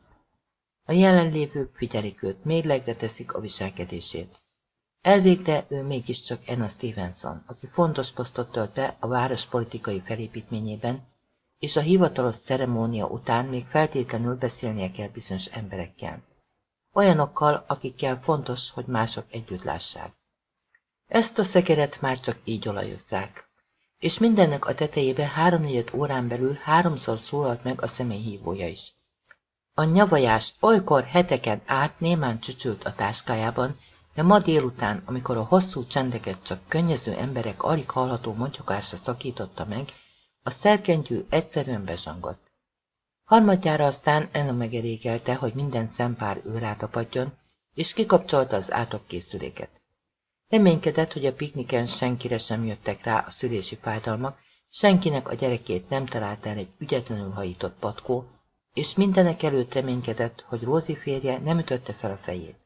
A jelenlévők figyelik őt, mérlegre teszik a viselkedését. Elvégre ő mégiscsak Anna Stevenson, aki fontos posztot tölt be a város politikai felépítményében, és a hivatalos ceremónia után még feltétlenül beszélnie kell bizonyos emberekkel. Olyanokkal, akikkel fontos, hogy mások együtt lássák. Ezt a szekeret már csak így olajozzák. És mindennek a tetejébe háromnegyed órán belül háromszor szólalt meg a személyhívója is. A nyavajás olykor heteken át némán csücsült a táskájában, de ma délután, amikor a hosszú csendeket csak könnyező emberek alig hallható motyogásra szakította meg, a szerkentyű egyszerűen bezsangott. Harmadjára aztán Anna megelégelte, hogy minden szempár ő rátapadjon, és kikapcsolta az átokkészüléket. Reménykedett, hogy a pikniken senkire sem jöttek rá a szülési fájdalmak, senkinek a gyerekét nem talált el egy ügyetlenül hajított patkó, és mindenek előtt reménykedett, hogy Rózi férje nem ütötte fel a fejét.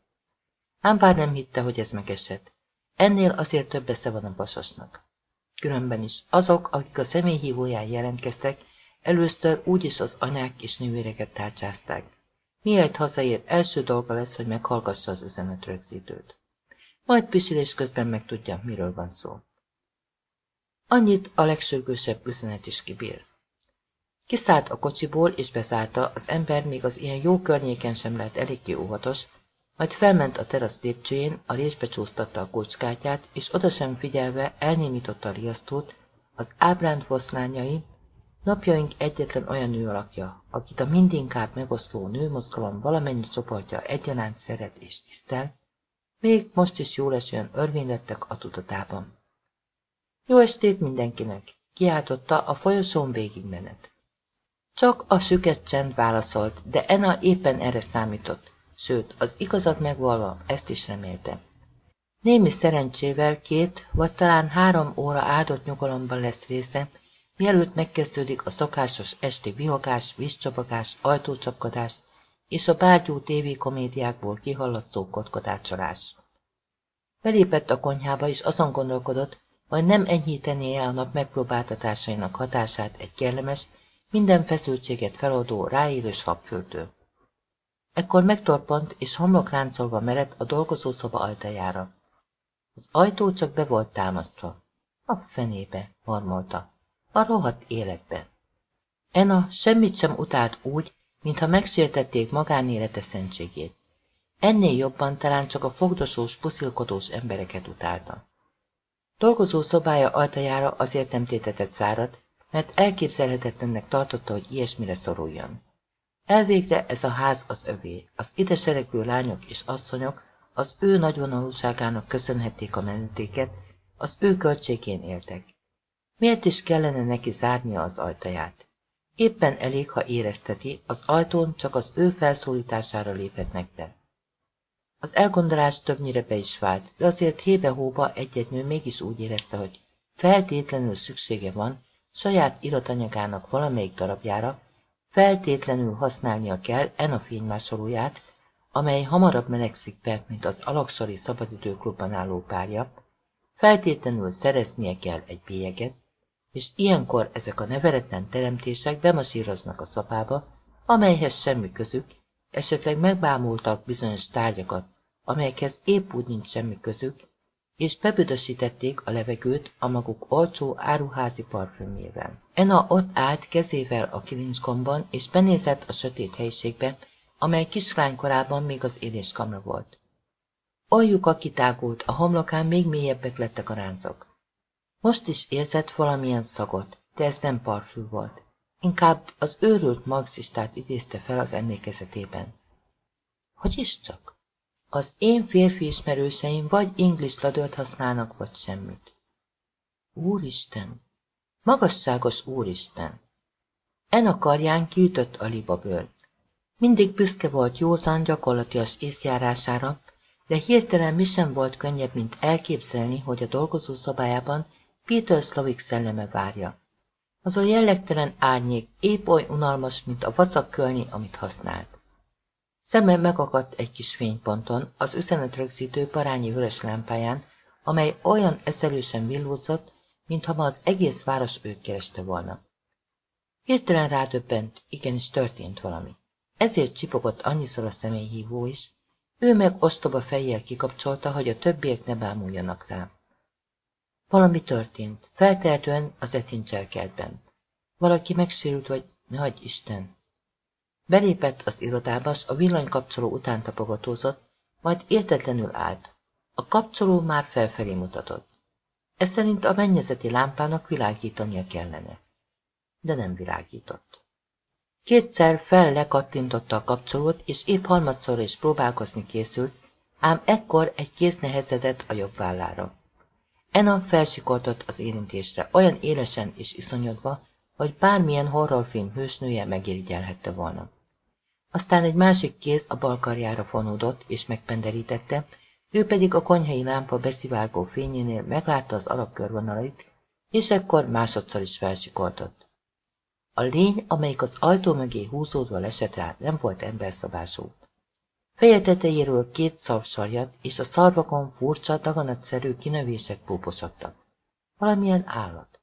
Ám bár nem hitte, hogy ez megesett. Ennél azért több esze van a pasasnak. Különben is azok, akik a személyhívóján jelentkeztek, először úgyis az anyák és nővéreket tárcsázták. Mielőtt hazaér, első dolga lesz, hogy meghallgassa az üzenetrögzítőt. Majd pisilés közben megtudja, miről van szó. Annyit a legsürgősebb üzenet is kibír. Kiszállt a kocsiból és bezárta, az ember még az ilyen jó környéken sem lehet eléggé óvatos, majd felment a terasz lépcsőjén, a résbe csúsztatta a kulcskártyát, és oda sem figyelve elnémította a riasztót, az ábránt foszlányai, napjaink egyetlen olyan nő alakja, akit a mindinkább megoszló nőmozgalom valamennyi csoportja egyaránt szeret és tisztel, még most is jól esően örvénylettek a tudatában. Jó estét mindenkinek! Kiáltotta a folyosón végigmenet. Csak a süket csend válaszolt, de Anna éppen erre számított, sőt, az igazat megvalva ezt is remélte. Némi szerencsével két vagy talán három óra áldott nyugalomban lesz része, mielőtt megkezdődik a szokásos esti vihogás, vízcsapagás, ajtócsapkodás és a bárgyú tévékomédiákból kihallatszó kotkodácsolás. Belépett a konyhába, és azon gondolkodott, vagy nem enyhítené el a nap megpróbáltatásainak hatását egy kellemes, minden feszültséget feloldó, ráérős habföltő. Ekkor megtorpant, és homlokráncolva merett a dolgozószoba ajtajára. Az ajtó csak be volt támasztva. A fenébe, mormolta. A rohadt életbe. Anna semmit sem utált úgy, mintha megsértették magánélete szentségét. Ennél jobban talán csak a fogdosós, puszilkodós embereket utálta. Dolgozó szobája ajtajára azért nem tétetett zárat, mert elképzelhetetlennek tartotta, hogy ilyesmire szoruljon. Elvégre ez a ház az övé, az ide seregő lányok és asszonyok az ő nagyvonalúságának köszönhették a menetéket, az ő költségén éltek. Miért is kellene neki zárnia az ajtaját? Éppen elég, ha érezteti, az ajtón csak az ő felszólítására léphetnek be. Az elgondolás többnyire be is vált, de azért hébe-hóba egy-egy nő mégis úgy érezte, hogy feltétlenül szüksége van saját iratanyagának valamelyik darabjára, feltétlenül használnia kell Anna fénymásolóját, amely hamarabb melegszik be, mint az Alaksori szabadidőklubban álló párja, feltétlenül szereznie kell egy bélyeget, és ilyenkor ezek a neveretlen teremtések bemasíroznak a szobába, amelyhez semmi közük, esetleg megbámultak bizonyos tárgyakat, amelyekhez épp úgy nincs semmi közük, és bebüdösítették a levegőt a maguk olcsó áruházi parfümjével. Anna ott állt kezével a kilincsgomban, és benézett a sötét helyiségbe, amely kislánykorában még az éléskamra volt. Aljuka kitágult, a homlokán még mélyebbek lettek a ráncok. Most is érzett valamilyen szagot, de ez nem parfüm volt. Inkább az őrült marxistát idézte fel az emlékezetében. Hogy is csak? Az én férfi ismerőseim vagy English ladőrt használnak, vagy semmit. Úristen! Magasságos úristen! Ena karján kiütött a libabőr. Mindig büszke volt józan, gyakorlatias észjárására, de hirtelen mi sem volt könnyebb, mint elképzelni, hogy a dolgozó szobájában Peter Slovic szelleme várja. Az a jellegtelen árnyék épp oly unalmas, mint a vacak kölni, amit használt. Szeme megakadt egy kis fényponton, az üzenetrögzítő parányi vörös lámpáján, amely olyan eszelősen villózott, mintha ma az egész város őt kereste volna. Hirtelen rádöbbent, igenis történt valami. Ezért csipogott annyiszor a személyhívó is, ő meg ostoba fejjel kikapcsolta, hogy a többiek ne bámuljanak rá. Valami történt, feltehetően az Ettinger kertben. Valaki megsérült, vagy ne hagyj Isten! Belépett az irodába, s a villanykapcsoló után tapogatózott, majd értetlenül állt. A kapcsoló már felfelé mutatott. Ez szerint a mennyezeti lámpának világítania kellene. De nem világított. Kétszer fel lekattintotta a kapcsolót, és épp harmadszorra is próbálkozni készült, ám ekkor egy kéz nehezedett a jobb vállára. Ena felsikoltott az érintésre, olyan élesen és iszonyodva, hogy bármilyen horrorfilm hősnője megirigyelhette volna. Aztán egy másik kéz a bal karjára fonódott és megpenderítette, ő pedig a konyhai lámpa beszivárgó fényénél meglátta az alapkörvonalait, és ekkor másodszor is felsikoltott. A lény, amelyik az ajtó mögé húzódva lesett rá, nem volt emberszabású. Feje tetejéről két szarvsarjat, és a szarvakon furcsa, daganatszerű kinövések póposodtak. Valamilyen állat.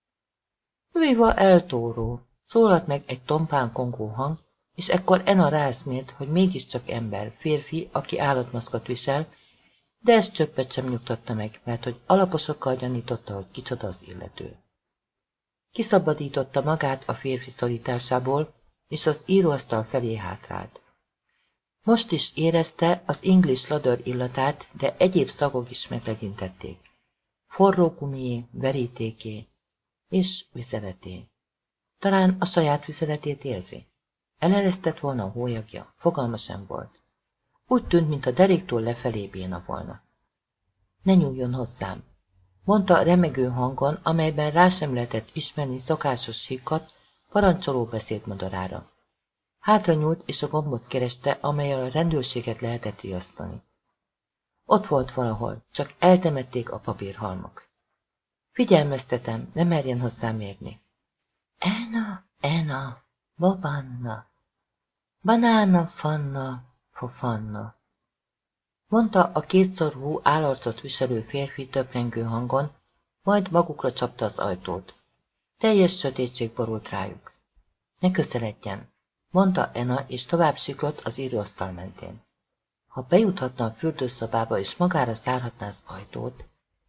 Viva el Toro! Szólalt meg egy tompán kongó hang, és ekkor Ena ráeszmélt, hogy mégiscsak ember, férfi, aki állatmaszkot visel, de ezt csöppet sem nyugtatta meg, mert hogy alaposokkal gyanította, hogy kicsoda az illető. Kiszabadította magát a férfi szorításából, és az íróasztal felé hátrált. Most is érezte az English ladőr illatát, de egyéb szagok is meglegyintették. Forró gumié, verítéké és vizeleté. Talán a saját vizeletét érzi. Eleresztett volna a hólyagja, fogalma sem volt. Úgy tűnt, mint a deréktől lefelé béna volna. Ne nyúljon hozzám, mondta remegő hangon, amelyben rá sem lehetett ismerni szokásos híkat, parancsoló beszédmadarára. Hátra nyúlt, és a gombot kereste, amellyel a rendőrséget lehetett riasztani. Ott volt valahol, csak eltemették a papírhalmok. Figyelmeztetem, ne merjen hozzám érni. Ena, Ena, babanna, banána, fanna, fofanna, mondta a kétszorvú állarcot viselő férfi töprengő hangon, majd magukra csapta az ajtót. Teljes sötétség borult rájuk. Ne közeledjen, mondta Ena, és tovább siklott az íróasztal mentén. Ha bejuthatna a fürdőszobába, és magára zárhatná az ajtót.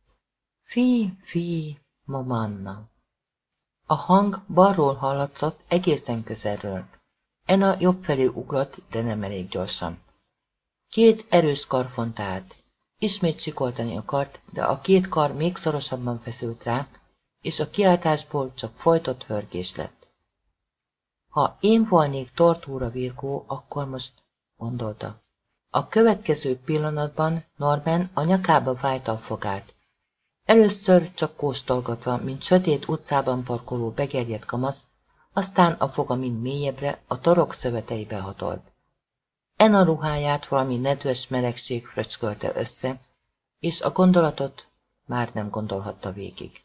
Fi, fi, mamanna. A hang balról hallatszott, egészen közelről. Ena jobb felé ugrott, de nem elég gyorsan. Két erős kar font át. Ismét sikoltani akart, de a két kar még szorosabban feszült rá, és a kiáltásból csak folytott hörgés lett. Ha én volnék tortúra virkó, akkor most, gondolta. A következő pillanatban Norman a nyakába vájta a fogát. Először csak kóstolgatva, mint sötét utcában parkoló begerjedt kamasz, aztán a foga mind mélyebbre, a torok szöveteibe hatolt. Ena ruháját valami nedves melegség fröcskölte össze, és a gondolatot már nem gondolhatta végig.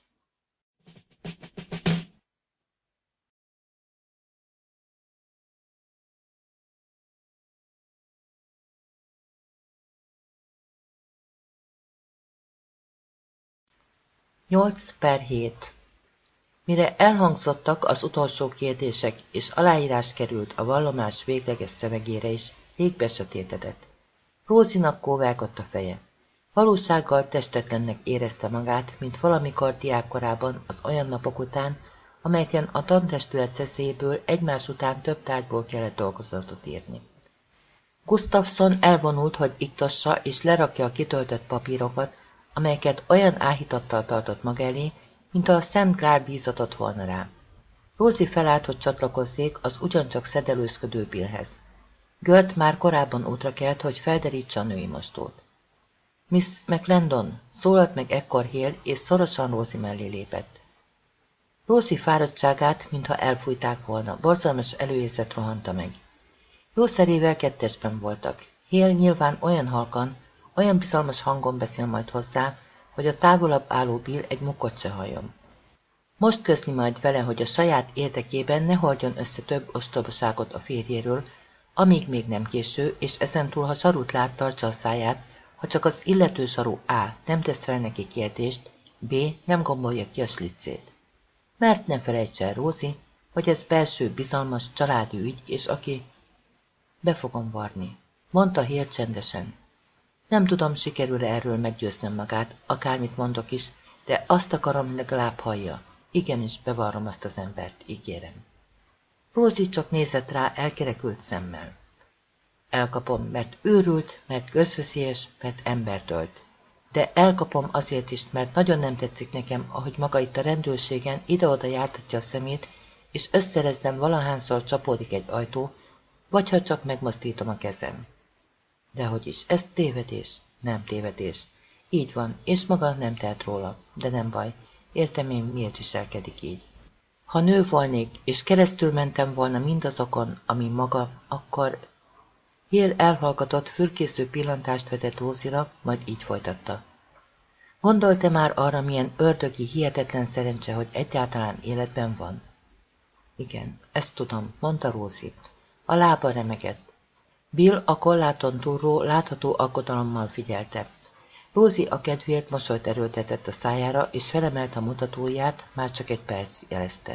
nyolc per hét. Mire elhangzottak az utolsó kérdések, és aláírás került a vallomás végleges szövegére is, rég besötétedett. Rózinak kóválgott a feje. Valósággal testetlennek érezte magát, mint valamikor diákkorában az olyan napok után, amelyeken a tantestület szeszélyéből egymás után több tárgyból kellett dolgozatot írni. Gustafsson elvonult, hogy iktassa és lerakja a kitöltött papírokat, amelyeket olyan áhítattal tartott maga elé, mint a Szent Grál bízatott volna rá. Rosie felállt, hogy csatlakozzék az ugyancsak szedelőzködő Billhez. Gert már korábban útra kelt, hogy felderítse a női mostót. Miss McLendon, szólalt meg ekkor Hale, és szorosan Rosie mellé lépett. Rosie fáradtságát, mintha elfújták volna, borzalmas előérzet rohanta meg. Jószerével kettesben voltak. Hale nyilván olyan halkan, olyan bizalmas hangon beszél majd hozzá, hogy a távolabb álló Bill egy mukkot se halljon. Most közli majd vele, hogy a saját érdekében ne hordjon össze több ostobaságot a férjéről, amíg még nem késő, és ezentúl, ha sarut lát, tartsa a száját, ha csak az illető saru A. nem tesz fel neki kérdést, B. nem gombolja ki a slicét. Mert ne felejts el, Rosie, hogy ez belső, bizalmas, családi ügy, és aki... Be fogom varni, mondta Hale csendesen. Nem tudom, sikerül-e erről meggyőznöm magát, akármit mondok is, de azt akarom, legalább hallja. Igenis, bevarrom azt az embert, ígérem. Rosie csak nézett rá elkerekült szemmel. Elkapom, mert őrült, mert közveszélyes, mert embert ölt. De elkapom azért is, mert nagyon nem tetszik nekem, ahogy maga itt a rendőrségen ide-oda jártatja a szemét, és összerezzem valahányszor csapódik egy ajtó, vagy ha csak megmozdítom a kezem. Dehogy is, ez tévedés, nem tévedés. Így van, és maga nem tehet róla, de nem baj, értem én, miért viselkedik így. Ha nő volnék, és keresztül mentem volna mindazokon, ami maga, akkor... Hale elhallgatott, fürkésző pillantást vetett Rosie-ra, majd így folytatta. Gondolt-e már arra, milyen ördögi, hihetetlen szerencse, hogy egyáltalán életben van? Igen, ezt tudom, mondta Rosie. A lába remegett. Bill a kolláton túlról látható aggodalommal figyelte. Rosie a kedvéért mosolyt erőltetett a szájára, és felemelt a mutatóját, már csak egy perc jelezte.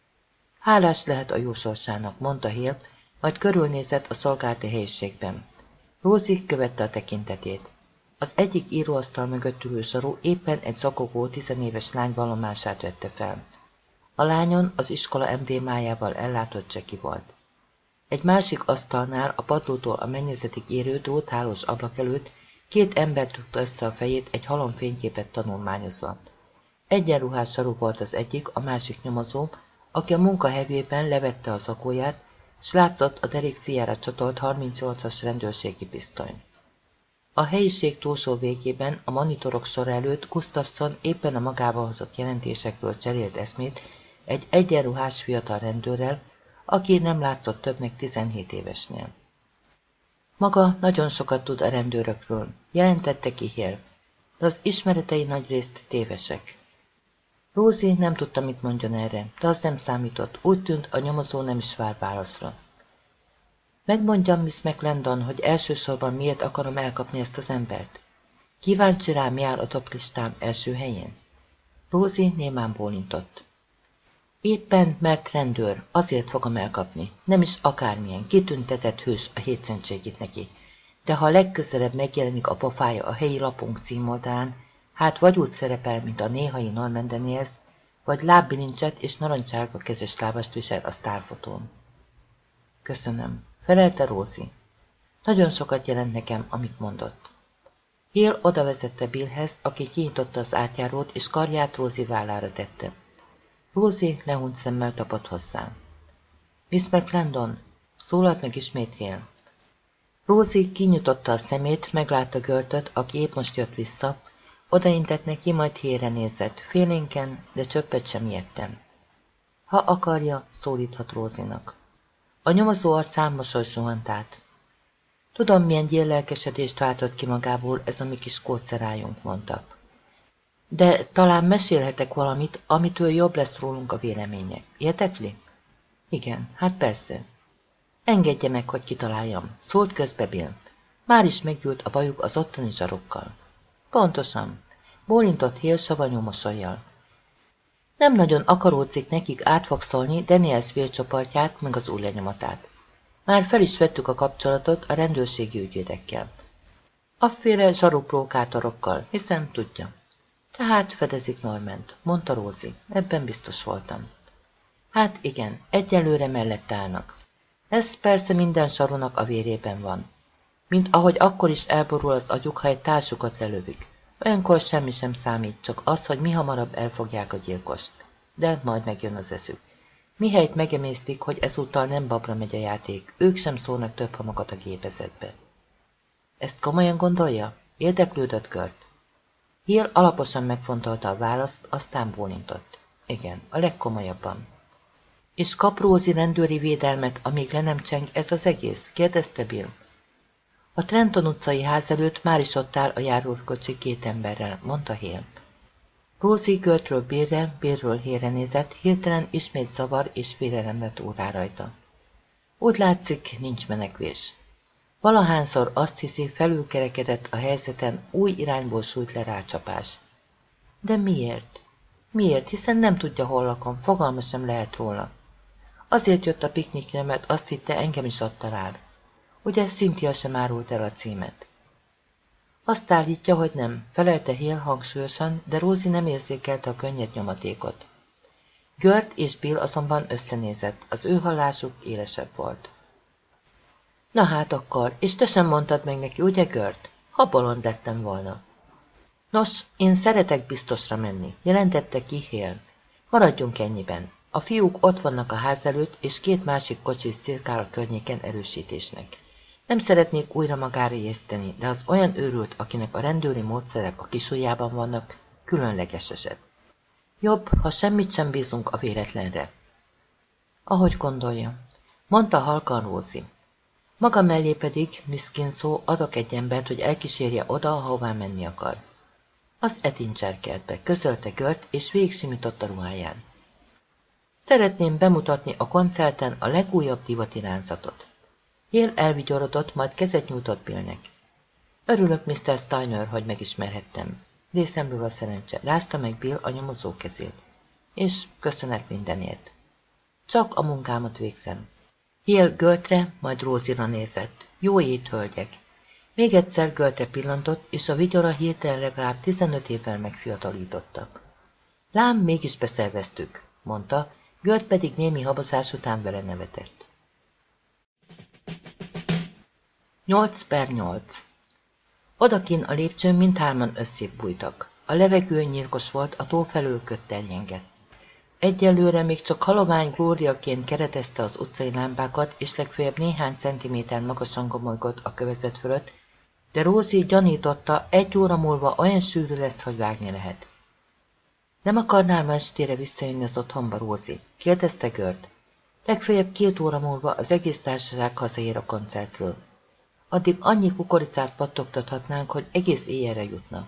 Hálás lehet a jó sorsának, mondta Hale, majd körülnézett a szolgálati helyiségben. Rosie követte a tekintetét. Az egyik íróasztal mögött ülő saru éppen egy zakogó tizenéves lány vallomását vette fel. A lányon az iskola emblémájával ellátott cseki volt. Egy másik asztalnál a padlótól a mennyezetig érő dróthálós ablak előtt két ember tudta össze a fejét egy halom fényképet tanulmányozva. Egyenruhás saru volt az egyik, a másik nyomozó, aki a munkahelyében levette a zakóját, s látszott a derék szíjára csatolt harmincnyolcas rendőrségi pisztoly. A helyiség túlsó végében, a monitorok sor előtt Gustafsson éppen a magába hozott jelentésekről cserélt eszmét egy egyenruhás fiatal rendőrrel, aki nem látszott többnek tizenhét évesnél. Maga nagyon sokat tud a rendőrökről, jelentette ki Hale, de az ismeretei nagyrészt tévesek. Rosie nem tudta, mit mondjon erre, de az nem számított, úgy tűnt, a nyomozó nem is vár válaszra. Megmondjam, Miss McLendon, hogy elsősorban miért akarom elkapni ezt az embert. Kíváncsi rá, mi áll a toplistám első helyén? Rosie némán bólintott. Éppen, mert rendőr, azért fogom elkapni, nem is akármilyen, kitüntetett hős a hétszentségét neki. De ha legközelebb megjelenik a pofája a helyi lapunk címoldalán, hát vagy úgy szerepel, mint a néhai Norman Daniels, vagy lábbilincset és narancsárga kezes lábast visel a sztárfotón. Köszönöm, felelte Rosie. Nagyon sokat jelent nekem, amit mondott. Hale odavezette Billhez, aki kinyitotta az átjárót, és karját Rosie vállára tette. Rosie lehunyt szemmel tapadt hozzá. Miss McLendon, szólalt meg ismét Hale. Rosie kinyitotta a szemét, meglátta Gertet, aki épp most jött vissza, odaintett neki, majd Hale-re nézett, félénken, de csöppet sem ijedtem. Ha akarja, szólíthat Rosie-nak. A nyomozó arcán mosoly suhant át. Tudom, milyen gyéllelkesedést váltott ki magából ez a mi kis kócerájunk, mondta. De talán mesélhetek valamit, amitől jobb lesz rólunk a véleménye. Értekli? Igen, hát persze. Engedje meg, hogy kitaláljam, szólt közbe Bill. Már is meggyűlt a bajuk az ottani zsarokkal. Pontosan, bólintott Hale savanyú mosollyal. Nem nagyon akaródzik nekik átvakszolni Daniels vércsoportját, meg az új lenyomatát. Már fel is vettük a kapcsolatot a rendőrségi ügyvédekkel. Afféle zsaruprókátorokkal, hiszen tudja. Tehát fedezik Normant, mondta Rosie, ebben biztos voltam. Hát igen, egyelőre mellett állnak. Ez persze minden sarunak a vérében van. Mint ahogy akkor is elborul az agyuk, ha egy társukat lelövik. Olyankor semmi sem számít, csak az, hogy mi hamarabb elfogják a gyilkost. De majd megjön az eszük. Mihelyt megemésztik, hogy ezúttal nem babra megy a játék, ők sem szólnak több hamakat a gépezetbe. Ezt komolyan gondolja? Érdeklődött Kurt. Hill alaposan megfontolta a választ, aztán bólintott. Igen, a legkomolyabban. És kap Rosie rendőri védelmet, amíg le nem cseng ez az egész? Kérdezte Bill. A Trenton utcai ház előtt már is ott áll a járókocsi két emberrel, mondta Hill. Rosie Gertről Billre, Billről Hillre nézett, hirtelen ismét zavar és félelem lett órá rajta. Úgy látszik, nincs menekvés. Valahányszor azt hiszi, felülkerekedett a helyzeten, új irányból sújt le rácsapás. De miért? Miért? Hiszen nem tudja, hol lakom, fogalma sem lehet róla. Azért jött a piknikre, mert azt hitte, engem is ott talál. Ugye Cynthia sem árult el a címet. Azt állítja, hogy nem, felelte Hill hangsúlyosan, de Rosie nem érzékelte a könnyed nyomatékot. Gert és Bill azonban összenézett, az ő hallásuk élesebb volt. Na hát akkor, és te sem mondtad meg neki, ugye Gert? Ha bolond lettem volna. Nos, én szeretek biztosra menni, jelentette ki Hill. Maradjunk ennyiben. A fiúk ott vannak a ház előtt, és két másik kocsis cirkál a környéken erősítésnek. Nem szeretnék újra magára ijeszteni, de az olyan őrült, akinek a rendőri módszerek a kisujjában vannak, különleges eset. Jobb, ha semmit sem bízunk a véletlenre. Ahogy gondolja, mondta halkan Rosie. Maga mellé pedig, Miss Kinshaw, adok egy embert, hogy elkísérje oda, ahová menni akar. Az Ettinger kertbe, közölte Gert, és végigsimított a ruháján. Szeretném bemutatni a koncerten a legújabb divatirányzatot. Hill elvigyorodott, majd kezet nyújtott Billnek. Örülök, miszter Steiner, hogy megismerhettem. Részemről a szerencse, rázta meg Bill a nyomozó kezét. És köszönet mindenért. Csak a munkámat végzem. Hill Gertre, majd Rosie-ra nézett. Jó ét, hölgyek! Még egyszer Gertre pillantott, és a vigyora hirtelen legalább tizenöt évvel megfiatalította. Lám, mégis beszerveztük, mondta, Gert pedig némi habozás után vele nevetett. nyolc per nyolc. Odakin a lépcsőn mindhárman összébb bújtak. A levegő nyírkos volt, a tó felől kötterjengett. Egyelőre még csak halovány glóriaként keretezte az utcai lámpákat, és legfeljebb néhány centiméter magasan gomolygott a kövezet fölött, de Rosie gyanította, egy óra múlva olyan sűrű lesz, hogy vágni lehet. Nem akarnál ma estére visszajönni az otthonba, Rosie? Kérdezte Gert. Legfeljebb két óra múlva az egész társaság hazaér a koncertről. Addig annyi kukoricát pattogtathatnánk, hogy egész éjjelre jutna.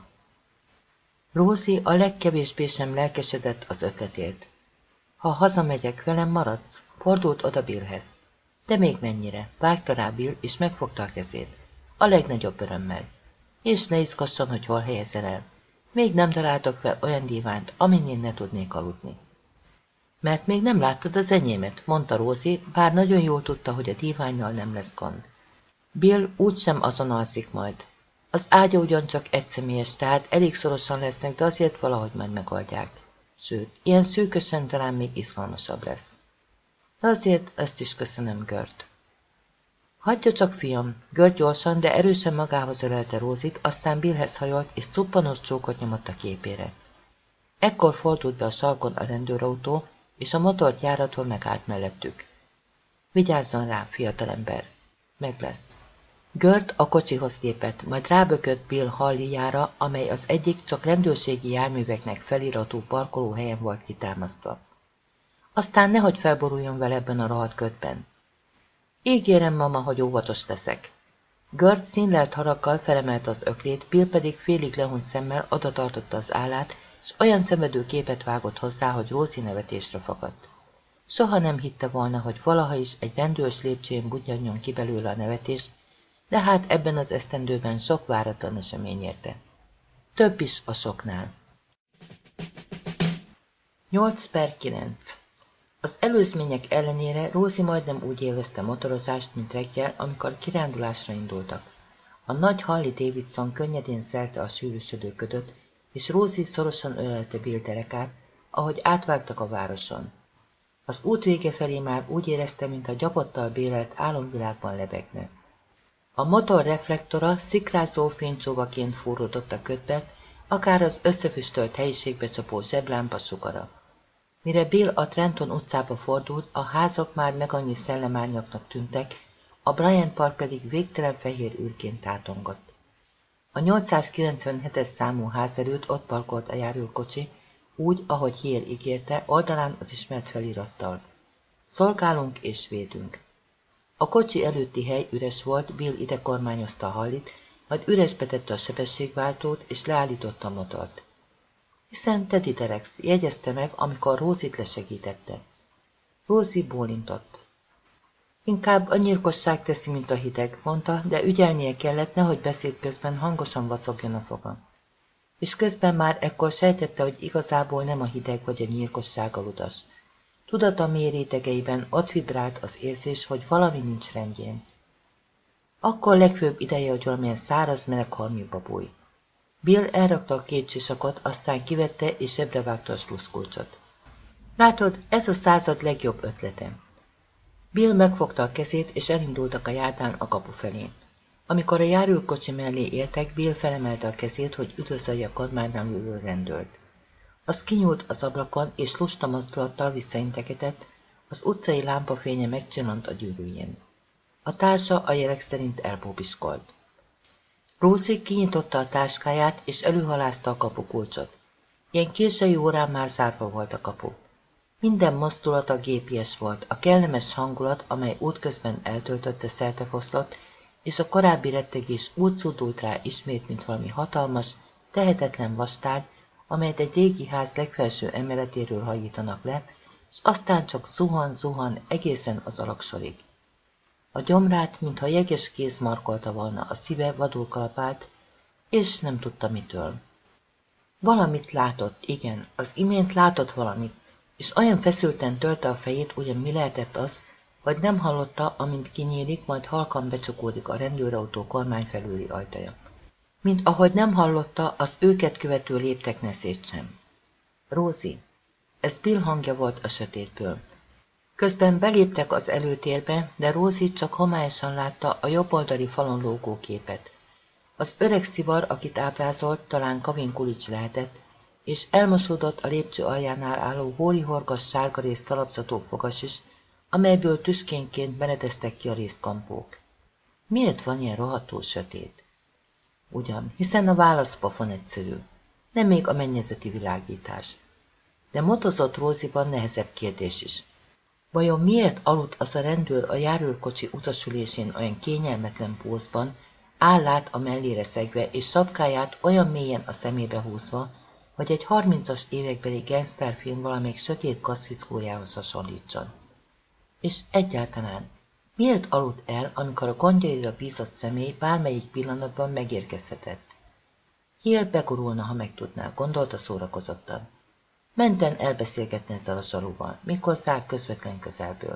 Rosie a legkevésbé sem lelkesedett az ötletért. Ha hazamegyek, velem maradsz, fordult oda Billhez. De még mennyire, vágta rá Bill, és megfogta a kezét. A legnagyobb örömmel. És ne izgasson, hogy hol helyezel el. Még nem találtok fel olyan díványt, amin én ne tudnék aludni. Mert még nem láttad az enyémet, mondta Rosie, bár nagyon jól tudta, hogy a díványnal nem lesz gond. Bill úgysem azon alszik majd. Az ágya ugyancsak egyszemélyes, tehát elég szorosan lesznek, de azért valahogy majd megoldják. Sőt, ilyen szűkösen talán még izgalmasabb lesz. De azért ezt is köszönöm, Gert. Hagyja csak, fiam, Gert gyorsan, de erősen magához ölelte Rosie-t, aztán Billhez hajolt, és cuppanós csókot nyomott a képére. Ekkor fordult be a sarkon a rendőrautó, és a motort járatól megállt mellettük. Vigyázzon rá, fiatalember! Meg lesz. Gert a kocsihoz lépett, majd rábökött Bill hallijára, amely az egyik csak rendőrségi járműveknek feliratú parkolóhelyen volt kitámasztva. Aztán nehogy felboruljon vele ebben a rohadt ködben. Ígérem, mama, hogy óvatos leszek. Gert színlelt haraggal felemelte az öklét, Bill pedig félig lehunyt szemmel odatartotta az állát, és olyan szenvedő képet vágott hozzá, hogy Rosie nevetésre fakadt. Soha nem hitte volna, hogy valaha is egy rendőrs lépcsőjén budjanjon ki belőle a nevetés, de hát ebben az esztendőben sok váratlan esemény érte. Több is a soknál. nyolc per kilenc. Az előzmények ellenére Rosie majdnem úgy élvezte motorozást, mint reggel, amikor kirándulásra indultak. A nagy Harley Davidson könnyedén szelte a sűrűsödő ködöt, és Rosie szorosan ölelte Bill derekát, ahogy átvágtak a városon. Az út vége felé már úgy érezte, mintha gyapottal bélelt álomvilágban lebegne. A motor reflektora szikrázó fénycsóvaként fúródott a ködbe, akár az összefüstölt helyiségbe csapó zseblámpa sugara. Mire Bill a Trenton utcába fordult, a házak már meg annyi szellemárnyaknak tűntek, a Bryant Park pedig végtelen fehér űrként tátongott. A nyolcszázkilencvenhetes számú ház előtt ott parkolt a járőrkocsi, úgy, ahogy Hale ígérte, oldalán az ismert felirattal. Szolgálunk és védünk. A kocsi előtti hely üres volt, Bill ide kormányozta a hallit, majd üresbe tette a sebességváltót és leállította a motort. Hiszen Teddy Derex jegyezte meg, amikor Rosie-t lesegítette. Rosie bólintott. Inkább a nyírkosság teszi, mint a hideg, mondta, de ügyelnie kellett, nehogy beszéd közben hangosan vacogjon a foga. És közben már ekkor sejtette, hogy igazából nem a hideg vagy a nyírkosság a ludas. Tudata mély rétegeiben ott vibrált az érzés, hogy valami nincs rendjén. Akkor legfőbb ideje, hogy valamilyen száraz meleg harmiba bújj. Bill elrakta a két sisakot, aztán kivette és ebrevágta a sluszkulcsot. Látod, ez a század legjobb ötlete. Bill megfogta a kezét, és elindultak a járdán a kapu felé. Amikor a járőrkocsi mellé éltek, Bill felemelte a kezét, hogy üdvözölje a kormánynál ülő rendőrt. Az kinyúlt az ablakon, és lusta mozdulattal visszaintegetett, az utcai lámpafénye megcsillant a gyűrűjén. A társa a jelek szerint elbóbiskolt. Rosie kinyitotta a táskáját, és előhalázta a kapukulcsot. Ilyen késői órán már zárva volt a kapu. Minden mozdulata gépies volt, a kellemes hangulat, amely útközben eltöltötte szertefoszlott, és a korábbi rettegés úgy szúdult rá ismét, mint valami hatalmas, tehetetlen vastárgy, amelyet egy régi ház legfelső emeletéről hajítanak le, és aztán csak zuhan-zuhan egészen az alagsorig. A gyomrát, mintha jeges kéz markolta volna, a szíve vadul kalapált, és nem tudta mitől. Valamit látott, igen, az imént látott valamit, és olyan feszülten tölte a fejét, ugyan mi lehetett az, vagy nem hallotta, amint kinyílik, majd halkan becsukódik a rendőrautó kormány felüli ajtaja. Mint ahogy nem hallotta az őket követő léptek neszét sem. Rosie. Ez Bill hangja volt a sötétből. Közben beléptek az előtérbe, de Rosie csak homályosan látta a jobboldali falon lógó képet. Az öreg szivar, akit ábrázolt, talán Kavin Kulics lehetett, és elmosódott a lépcső aljánál álló hórihorgas sárgarész talapzató fogas is, amelyből tüskénként meredeztek ki a részkampók. Miért van ilyen rohadtul sötét? Ugyan, hiszen a válasz pofon egyszerű. Nem még a mennyezeti világítás. De motozott Rosie-ban nehezebb kérdés is. Vajon miért aludt az a rendőr a járőrkocsi utasülésén olyan kényelmetlen pózban, állát a mellére szegve és sapkáját olyan mélyen a szemébe húzva, hogy egy harmincas évekbeli gangsterfilm valamelyik sötét gazfickójához hasonlítson? És egyáltalán, miért aludt el, amikor a gondjaira bízott személy bármelyik pillanatban megérkezhetett? Hale begurulna, ha megtudná, gondolta szórakozottan. Menten elbeszélgetni ezzel a zsalúval, méghozzá közvetlen közelből.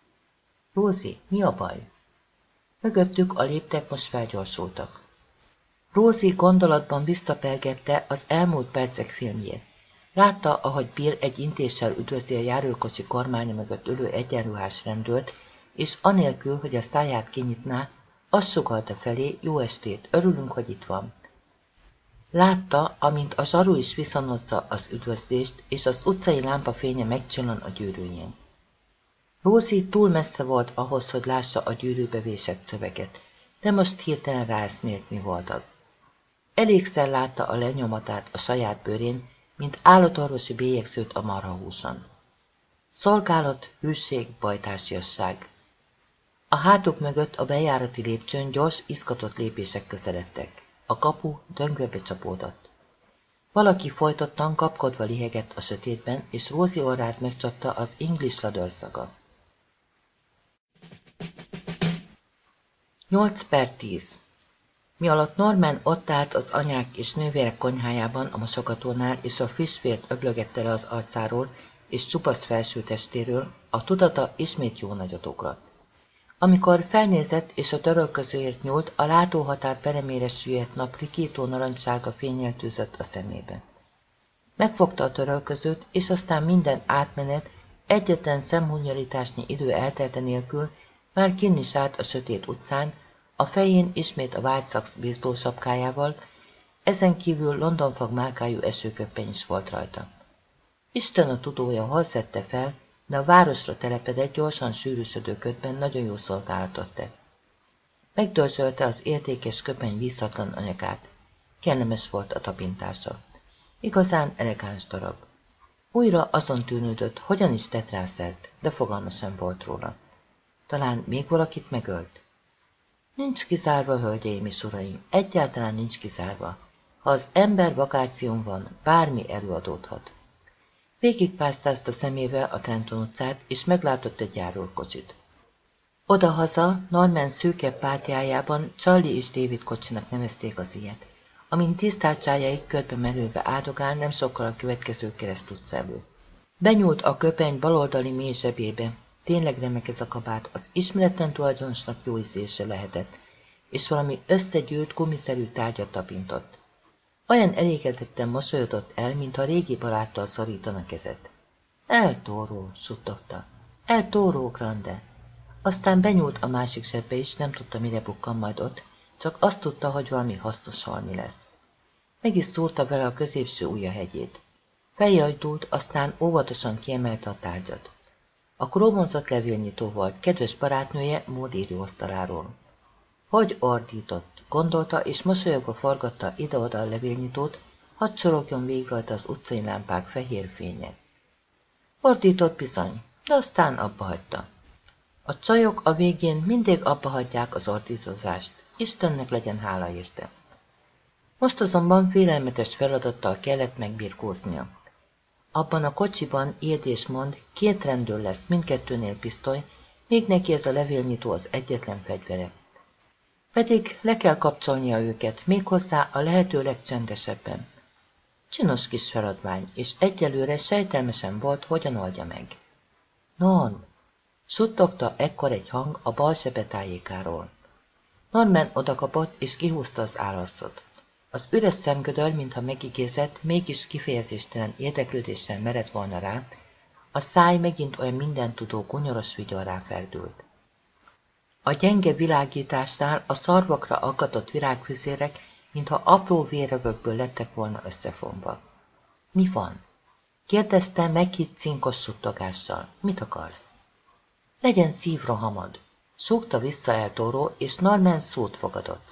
Rosie, mi a baj? Mögöttük a léptek most felgyorsultak. Rosie gondolatban visszapergette az elmúlt percek filmjét. Látta, ahogy Bill egy intéssel üdvözli a járőrkocsi kormánya mögött ülő egyenruhás rendőrt, és anélkül, hogy a száját kinyitná, azt sugallta felé, jó estét, örülünk, hogy itt van. Látta, amint a zsaru is viszonozza az üdvözlést, és az utcai lámpa fénye megcsillan a gyűrűjén. Rosie túl messze volt ahhoz, hogy lássa a gyűrűbe vésett szöveget, de most hirtelen ráeszmélt, mi volt az. Elégszer látta a lenyomatát a saját bőrén, mint állatorvosi bélyegzőt a marhahúson. Szolgálat, hűség, bajtársiasság. A hátuk mögött a bejárati lépcsőn gyors, izgatott lépések közeledtek. A kapu döngőbe csapódott. Valaki folytottan kapkodva lihegett a sötétben, és Rosie orrát megcsapta az English Ladder szaga. nyolc per tíz. Mi alatt Norman ott állt az anyák és nővérek konyhájában a mosogatónál, és a friss-vért öblögette le az arcáról és csupasz felső testéről, a tudata ismét jó nagyot ugrott. Amikor felnézett és a törölközőért nyúlt, a látóhatár peremére süllyedt nap rikító narancssárga fénnyel tűzött a szemébe. Megfogta a törölközőt, és aztán minden átmenet, egyetlen szemhunnyalításnyi idő eltelte nélkül már kinn is állt a sötét utcán, a fején ismét a White Sox baseball sapkájával, ezen kívül London fag márkájú esőköppeny is volt rajta. Isten a tudója, hol szedte fel, de a városra telepedett, gyorsan sűrűsödő ködben nagyon jó szolgálatot tett. Megdörzsölte az értékes köpeny vízhatlan anyagát. Kellemes volt a tapintása. Igazán elegáns darab. Újra azon tűnődött, hogyan is tett rá szert, de fogalma sem volt róla. Talán még valakit megölt? Nincs kizárva, hölgyeim és uraim, egyáltalán nincs kizárva. Ha az ember vakáción van, bármi előadódhat. Végigpásztázta szemével a Trenton utcát, és meglátott egy járőrkocsit. Odahaza, Norman szűkebb pártjájában Charlie és David kocsinak nevezték az ilyet. Amint tisztáltsájaik körbe merülve áldogál, nem sokkal a következő kereszt utca elő. Benyúlt a köpeny baloldali mély zsebébe. Tényleg remek ez a kabát, az ismeretlen tulajdonosnak jó ízlése lehetett, és valami összegyűlt, gumiszerű tárgyat tapintott. Olyan elégedetten mosolyodott el, mintha régi baráttal szorítana kezet. El Toro, suttogta. El Toro, Grande. Aztán benyúlt a másik zsebbe is, nem tudta, mire bukkan majd ott, csak azt tudta, hogy valami hasznos valami lesz. Meg is szúrta vele a középső ujja hegyét. Feljajdult, aztán óvatosan kiemelte a tárgyat. A krómozott levélnyitó volt, kedves barátnője Maud íróasztaláról. Hogy ordított, gondolta, és mosolyogva forgatta ide-oda a levélnyitót, hadd csorogjon végig rajta az utcai lámpák fehér fénye. Ordított bizony, de aztán abba hagyta. A csajok a végén mindig abba hagyják az ordítozást, Istennek legyen hála érte. Most azonban félelmetes feladattal kellett megbirkóznia. Abban a kocsiban, írd és mond, két rendőr lesz, mindkettőnél pisztoly, még neki ez a levélnyitó az egyetlen fegyvere. Pedig le kell kapcsolnia őket, méghozzá a lehető legcsendesebben. Csinos kis feladvány, és egyelőre sejtelmesen volt, hogyan oldja meg. Non! Suttogta ekkor egy hang a bal zsebe tájékáról. Norman odakapott, és kihúzta az állarcot. Az üres szemgödör, mintha megigézett, mégis kifejezéstelen érdeklődéssel meredt volna rá, a száj megint olyan mindentudó gunyoros vigyorrá ferdült. A gyenge világításnál a szarvakra aggatott virágfüzérek, mintha apró vérrögökből lettek volna összefonva. Mi van? Kérdezte meghitt cinkos suttogással. Mit akarsz? Legyen szívrohamod. Súgta vissza El Toro, és Norman szót fogadott.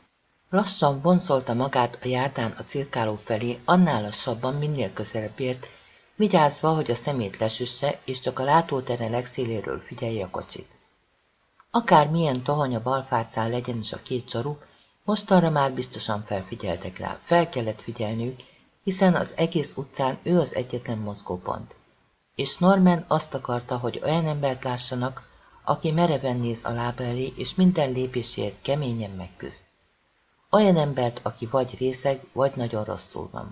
Lassan vonszolta magát a járdán a cirkáló felé, annál lassabban, minél közelebb ért, vigyázva, hogy a szemét lesüsse, és csak a látótere legszéléről figyelje a kocsit. Akármilyen tohanya balfácán legyen is a két csaru, mostanra már biztosan felfigyeltek rá, fel kellett figyelniük, hiszen az egész utcán ő az egyetlen mozgópont. És Norman azt akarta, hogy olyan embert lássanak, aki mereven néz a lába elé, és minden lépésért keményen megküzd. Olyan embert, aki vagy részeg, vagy nagyon rosszul van.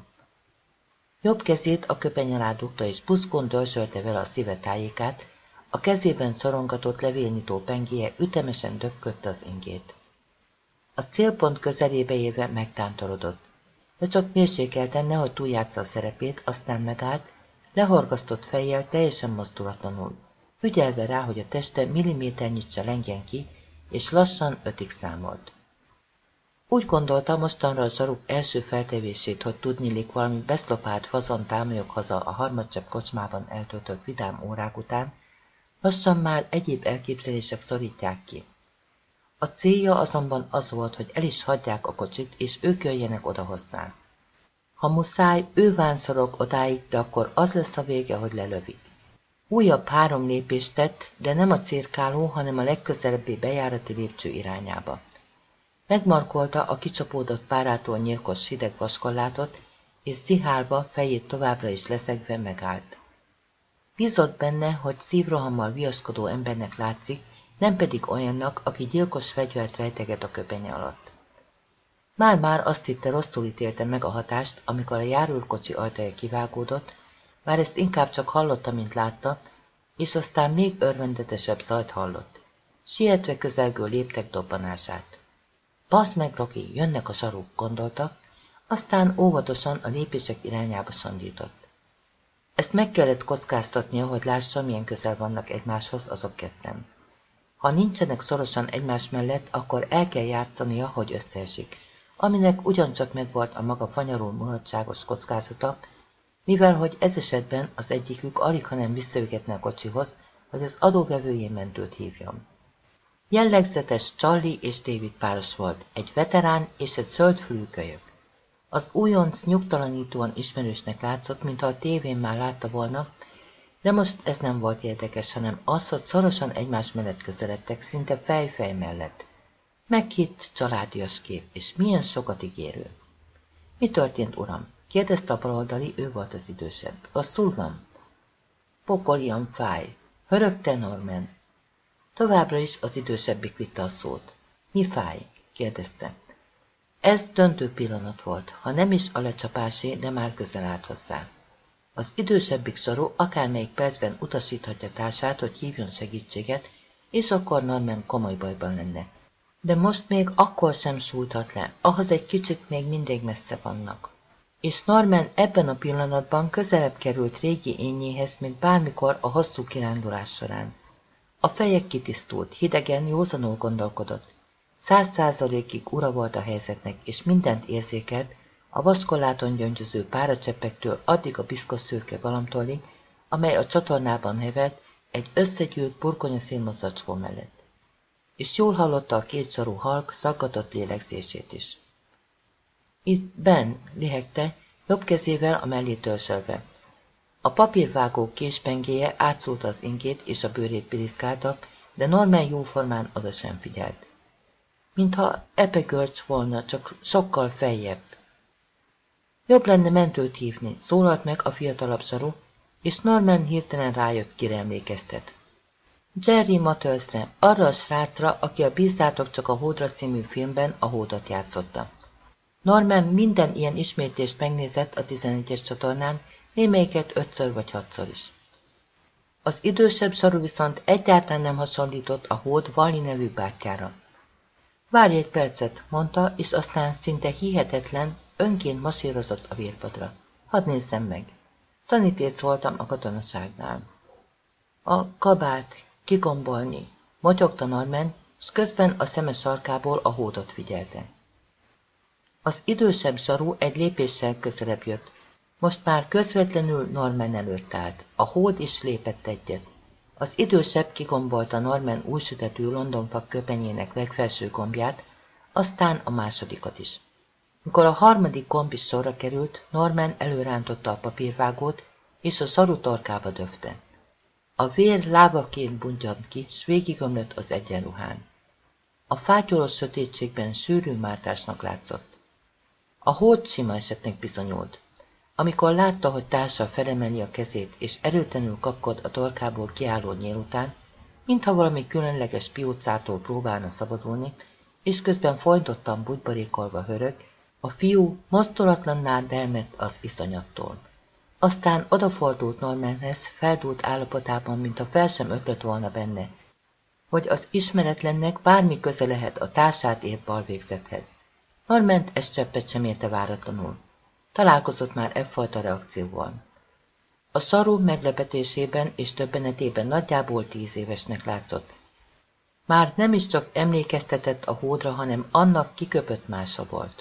Jobb kezét a köpeny alá dugta, és puszkón dörzsölte vele a szíve tájékát, a kezében szorongatott levélnyitó pengéje ütemesen döpködte az ingét. A célpont közelébe érve megtántorodott, de csak mérsékelten, nehogy túljátsza a szerepét, aztán megállt, lehorgasztott fejjel teljesen mozdulatlanul, ügyelve rá, hogy a teste milliméternyit se lengjen ki, és lassan ötig számolt. Úgy gondolta, mostanra a zsaruk első feltevését, hogy tudniillik valami beszlopált fazon támolyog haza a harmadsepp kocsmában eltöltött vidám órák után, lassan már egyéb elképzelések szorítják ki. A célja azonban az volt, hogy el is hagyják a kocsit, és ők jöjjenek oda hozzá. Ha muszáj, ő vánszorog odáig, de akkor az lesz a vége, hogy lelövik. Újabb három lépést tett, de nem a cirkáló, hanem a legközelebbi bejárati lépcső irányába. Megmarkolta a kicsapódott párától nyírkos hideg vaskollátot, és szihálva, fejét továbbra is leszegve megállt. Bízott benne, hogy szívrohammal viaskodó embernek látszik, nem pedig olyannak, aki gyilkos fegyvert rejteget a köpenye alatt. Már-már azt hitte, rosszul ítélte meg a hatást, amikor a járőrkocsi ajtaja kivágódott, már ezt inkább csak hallotta, mint látta, és aztán még örvendetesebb zajt hallott. Sietve közelgő léptek dobbanását. Basz meg, Rocky, jönnek a zsaruk, gondolta, aztán óvatosan a lépések irányába sandított. Ezt meg kellett kockáztatnia, hogy lássa, milyen közel vannak egymáshoz azok ketten. Ha nincsenek szorosan egymás mellett, akkor el kell játszania, hogy összeesik, aminek ugyancsak megvolt a maga fanyarul mulatságos kockázata, mivel hogy ez esetben az egyikük alighanem visszaügetne a kocsihoz, hogy az adóvevőjén mentőt hívjon. Jellegzetes Charlie és David páros volt, egy veterán és egy zöldfülű kölyök. Az újonc nyugtalanítóan ismerősnek látszott, mintha a tévén már látta volna, de most ez nem volt érdekes, hanem az, hogy szorosan egymás mellett közeledtek, szinte fej-fej mellett. Meghitt, családias kép, és milyen sokat ígérő. Mi történt, uram? Kérdezte a baloldali, ő volt az idősebb. Rosszul van? Pokolian fáj. Hörögte Norman. Továbbra is az idősebbik vitte a szót. Mi fáj? Kérdezte. Ez döntő pillanat volt, ha nem is a lecsapásé, de már közel állt hozzá. Az idősebbik Saru akármelyik percben utasíthatja társát, hogy hívjon segítséget, és akkor Norman komoly bajban lenne. De most még akkor sem sújthat le, ahhoz egy kicsit még mindig messze vannak. És Norman ebben a pillanatban közelebb került régi énjéhez, mint bármikor a hosszú kirándulás során. A feje kitisztult, hidegen, józanul gondolkodott. Száz százalékig ura volt a helyzetnek, és mindent érzékelt, a vaskorláton gyöngyöző páracseppектől addig a biszkos szőke galamtollig, amely a csatornában hevert egy összegyűlt burgonyaszínű zacskó mellett. És jól hallotta a két sarú halk szaggatott lélegzését is. Itt Ben, lihegte, jobb kezével a mellé törzselve. A papírvágó késpengéje átszúrta az ingét és a bőrét piliszkálta, de Norman jóformán oda sem figyelt. Mintha epegörcs volna, csak sokkal feljebb. Jobb lenne mentőt hívni, szólalt meg a fiatalabb Saru, és Norman hirtelen rájött, kire emlékeztet. Jerry Matthews-re, arra a srácra, aki a Bízzátok csak a Hódra című filmben a hódot játszotta. Norman minden ilyen ismétlést megnézett a tizenegyes csatornán, némelyiket ötször vagy hatszor is. Az idősebb Saru viszont egyáltalán nem hasonlított a hód Wally nevű bátyjára. Várj egy percet, mondta, és aztán szinte hihetetlen, önként masírozott a vérpadra. Hadd nézzem meg. Szanitéc voltam a katonaságnál. A kabát kigombolni, motyogta Norman, s közben a szeme sarkából a hódot figyelte. Az idősebb Saru egy lépéssel közelebb jött. Most már közvetlenül Norman előtt állt. A hód is lépett egyet. Az idősebb kigombolta Norman újsütetű londonfak köpenyének legfelső gombját, aztán a másodikat is. Mikor a harmadik gomb is sorra került, Norman előrántotta a papírvágót, és a Saru torkába döfte. A vér lábaként buntyant ki, s végigömlött az egyenruhán. A fátyolós sötétségben sűrű mártásnak látszott. A hód sima esetnek bizonyult. Amikor látta, hogy társa felemeli a kezét, és erőtlenül kapkod a torkából kiálló nyél után, mintha valami különleges piócától próbálna szabadulni, és közben folytottan bugybarékolva hörög, a fiú mozdulatlanná delmett az iszonyattól. Aztán odafordult Normanhez, feldúlt állapotában, mintha fel sem ötlött volna benne, hogy az ismeretlennek bármi köze lehet a társát ért balvégzethez. Normant ezt cseppet sem érte váratlanul. Találkozott már effajta reakcióval. A Saru meglepetésében és többenetében nagyjából tíz évesnek látszott. Már nem is csak emlékeztetett a hódra, hanem annak kiköpött mása volt.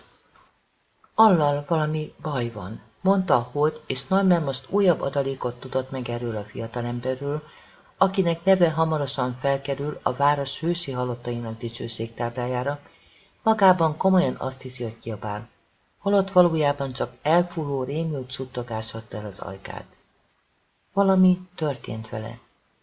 Allal valami baj van, mondta a hód, és Norman most újabb adalékot tudott meg erről a fiatalemberről, akinek neve hamarosan felkerül a város hősi halottainak dicsőségtáblájára, magában komolyan azt hiszi, hogy kiabál, holott valójában csak elfúló, rémült suttogás adta el az ajkát. Valami történt vele.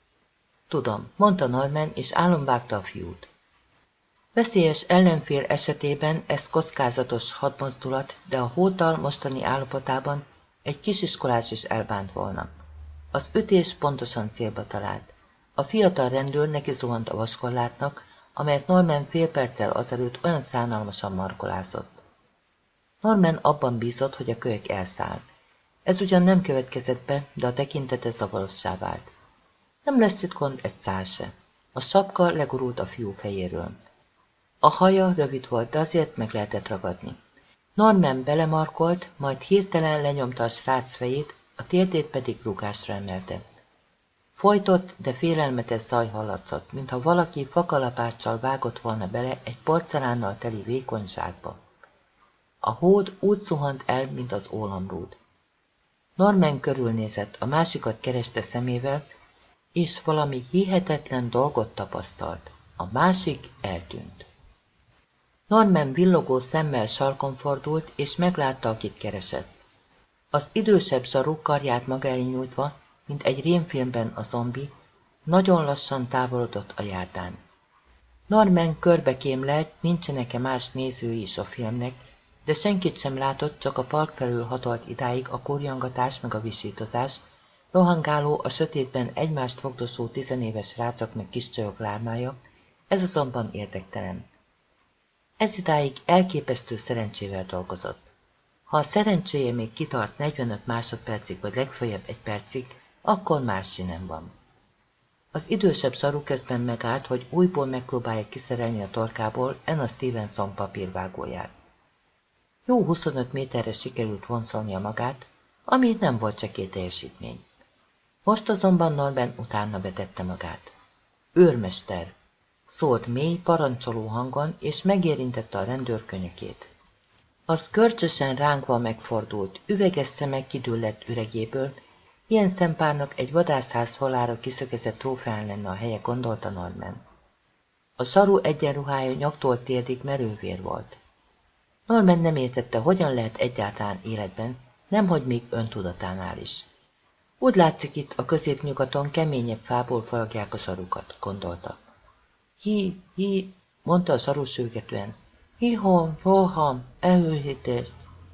Tudom, mondta Norman, és álomvágta a fiút. Veszélyes ellenfél esetében ez kockázatos hadmozdulat, de a hóddal mostani állapotában egy kisiskolás is elbánt volna. Az ütés pontosan célba talált. A fiatal rendőr neki zuhant a vaskorlátnak, amelyet Norman fél perccel azelőtt olyan szánalmasan markolázott. Norman abban bízott, hogy a kölyök elszáll. Ez ugyan nem következett be, de a tekintete zavarossá vált. Nem lesz itt gond, egy szál se. A sapka legurult a fiú fejéről. A haja rövid volt, de azért meg lehetett ragadni. Norman belemarkolt, majd hirtelen lenyomta a srác fejét, a térdét pedig rúgásra emelte. Folytott, de félelmetes zaj hallatszott, mintha valaki fakalapáccsal vágott volna bele egy porcelánnal teli vékony zsákba. A hód úgy zuhant el, mint az ólomrúd. Norman körülnézett, a másikat kereste szemével, és valami hihetetlen dolgot tapasztalt. A másik eltűnt. Norman villogó szemmel sarkon fordult, és meglátta, akit keresett. Az idősebb zsaru karját maga elé nyújtva, mint egy rémfilmben a zombi, nagyon lassan távolodott a járdán. Norman körbe kémlelt, nincsenek-e más nézői is a filmnek, de senkit sem látott, csak a park felül hatolt idáig a kurjangatás meg a visítozás, rohangáló, a sötétben egymást fogdosó tizenéves srácok meg kiscsajok lármája, ez azonban érdektelen. Ez idáig elképesztő szerencsével dolgozott. Ha a szerencséje még kitart negyvenöt másodpercig, vagy legfeljebb egy percig, akkor más sinem van. Az idősebb zsaru közben megállt, hogy újból megpróbálja kiszerelni a torkából Anna Stevenson papírvágóját. Jó huszonöt méterre sikerült vonszolnia magát, ami nem volt csekély teljesítmény. Most azonban Norman utána vetette magát. Őrmester! Szólt mély, parancsoló hangon, és megérintette a rendőr könyökét. Az görcsösen rángva megfordult, üveges szemek kidüllett üregéből, ilyen szempárnak egy vadászház falára kiszögezett trófeán lenne a helye, gondolta Norman. A zsaru egyenruhája nyaktól térdig merővér volt. Norman nem értette, hogyan lehet egyáltalán életben, nemhogy még öntudatánál is. Úgy látszik, itt a középnyugaton keményebb fából faragják a zsarukat, gondolta. Hi, hi, mondta a zsaru sürgetően. Hihom, roham, előhítés.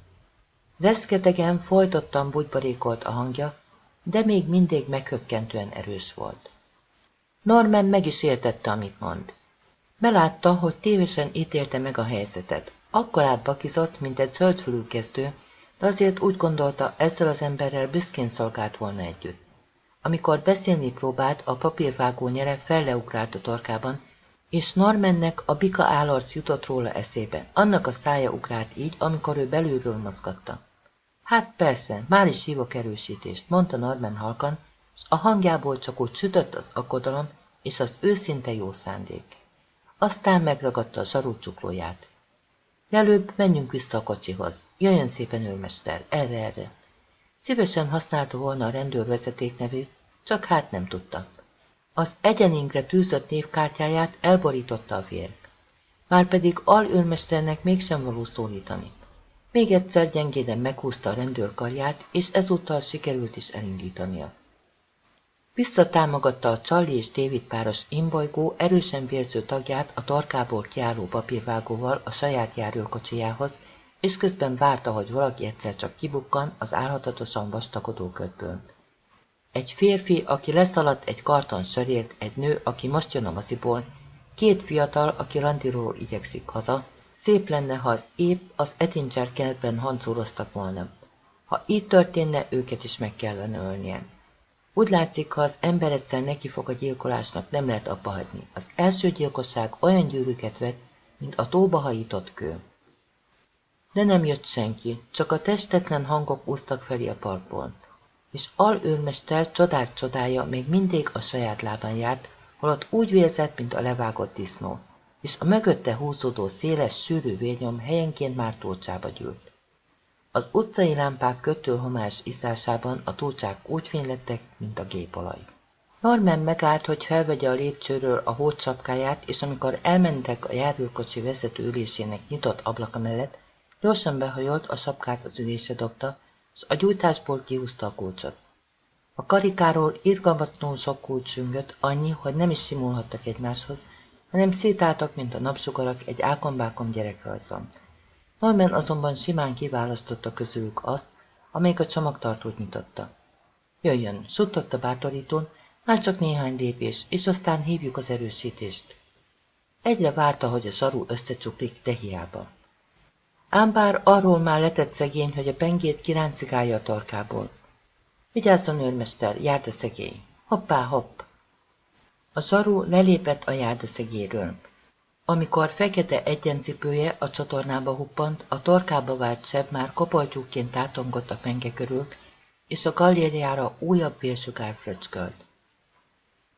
Reszketegen, folytottan bugybarékolt a hangja, de még mindig meghökkentően erős volt. Norman meg is értette, amit mond. Belátta, hogy tévesen ítélte meg a helyzetet. Akkor átbakizott, mint egy zöldfülű kezdő, de azért úgy gondolta, ezzel az emberrel büszkén szolgált volna együtt. Amikor beszélni próbált, a papírvágó nyele felleugrált a torkában, és Normannek a bika állarc jutott róla eszébe. Annak a szája ugrált így, amikor ő belülről mozgatta. Hát persze, már is hívok erősítést, mondta Norman halkan, és a hangjából csak úgy sütött az aggodalom és az őszinte jó szándék. Aztán megragadta a zsaru csuklóját. Előbb menjünk vissza a kocsihoz. Jöjjön szépen, őrmester, erre-erre. Szívesen használta volna a rendőr vezetéknevét, csak hát nem tudta. Az egyeningre tűzött névkártyáját elborította a vér. Márpedig alőrmesternek mégsem való szólítani. Még egyszer gyengéden meghúzta a rendőr karját, és ezúttal sikerült is elindítania. Visszatámogatta a Charlie és David páros imbolygó, erősen vérző tagját a torkából kiálló papírvágóval a saját járőrkocsijához, és közben várta, hogy valaki egyszer csak kibukkan az álhatatosan vastagodó ködből. Egy férfi, aki leszaladt egy karton sörért, egy nő, aki most jön a moziból, két fiatal, aki randiról igyekszik haza. Szép lenne, ha az épp az Ettinger kertben hancúroztak volna. Ha így történne, őket is meg kellene ölnie. Úgy látszik, ha az ember egyszer nekifog a gyilkolásnak, nem lehet abba hagyni. Az első gyilkosság olyan gyűrűket vett, mint a tóba hajított kő. De nem jött senki, csak a testetlen hangok úsztak felé a parkból. És alőrmester csodák csodája még mindig a saját lábán járt, holott úgy vérzett, mint a levágott disznó, és a mögötte húzódó széles, sűrű vérnyom helyenként már túlcsába gyűlt. Az utcai lámpák kötőhomályos iszásában a túlcsák úgy fénylettek, mint a gépolaj. Norman megállt, hogy felvegye a lépcsőről a hócsapkáját, és amikor elmentek a járőrkocsi vezető ülésének nyitott ablaka mellett, gyorsan behajolt, a sapkát az ülésre dobta, és a gyújtásból kihúzta a kulcsot. A karikáról irgalmatlanul sok kulcs süngött, annyi, hogy nem is simulhattak egymáshoz, hanem szétáltak, mint a napsugarak egy ákombákom gyerekrajzon. Norman azonban simán kiválasztotta közülük azt, amelyik a csomagtartót nyitotta. Jöjjön, suttogta bátorítón, már csak néhány lépés, és aztán hívjuk az erősítést. Egyre várta, hogy a zsaru összecsuklik, de hiába. Ám bár arról már letett szegény, hogy a pengét kiráncigálja a torkából. Vigyázzon, őrmester, járdaszegély! Hoppá, hopp! A zsaru lelépett a járdaszegélyről. Amikor fekete egyencipője a csatornába huppant, a torkába vált seb már kopoltyúként tátongott a penge körül, és a galériára újabb vérsugár fröcskölt.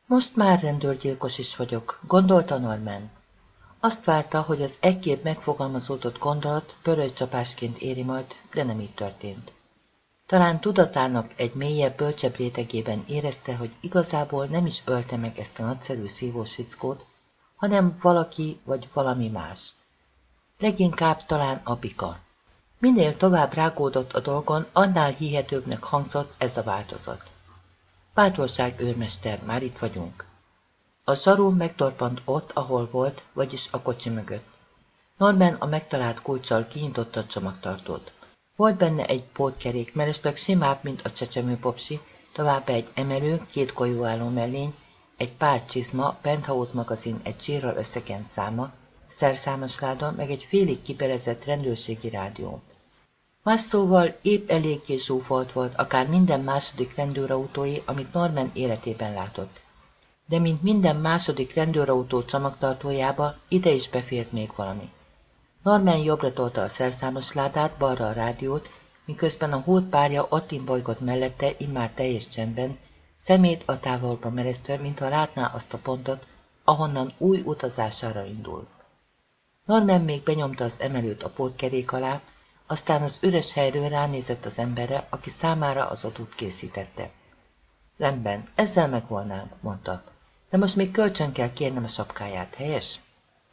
Most már rendőrgyilkos is vagyok, gondolta Norman. Azt várta, hogy az ekképp megfogalmazódott gondolat pörölycsapásként éri majd, de nem így történt. Talán tudatának egy mélyebb, bölcsebb rétegében érezte, hogy igazából nem is ölte meg ezt a nagyszerű szívós fickót, hanem valaki vagy valami más. Leginkább talán a bika. Minél tovább rágódott a dolgon, annál hihetőbbnek hangzott ez a változat. Bátorság, őrmester, már itt vagyunk. A zsaru megtorpant ott, ahol volt, vagyis a kocsi mögött. Norman a megtalált kulccsal kinyitotta a csomagtartót. Volt benne egy pótkerék, mellesleg simább, mint a csecsemő popsi, továbbá egy emelő, két golyóálló mellény, egy pár csizma, Penthouse magazin egy csírral összekent száma, szerszámos láda, meg egy félig kibelezett rendőrségi rádió. Más szóval épp eléggé zsúfolt volt akár minden második rendőrautói, amit Norman életében látott. De mint minden második rendőrautó csomagtartójába, ide is befért még valami. Norman jobbra tolta a szerszámos ládát, balra a rádiót, miközben a hód párja ott imbolygott mellette, immár teljes csendben, szemét a távolba meresztve, mintha látná azt a pontot, ahonnan új utazására indul. Norman még benyomta az emelőt a pótkerék alá, aztán az üres helyről ránézett az emberre, aki számára az adót készítette. Rendben, ezzel megvolnánk, mondta, de most még kölcsön kell kérnem a sapkáját, helyes?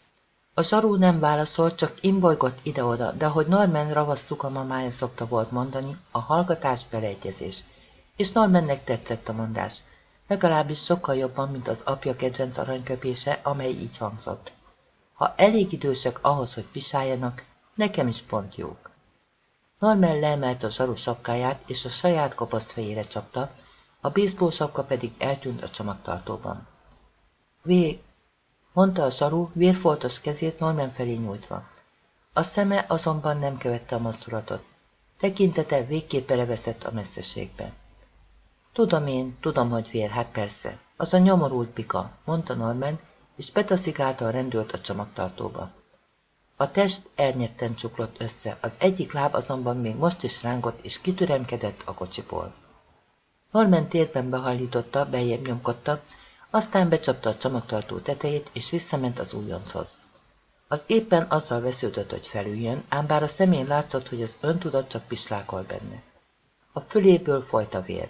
A zsaru nem válaszolt, csak imbolygott ide-oda, de ahogy Norman ravasz szukamamája szokta volt mondani, a hallgatás beleegyezés. És Normannek tetszett a mondás, legalábbis sokkal jobban, mint az apja kedvenc aranyköpése, amely így hangzott. Ha elég idősek ahhoz, hogy pisáljanak, nekem is pont jók. Norman leemelt a zsaru sapkáját, és a saját kopasz fejére csapta, a baseball sapka pedig eltűnt a csomagtartóban. Vég, mondta a zsaru, vérfoltos kezét Norman felé nyújtva. A szeme azonban nem követte a mozdulatot. Tekintete végképp beleveszett a messzeségbe. Tudom én, tudom, hogy vér, hát persze. Az a nyomorult bika, mondta Norman, és betaszigálta a rendőrt a csomagtartóba. A test ernyetten csuklott össze, az egyik láb azonban még most is rángott és kitüremkedett a kocsiból. Norman térben behajlította, beljebb nyomkodta, aztán becsapta a csomagtartó tetejét, és visszament az újonchoz. Az éppen azzal vesződött, hogy felüljön, ám bár a szemén látszott, hogy az öntudat csak pislákol benne. A füléből folyt a vér.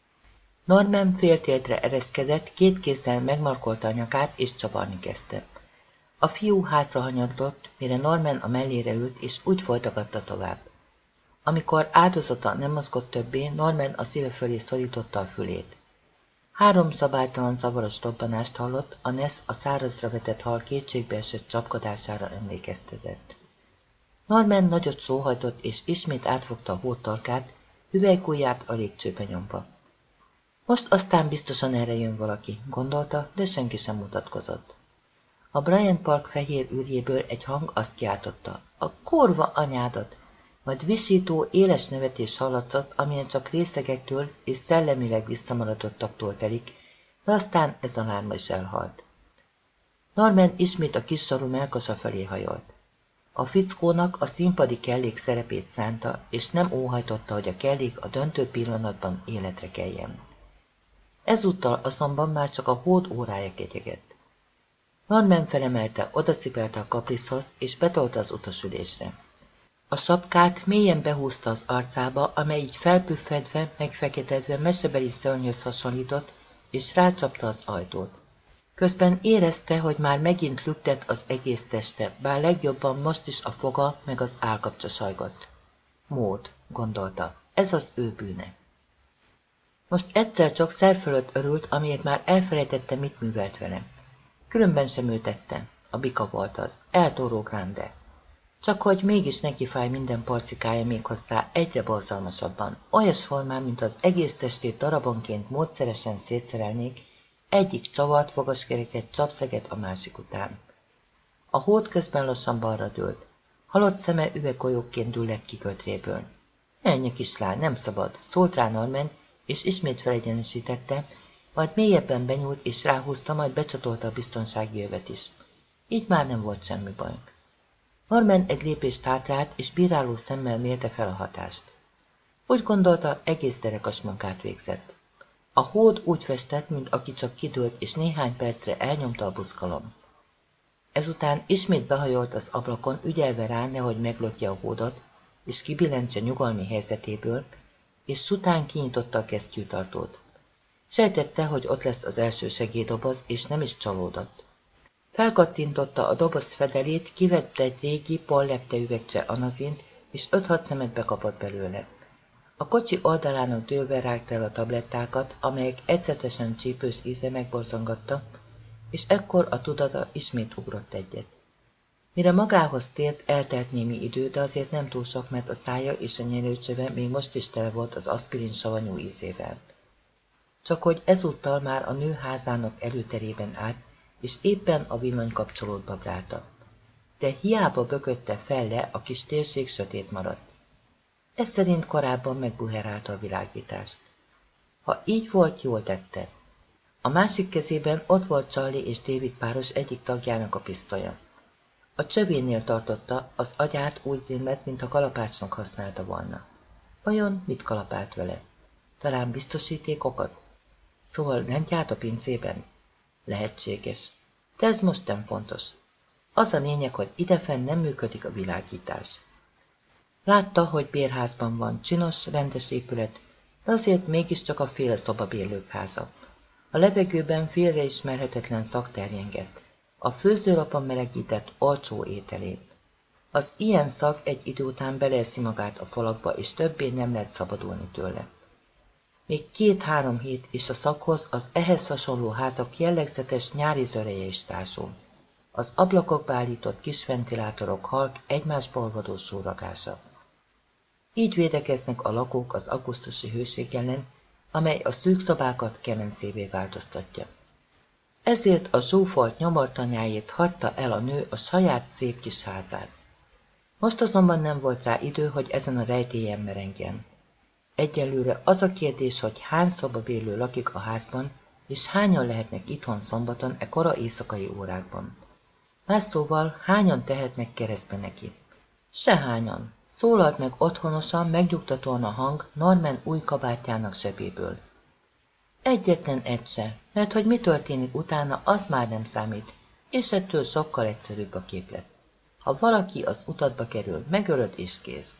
Norman féltéltre ereszkedett, két kézzel megmarkolta a nyakát, és csavarni kezdte. A fiú hátrahanyagdott, mire Norman a mellére ült, és úgy folytagadta tovább. Amikor áldozata nem mozgott többé, Norman a szíve fölé szorította a fülét. Három szabálytalan zavaros dobbanást hallott, a Nesz a szárazra vetett hal kétségbeesett csapkodására emlékeztetett. Norman nagyot sóhajtott, és ismét átfogta a hótorkát, hüvelykujját a légcsőbe nyomva. Most aztán biztosan erre jön valaki, gondolta, de senki sem mutatkozott. A Bryant Park fehér űrjéből egy hang azt kiáltotta, a kurva anyádat, majd visító, éles nevetés hallatszott, amilyen csak részegektől és szellemileg visszamaradottaktól telik, de aztán ez a lárma is elhalt. Norman ismét a kis zsaru mellkasa felé hajolt. A fickónak a színpadi kellék szerepét szánta, és nem óhajtotta, hogy a kellék a döntő pillanatban életre keljen. Ezúttal azonban már csak a hód órája ketyegett. Norman felemelte, odacipelte a kapriszhoz, és betolta az utasülésre. A sapkát mélyen behúzta az arcába, amely így felpüffedve, megfeketedve mesebeli szörnyhöz hasonlított, és rácsapta az ajtót. Közben érezte, hogy már megint lüktet az egész teste, bár legjobban most is a foga meg az állkapcsa sajgott. Mód, gondolta, ez az ő bűne. Most egyszer csak szer fölött örült, amiért már elfelejtette, mit művelt vele. Különben sem ő tette, a bika volt az, El Toro Grande. Csak hogy mégis neki fáj minden porcikája méghozzá egyre borzalmasabban, olyas formán, mint az egész testét darabonként módszeresen szétszerelnék, egyik csavart fogaskereket csapszeget a másik után. A hód közben lassan balra dőlt. Halott szeme üveggolyókként düllett ki kötréből. Ennyi kislány, nem szabad, szólt rá Norman, és ismét felegyenesítette, majd mélyebben benyúlt és ráhúzta, majd becsatolta a biztonsági jövet is. Így már nem volt semmi baj. Norman egy lépést hátrált, és bíráló szemmel mérte fel a hatást. Úgy gondolta, egész derekas munkát végzett. A hód úgy festett, mint aki csak kidőlt, és néhány percre elnyomta a buzgalom. Ezután ismét behajolt az ablakon, ügyelve rá, nehogy meglökje a hódot, és kibillentse nyugalmi helyzetéből, és után kinyitotta a kesztyűtartót. Sejtette, hogy ott lesz az első segélydoboz, és nem is csalódott. Felkattintotta a doboz fedelét, kivette egy régi, pollepte üvegcse anazint, és öt-hat szemet bekapott belőle. A kocsi oldalának dőlve rágta el a tablettákat, amelyek egyszetesen csípős íze megborzongatta, és ekkor a tudata ismét ugrott egyet. Mire magához tért, eltelt némi idő, de azért nem túl sok, mert a szája és a nyelőcsöve még most is tele volt az aszpirin savanyú ízével. Csak hogy ezúttal már a nő házának előterében állt, és éppen a villanykapcsolót babrálta. De hiába bökötte fel le, a kis térség sötét maradt. Ez szerint korábban megbuherálta a világítást. Ha így volt, jól tette. A másik kezében ott volt Charlie és David páros egyik tagjának a pisztolya. A csövénél tartotta, az agyát úgy rémlett, mint a kalapácsnak használta volna. Vajon mit kalapált vele? Talán biztosítékokat? Szóval lent járt a pincében? Lehetséges. De ez most nem fontos. Az a lényeg, hogy idefenn nem működik a világítás. Látta, hogy bérházban van, csinos, rendes épület, de azért mégiscsak a féle szobabérlők háza. A levegőben félreismerhetetlen szag terjengett. A főzőlapon melegített, olcsó ételén. Az ilyen szag egy idő után beleeszi magát a falakba, és többé nem lehet szabadulni tőle. Még két-három hét és a szaghoz az ehhez hasonló házak jellegzetes nyári zöreje is társul. Az ablakokba állított kis ventilátorok halk, egymásba olvadó súragása. Így védekeznek a lakók az augusztusi hőség ellen, amely a szűk szobákat kemencévé változtatja. Ezért a zsúfolt nyomortanyáért hagyta el a nő a saját szép kis házát. Most azonban nem volt rá idő, hogy ezen a rejtélyen merengjen. Egyelőre az a kérdés, hogy hány szobabérlő lakik a házban, és hányan lehetnek itthon szombaton e kora éjszakai órákban. Más szóval, hányan tehetnek keresztbe neki? Sehányan. Szólalt meg otthonosan, megnyugtatóan a hang Norman új kabátjának zsebéből. Egyetlen egy se, mert hogy mi történik utána, az már nem számít, és ettől sokkal egyszerűbb a képlet. Ha valaki az utatba kerül, megölöd és kész.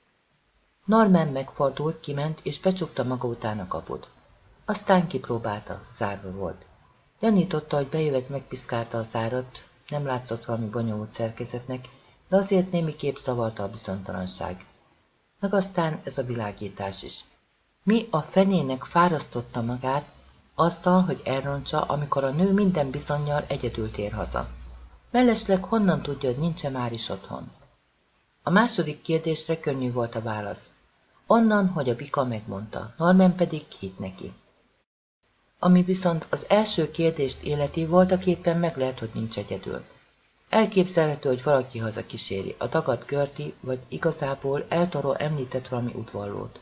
Norman megfordult, kiment, és becsukta maga után a kaput. Aztán kipróbálta, zárva volt. Gyanította, hogy bejövet, megpiszkálta a zárat, nem látszott valami bonyolult szerkezetnek, de azért némiképp zavarta a bizonytalanság. Meg aztán ez a világítás is. Mi a fenének fárasztotta magát azzal, hogy elrontsa, amikor a nő minden bizonnyal egyedül tér haza. Mellesleg honnan tudja, hogy nincs-e már is otthon? A második kérdésre könnyű volt a válasz. Onnan, hogy a bika megmondta, Norman pedig hitt neki. Ami viszont az első kérdést életi, voltaképpen meg lehet, hogy nincs egyedül. Elképzelhető, hogy valaki haza kíséri, a dagadt Gertie, vagy igazából Eltoró említett valami udvarlót.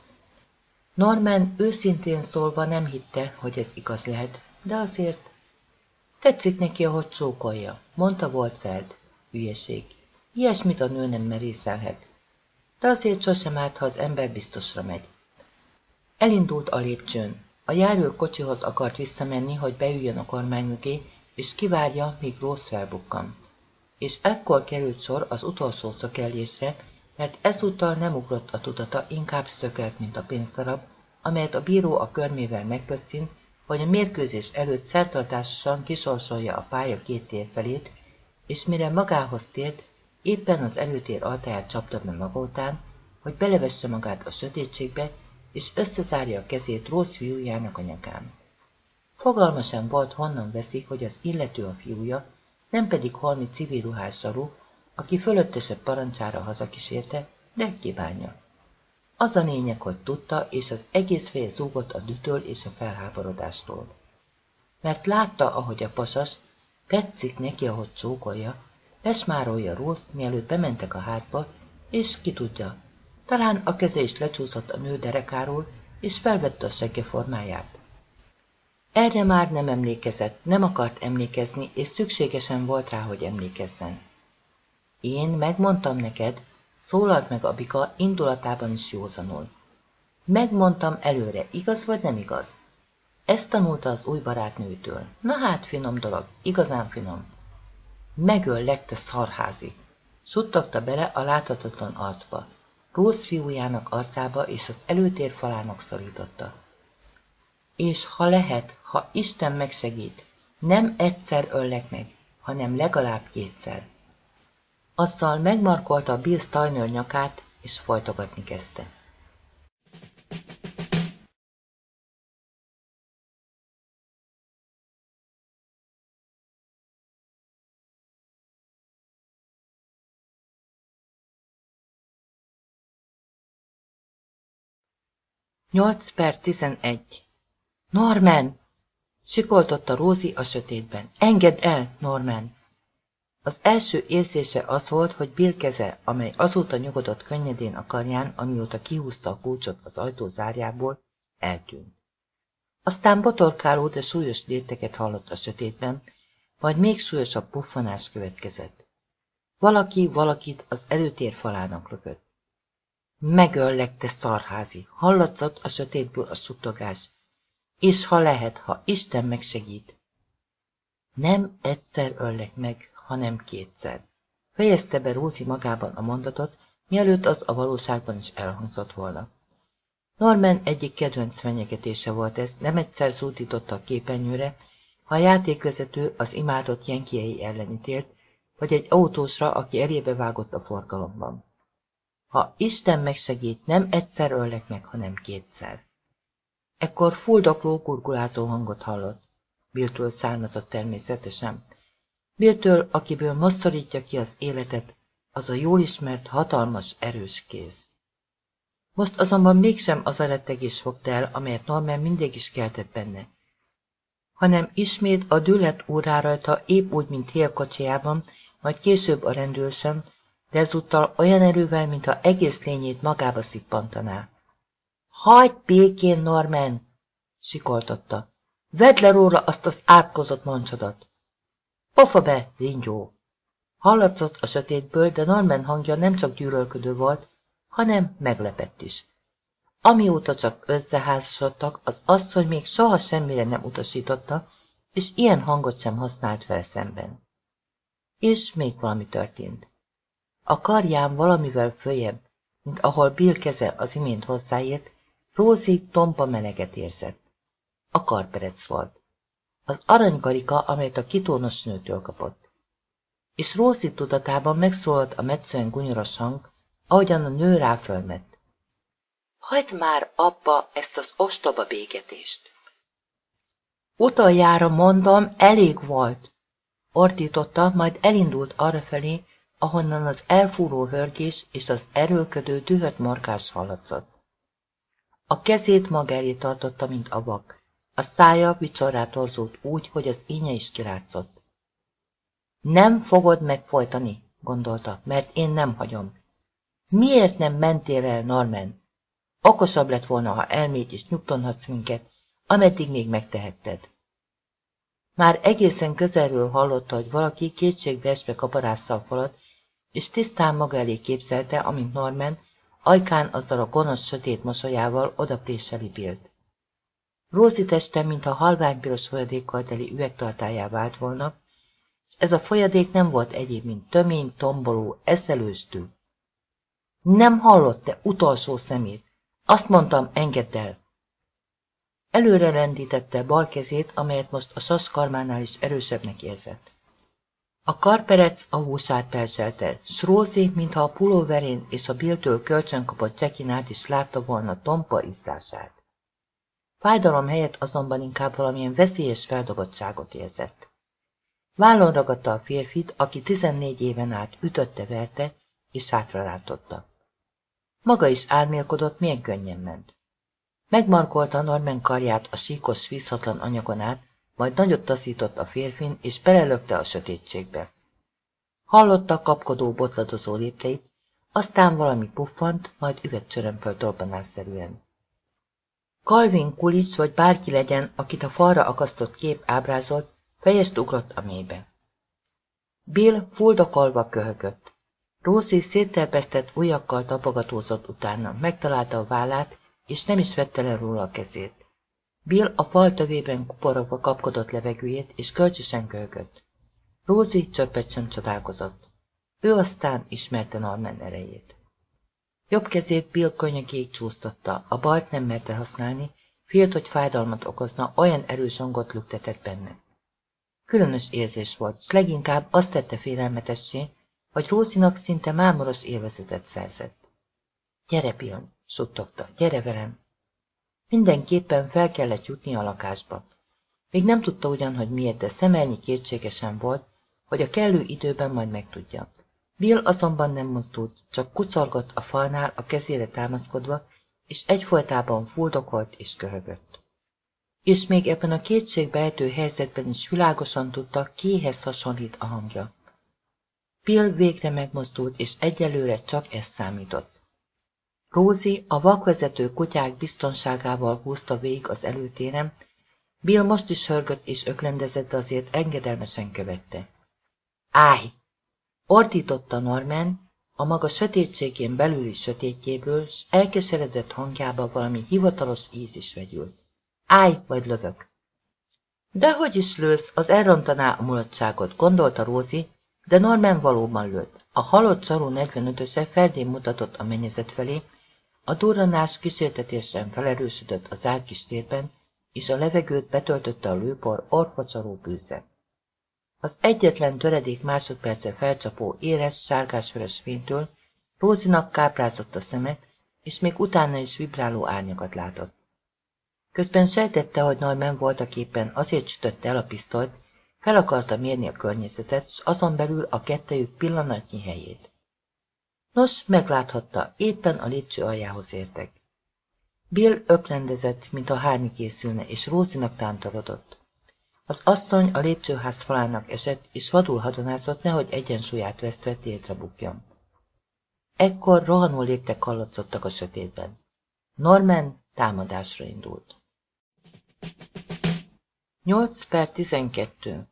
Norman őszintén szólva nem hitte, hogy ez igaz lehet, de azért... Tetszik neki, ahogy csókolja, mondta Wolfeld. Hülyeség. Ilyesmit a nő nem merészelhet. De azért sosem árt, ha az ember biztosra megy. Elindult a lépcsőn. A járőr kocsihoz akart visszamenni, hogy beüljön a kormány mögé, és kivárja, míg Rose felbukkan. És ekkor került sor az utolsó szökellésre, mert ezúttal nem ugrott a tudata, inkább szökelt, mint a pénzdarab, amelyet a bíró a körmével megpöccint, hogy a mérkőzés előtt szertartásosan kisorsolja a pálya két tér felét, és mire magához tért, éppen az előtér altáját csapta be maga után, hogy belevesse magát a sötétségbe, és összezárja a kezét Rose fiújának a nyakán. Fogalma sem volt, honnan veszik, hogy az illető a fiúja, nem pedig holmi civil ruhás zsaru, aki fölöttesebb parancsára hazakísérte, de kibánja. Az a lényeg, hogy tudta, és az egész feje zúgott a dühtől és a felháborodástól. Mert látta, ahogy a pasas, tetszik neki, ahogy csókolja, lesmárolja Rose-t, mielőtt bementek a házba, és ki tudja, talán a keze is lecsúszott a nő derekáról, és felvette a segge formáját. Erre már nem emlékezett, nem akart emlékezni, és szükségesen volt rá, hogy emlékezzen. Én megmondtam neked, szólalt meg a bika indulatában is józanul. Megmondtam előre, igaz vagy nem igaz? Ezt tanulta az új barátnőtől. Na hát, finom dolog, igazán finom. Megöllek, te szarházi! Suttogta bele a láthatatlan arcba. Rose fiújának arcába és az előtér falának szorította. És ha lehet, ha Isten megsegít, nem egyszer öllek meg, hanem legalább kétszer. Azzal megmarkolta Bill Steiner nyakát, és folytogatni kezdte. nyolc per tizenegy. Norman! Sikoltotta Rosie a sötétben. Engedd el, Norman! Az első érzése az volt, hogy Bill keze, amely azóta nyugodott könnyedén a karján, amióta kihúzta a kulcsot az ajtó zárjából, eltűnt. Aztán botorkáló, de súlyos lépteket hallott a sötétben, majd még súlyosabb puffanás következett. Valaki valakit az előtér falának lökött. Megöllek, te szarházi! Hallatszott a sötétből a suttogás. És ha lehet, ha Isten megsegít. Nem egyszer öllek meg, hanem kétszer. Fejezte be Rosie magában a mondatot, mielőtt az a valóságban is elhangzott volna. Norman egyik kedvenc fenyegetése volt ez, nem egyszer zúdította a képernyőre, ha a játékvezető az imádott jenkiei ellen ítélt, vagy egy autósra, aki elébe vágott a forgalomban. Ha Isten megsegít, nem egyszer öllek meg, hanem kétszer. Ekkor fuldokló, gurgulázó hangot hallott. Billtől származott természetesen. Billtől, akiből most szorítja ki az életet, az a jól ismert, hatalmas, erős kéz. Most azonban mégsem az a rettegés fogta el, amelyet Norman mindig is keltett benne, hanem ismét a dület órá rajta épp úgy, mint Hale kocsijában, majd később a rendőrsön, de ezúttal olyan erővel, mintha egész lényét magába szippantaná. Hagyd békén, Norman! Sikoltotta. Vedd le róla azt az átkozott mancsodat! Pofa be, ringyó! Hallatszott a sötétből, de Norman hangja nem csak gyűlölködő volt, hanem meglepett is. Amióta csak összeházasodtak, az az, hogy még soha semmire nem utasította, és ilyen hangot sem használt vele szemben. És még valami történt. A karján valamivel följebb, mint ahol Bill keze az imént hozzáért, Rosie tompa meleget érzett. A karperec volt. Az aranykarika, amelyet a kitónos nőtől kapott. És Rosie tudatában megszólalt a metszően gunyoros hang, ahogyan a nő rá fölmett. Hagyd már abba ezt az ostoba bégetést! Utoljára mondom, elég volt! Ordította, majd elindult arrafelé, ahonnan az elfúró hörgés és az erőlködő dühött markás hallatszott. A kezét maga elé tartotta, mint a vak. A szája vicsorrá torzult úgy, hogy az ínye is kilátszott. Nem fogod megfojtani, gondolta, mert én nem hagyom. Miért nem mentél el, Norman? Okosabb lett volna, ha elmégy és nyugtonhatsz minket, ameddig még megtehetted. Már egészen közelről hallotta, hogy valaki kétségbeesve kaparásza a falat, és tisztán maga elé képzelte, amint Norman, ajkán azzal a gonosz sötét mosolyával odapréseli Billt. Rosie teste, mintha halványpiros folyadékkal teli üvegtartályá vált volna, és ez a folyadék nem volt egyéb, mint tömény, tomboló, eszelőstű. Nem hallott, te utolsó szemét! Azt mondtam, engedd el! Előre rendítette bal kezét, amelyet most a sas karmánál is erősebbnek érzett. A karperec a húsát perselte, s Rosie, mintha a pulóverén és a Billtől kölcsön kapott csekinát is látta volna tompa izzását. Fájdalom helyett azonban inkább valamilyen veszélyes feldobottságot érzett. Vállon ragadta a férfit, aki tizennégy éven át ütötte-verte és hátralátotta. Maga is álmélkodott, milyen könnyen ment. Megmarkolta Norman karját a síkos, vízhatlan anyagon át, majd nagyot taszított a férfin, és belelökte a sötétségbe. Hallotta kapkodó, botladozó lépteit, aztán valami puffant, majd üvegcsörömpölt dobbanásszerűen. Calvin Coolidge vagy bárki legyen, akit a falra akasztott kép ábrázolt, fejest ugrott a mélybe. Bill fuldokolva köhögött. Rosie szétterpesztett ujjakkal tapogatózott utána, megtalálta a vállát, és nem is vette le róla a kezét. Bill a fal tövében kuporogva kapkodott levegőjét, és kölcsösen köhögött. Rosie csöppet sem csodálkozott. Ő aztán ismerte Norman erejét. Jobb kezét Bill könyökéig csúsztatta, a balt nem merte használni, félt, hogy fájdalmat okozna, olyan erős hangot lüktetett benne. Különös érzés volt, s leginkább azt tette félelmetessé, hogy Rosie-nak szinte mámoros élvezetet szerzett. Gyere, Bill, suttogta, gyere velem. Mindenképpen fel kellett jutni a lakásba. Még nem tudta ugyan, hogy miért, de szemelnyi kétségesen volt, hogy a kellő időben majd megtudja. Bill azonban nem mozdult, csak kucorgott a falnál a kezére támaszkodva, és egyfolytában fuldokolt és köhögött. És még ebben a kétségbejtő helyzetben is világosan tudta, kihez hasonlít a hangja. Bill végre megmozdult, és egyelőre csak ez számított. Rosie a vakvezető kutyák biztonságával húzta végig az előtéren, Bill most is hörgött és öklendezett, de azért engedelmesen követte. Állj! Ordította Norman, a maga sötétségén belüli sötétjéből, s elkeseredett hangjába valami hivatalos íz is vegyült. Állj, vagy lövök! Dehogy is lősz, az elrontaná a mulatságot, gondolta Rosie, de Norman valóban lőtt. A halott csaló negyvenötöse ferdén mutatott a mennyezet felé, a durranás kísértetésen felerősödött az árkis térben, és a levegőt betöltötte a lőpor orvacsaló bűze. Az egyetlen töredék másodperce felcsapó éles, sárgásvörös fénytől Rosie-nak káprázott a szeme, és még utána is vibráló árnyakat látott. Közben sejtette, hogy Norman voltaképpen azért sütötte el a pisztolyt, fel akarta mérni a környezetet, s azon belül a kettejük pillanatnyi helyét. Nos, megláthatta, éppen a lépcső aljához értek. Bill öklendezett, mintha hárni készülne, és Rosie-nak tántorodott. Az asszony a lépcsőház falának esett, és vadul hadonázott, nehogy egyensúlyát vesztve tétre bukjon. Ekkor rohanó léptek hallatszottak a sötétben. Norman támadásra indult. nyolc per tizenkettő.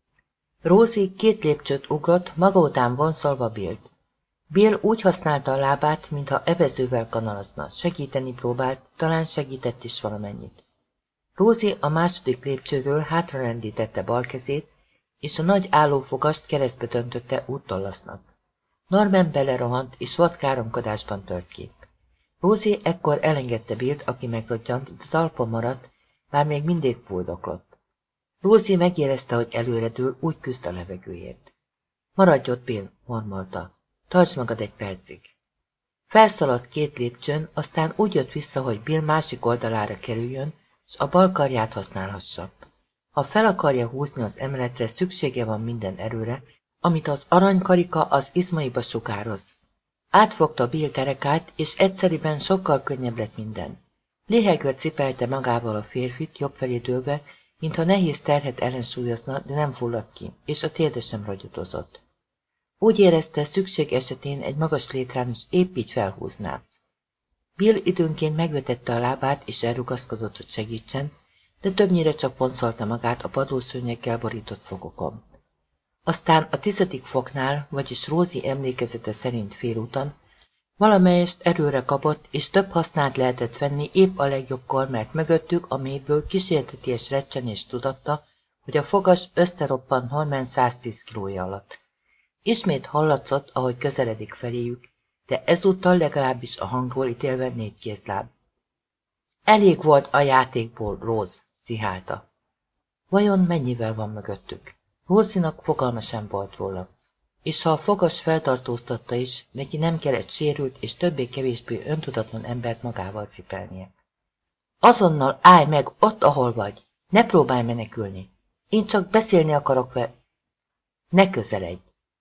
Rosie két lépcsőt ugrott, maga után vonszolva Billt. Bill úgy használta a lábát, mintha evezővel kanalazna, segíteni próbált, talán segített is valamennyit. Rosie a második lépcsőről hátralendítette bal kezét, és a nagy állófogast keresztbe döntötte úttollasznak. Norman belerohant, és vad káromkodásban tört ki. Rosie ekkor elengedte Billt, aki megrodjant, de talpon maradt, bár még mindig fuldoklott. Rosie megérezte, hogy előredül, úgy küzd a levegőért. Maradj ott, Bill, mormolta. Tartsd magad egy percig. Felszaladt két lépcsőn, aztán úgy jött vissza, hogy Bill másik oldalára kerüljön, s a bal karját használhassa. Ha fel akarja húzni az emeletre, szüksége van minden erőre, amit az aranykarika az izmaiba sugároz. Átfogta Bill derekát, és egyszeriben sokkal könnyebb lett minden. Léhegve cipelte magával a férfit, jobb felé dőlve, mintha nehéz terhet ellensúlyozna, de nem fulladt ki, és a térde sem ragyutozott. Úgy érezte, szükség esetén egy magas létrán is épp így felhúzná. Bill időnként megvetette a lábát, és elrugaszkodott, hogy segítsen, de többnyire csak vonszolta magát a padlószőnyekkel borított fogokon. Aztán a tizedik foknál, vagyis Rosie emlékezete szerint félúton, valamelyest erőre kapott, és több hasznát lehetett venni épp a legjobbkor, mert mögöttük a mélyből kísérteties recsenést tudatta, hogy a fogas összeroppan Norman száztíz kilója alatt. Ismét hallatszott, ahogy közeledik feléjük, de ezúttal legalábbis a hangról ítélve négy kézláb. Elég volt a játékból, Rose, cihálta. Vajon mennyivel van mögöttük? Rosie-nak fogalma sem volt róla. És ha a fogas feltartóztatta is, neki nem kellett sérült és többé-kevésbé öntudatlan embert magával cipelnie. Azonnal állj meg ott, ahol vagy! Ne próbálj menekülni! Én csak beszélni akarok vele. Ne közeledj!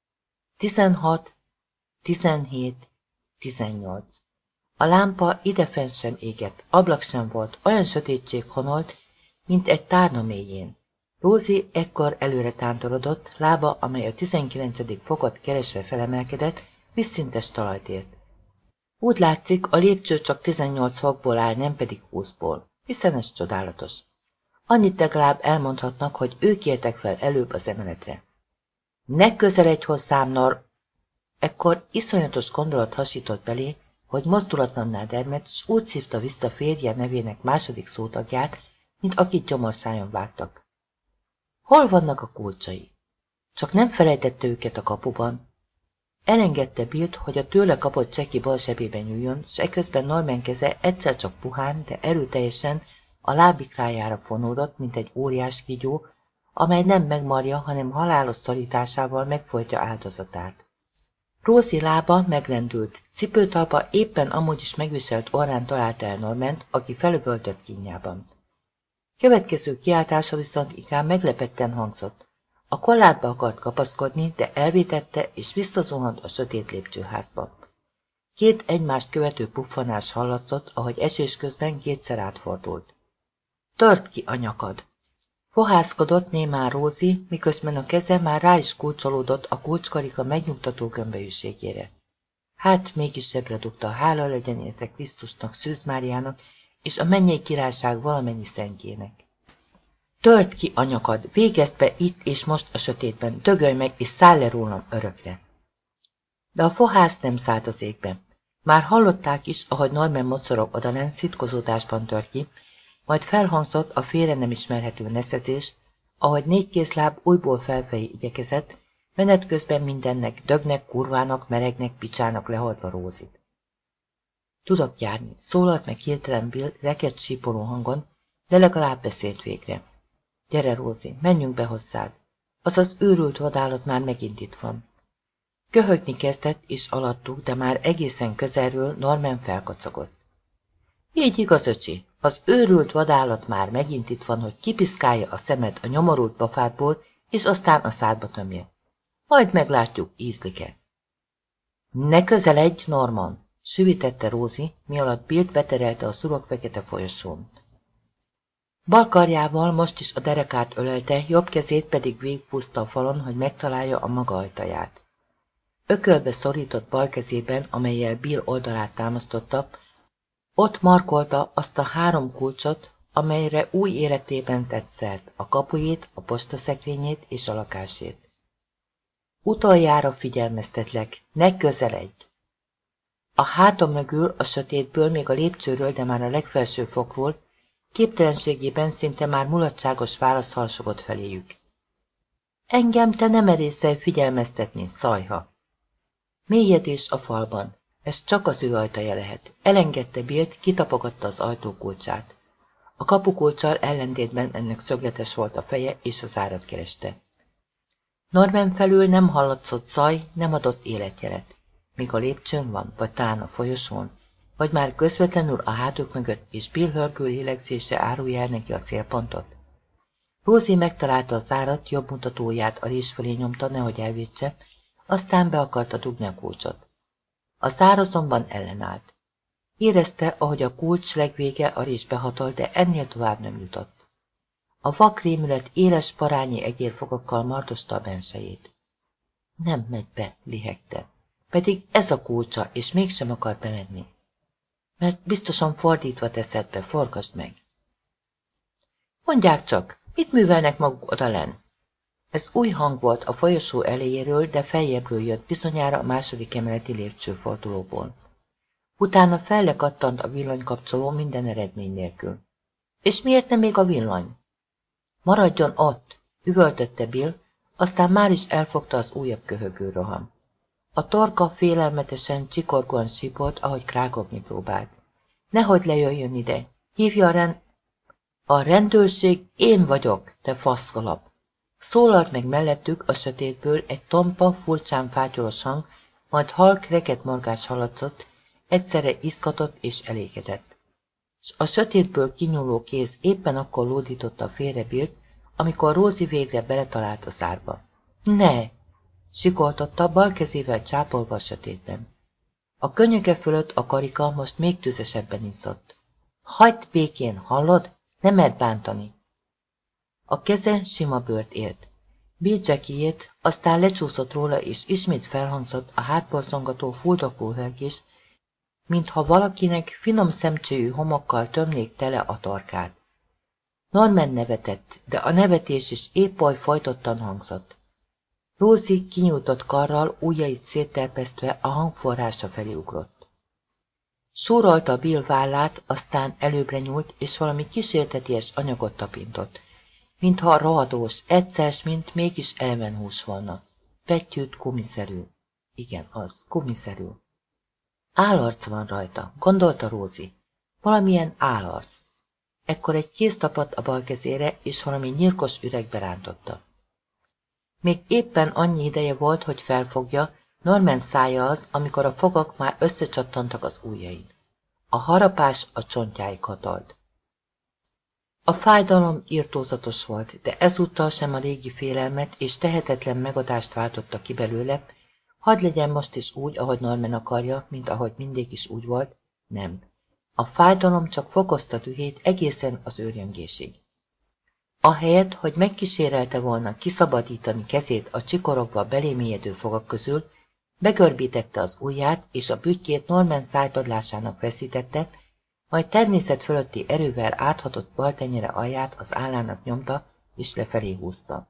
Tizenhat, tizenhét, tizennyolc. A lámpa idefenn sem égett, ablak sem volt, olyan sötétség honolt, mint egy tárna mélyén. Rosie ekkor előre tántorodott, lába, amely a tizenkilencedik fokot keresve felemelkedett, vízszintes talajt ért. Úgy látszik, a lépcső csak tizennyolc fokból áll, nem pedig húszból, hiszen ez csodálatos. Annyit legalább elmondhatnak, hogy ők értek fel előbb az emeletre. Ne közeledj hozzám, Nor! Ekkor iszonyatos gondolat hasított belé, hogy mozdulatlanná dermedt, s úgy szívta vissza férje nevének második szótagját, mint akit gyomorszájon vágtak. Hol vannak a kulcsai? Csak nem felejtette őket a kapuban. Elengedte Billt, hogy a tőle kapott cseki bal zsebébe nyúljon, s eközben Norman keze egyszer csak puhán, de erőteljesen a lábikrájára fonódott, mint egy óriás kígyó, amely nem megmarja, hanem halálos szorításával megfojtja áldozatát. Rosie lába megrendült, cipőtalpa éppen amúgy is megviselt orrán találta el Normant, aki felöböltött kínjában. Következő kiáltása viszont inkább meglepetten hangzott. A korlátba akart kapaszkodni, de elvétette és visszazuhant a sötét lépcsőházba. Két egymást követő puffanás hallatszott, ahogy esés közben kétszer átfordult. Tört ki a nyakad! Fohászkodott némán Rosie, miközben a keze már rá is kulcsolódott a kulcskarika megnyugtató gömbölyűségére. Hát mégis zsebre dugta, hála legyen érte Krisztusnak, Szűz Máriának és a mennyei királyság valamennyi szentjének. Tört ki a nyakad, végezd be itt és most a sötétben, dögölj meg és száll le rólam örökre. De a fohász nem szállt az égbe. Már hallották is, ahogy Norman mocorog odalen, szitkozódásban tört ki, majd felhangzott a félre nem ismerhető neszezés, ahogy négy kézláb újból felfelé igyekezett, menet közben mindennek, dögnek, kurvának, meregnek, picsának lehordva Rózit. Tudok járni, szólalt meg hirtelen Bill reket sípoló hangon, de legalább beszélt végre. Gyere, Rosie, menjünk be hozzád. Az az őrült vadállat már megint itt van. Köhögni kezdett és alattuk, de már egészen közelről Norman felkacagott. Így igaz, öcsi, az őrült vadállat már megint itt van, hogy kipiszkálja a szemed a nyomorult pofádból, és aztán a szádba tömje. Majd meglátjuk, ízlik-e. Ne közeledj, Norman, süvítette Rosie, mi alatt Billt beterelte a szurok-fekete folyosón. Bal karjával most is a derekát ölelte, jobb kezét pedig végigpuszta a falon, hogy megtalálja a maga ajtaját. Ökölbe szorított bal kezében, amellyel Bill oldalát támasztotta, ott markolta azt a három kulcsot, amelyre új életében tett szert, a kapujét, a postaszekrényét és a lakásét. Utoljára figyelmeztetlek, ne közeledj! A háta mögül, a sötétből, még a lépcsőről, de már a legfelső fokról, képtelenségében szinte már mulatságos válasz halsogott feléjük. Engem te nem merészel figyelmeztetni, szajha! Mélyedés a falban. Ez csak az ő ajtaja lehet. Elengedte Billt, kitapogatta az ajtó kulcsát. A kapukulccsal ellentétben ennek szögletes volt a feje, és az árat kereste. Norman felül nem hallatszott zaj, nem adott életjelet. Míg a lépcsőn van, vagy talán a folyosón, vagy már közvetlenül a hátuk mögött, és Bill hörgő lélegzése árulja el neki a célpontot. Rosie megtalálta az árat, jobb mutatóját a rés fölé nyomta, nehogy elvétse, aztán be akarta dugni a kulcsot. A zár azonban ellenállt. Érezte, ahogy a kulcs legvége a résbe hatolt, de ennél tovább nem jutott. A vak rémület éles parányi egérfogakkal martosta a bensejét. Nem megy be, lihegte. Pedig ez a kulcsa, és mégsem akar bemenni. Mert biztosan fordítva teszed be, forgasd meg. Mondják csak, mit művelnek maguk odalenn? Ez új hang volt a folyosó elejéről, de feljebbről jött, bizonyára a második emeleti lépcsőfordulóból. Utána fellekattant a villanykapcsoló minden eredmény nélkül. És miért nem még a villany? Maradjon ott, üvöltötte Bill, aztán már is elfogta az újabb köhögő roham. A torka félelmetesen, csikorgóan sípolt, ahogy krákogni próbált. Nehogy lejöjjön ide, hívja a rend... A rendőrség én vagyok, te faszkalap! Szólalt meg mellettük a sötétből egy tompa, furcsán fátyolos hang, majd halk reketmorgás hallatszott, egyszerre izgatott és elégedett. S a sötétből kinyúló kéz éppen akkor lódította félre Billt, amikor Rosie végre beletalált a zárba. Ne! Sikoltotta, bal kezével csápolva a sötétben. A könyöke fölött a karika most még tüzesebben izzott. Hagyd békén, hallod? Nem mert bántani! A keze sima bőrt ért. Bill Jackiét, aztán lecsúszott róla, és ismét felhangzott a hátborzongató, fuldokló hörgés, mintha valakinek finom szemcséjű homokkal tömnék tele a torkát. Norman nevetett, de a nevetés is épp oly fojtottan hangzott. Rosie kinyújtott karral, ujjait szétterpesztve a hangforrása felé ugrott. Súrolta Bill vállát, aztán előbbre nyúlt, és valami kísérteties anyagot tapintott, mintha rohadós, egyszer, mint mégis elvenhús volna. Pettyűt, gumiszerű. Igen, az, gumiszerű. Állarc van rajta, gondolta Rosie. Valamilyen állarc. Ekkor egy kéz tapadt a bal kezére, és valami nyírkos üregbe rántotta. Még éppen annyi ideje volt, hogy felfogja, Norman szája az, amikor a fogak már összecsattantak az ujjain. A harapás a csontjáig hatolt. A fájdalom irtózatos volt, de ezúttal sem a régi félelmet és tehetetlen megadást váltotta ki belőle. Hadd legyen most is úgy, ahogy Norman akarja, mint ahogy mindig is úgy volt. Nem. A fájdalom csak fokozta dühét egészen az őrjöngésig. Ahelyett, hogy megkísérelte volna kiszabadítani kezét a csikorogva belémélyedő fogak közül, begörbítette az ujját, és a büttyét Norman szájpadlásának feszítette, majd természet fölötti erővel áthatott baltenyere alját az állának nyomta, és lefelé húzta.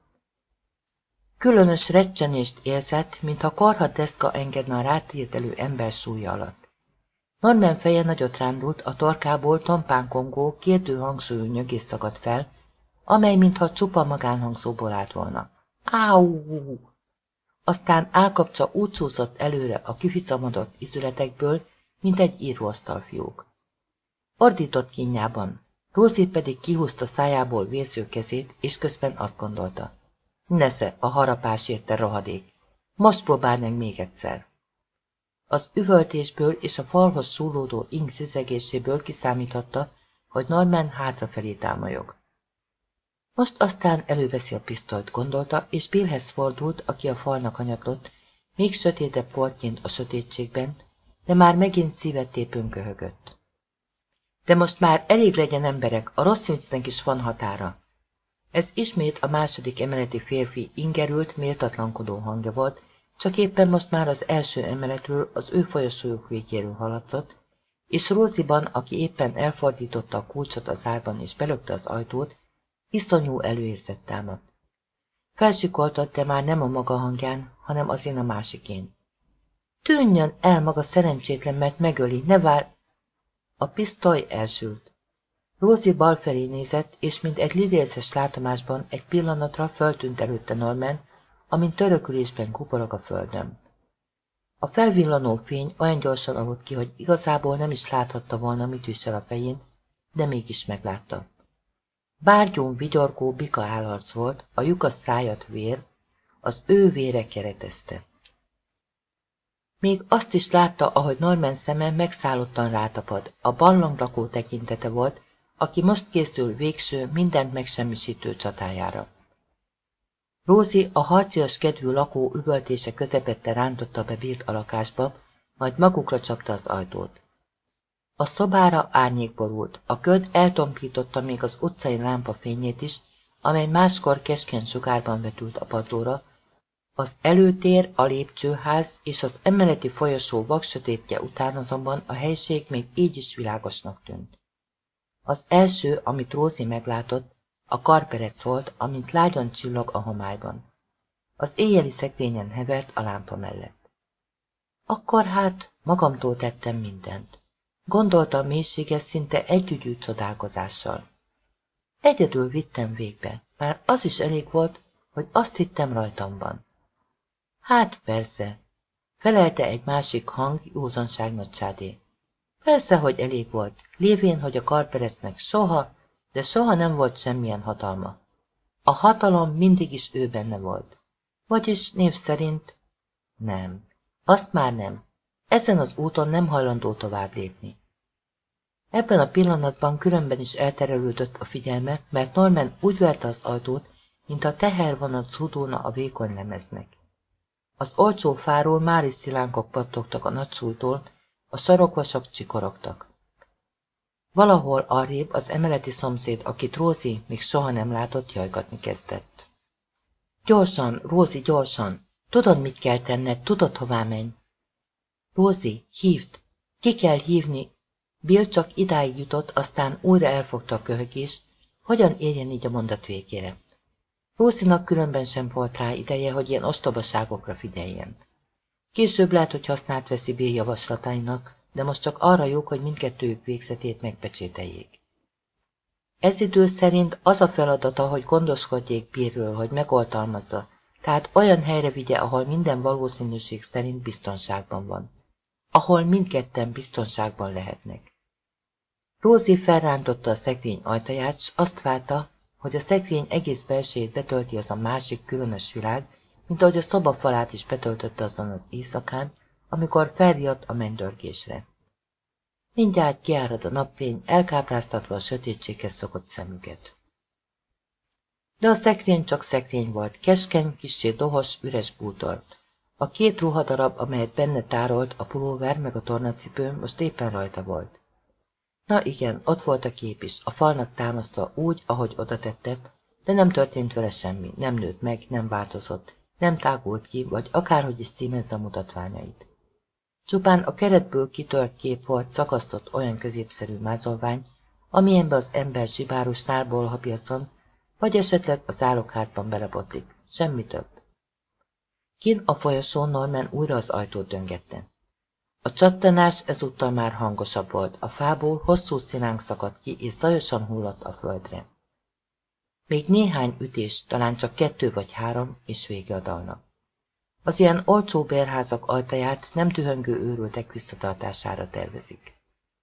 Különös recsenést érzett, mintha karhat deszka engedne a rátérdelő ember súlya alatt. Norman feje nagyot rándult, a torkából tompán kongó, kérdő hangsúlyú nyögés szakadt fel, amely mintha csupa magánhangzóból állt volna. Áú! Aztán állkapcsa úgy csúszott előre a kificamodott izületekből, mint egy íróasztalfiók. Ordított kínjában, Rosie pedig kihúzta szájából vérző kezét, és közben azt gondolta. Nesze, a harapás érte rohadék. Most próbáld meg még egyszer. Az üvöltésből és a falhoz súrlódó ing szizegéséből kiszámíthatta, hogy Norman hátrafelé támolyog. Most aztán előveszi a pisztolyt, gondolta, és Billhez fordult, aki a falnak hanyatlott, még sötétebb portként a sötétségben, de már megint szívet tépőn köhögött. De most már elég legyen emberek, a rossz viccnek is van határa. Ez ismét a második emeleti férfi ingerült, méltatlankodó hangja volt, csak éppen most már az első emeletről az ő folyosójuk végéről haladszott, és Rosie-ban, aki éppen elfordította a kulcsot az árban és belökte az ajtót, iszonyú előérzet támadt. Felsikoltott, de már nem a maga hangján, hanem az én a másikén. Tűnjön el maga szerencsétlen, mert megöli, ne vár... A pisztoly elsült. Rosie bal felé nézett, és mint egy lidérces látomásban egy pillanatra föltűnt előtte Norman, amint törökülésben kuporog a földön. A felvillanó fény olyan gyorsan aludt ki, hogy igazából nem is láthatta volna, mit visel a fején, de mégis meglátta. Bárgyún vigyorgó bika állarc volt, a lyukas szájat vér, az ő vére keretezte. Még azt is látta, ahogy Norman szeme megszállottan rátapad, a barlangrakó tekintete volt, aki most készül végső, mindent megsemmisítő csatájára. Rosie a harcias kedvű lakó üvöltése közepette rántotta be Billt a lakásba, majd magukra csapta az ajtót. A szobára árnyék borult, a köd eltompította még az utcai lámpa fényét is, amely máskor keskeny sugárban vetült a padlóra, az előtér, a lépcsőház és az emeleti folyosó vaksötétje után azonban a helység még így is világosnak tűnt. Az első, amit Rosie meglátott, a karperec volt, amint lágyan csillog a homályban. Az éjjeli szekrényen hevert a lámpa mellett. Akkor hát magamtól tettem mindent. Gondolta a mélységes, szinte együgyű csodálkozással. Egyedül vittem végbe, már az is elég volt, hogy azt hittem rajtam van. Hát persze, felelte egy másik hang józanság nagycsádé. Persze, hogy elég volt, lévén, hogy a karperecnek soha, de soha nem volt semmilyen hatalma. A hatalom mindig is ő benne volt. Vagyis név szerint nem. Azt már nem. Ezen az úton nem hajlandó tovább lépni. Ebben a pillanatban különben is elterelődött a figyelme, mert Norman úgy verte az ajtót, mint a tehervonat zúdulna a vékony lemeznek. Az olcsó fáról már is szilánkok pattogtak a nagy súlytól, a sarokvasok csikorogtak. Valahol arrébb az emeleti szomszéd, akit Rosie még soha nem látott, jajgatni kezdett. Gyorsan, Rosie, gyorsan! Tudod, mit kell tenned, tudod, hová menj? Rosie, hívd! Ki kell hívni! Bill csak idáig jutott, aztán újra elfogta a köhögést, hogyan érjen így a mondat végére. Rosie-nak különben sem volt rá ideje, hogy ilyen ostobaságokra figyeljen. Később lehet, hogy hasznát veszi Bill javaslatainak, de most csak arra jók, hogy mindkettőjük végzetét megpecsételjék. Ez idő szerint az a feladata, hogy gondoskodjék Billről, hogy megoltalmazza, tehát olyan helyre vigye, ahol minden valószínűség szerint biztonságban van. Ahol mindketten biztonságban lehetnek. Rosie felrántotta a szekrény ajtaját, s azt várta, hogy a szekrény egész belsejét betölti az a másik különös világ, mint ahogy a szoba falát is betöltötte azon az éjszakán, amikor felriadt a mennydörgésre. Mindjárt kiárad a napfény, elkápráztatva a sötétséghez szokott szemüket. De a szekrény csak szekrény volt, keskeny, kissé dohos, üres bútor. A két ruhadarab, amelyet benne tárolt, a pulóver meg a tornacipő, most éppen rajta volt. Na igen, ott volt a kép is, a falnak támasztva úgy, ahogy oda tette, de nem történt vele semmi, nem nőtt meg, nem változott, nem tágult ki, vagy akárhogy is címezze a mutatványait. Csupán a keretből kitört kép volt szakasztott olyan középszerű mázolvány, amilyenbe az ember zsibárusnál bolhapiacon, vagy esetleg a zálogházban belebotlik, semmi több. Kin a folyosón Norman újra az ajtót döngette. A csattanás ezúttal már hangosabb volt, a fából hosszú szilánk szakadt ki, és zajosan hullott a földre. Még néhány ütés, talán csak kettő vagy három, és vége a dalnak. Az ilyen olcsó bérházak ajtaját nem dühöngő őrültek visszatartására tervezik.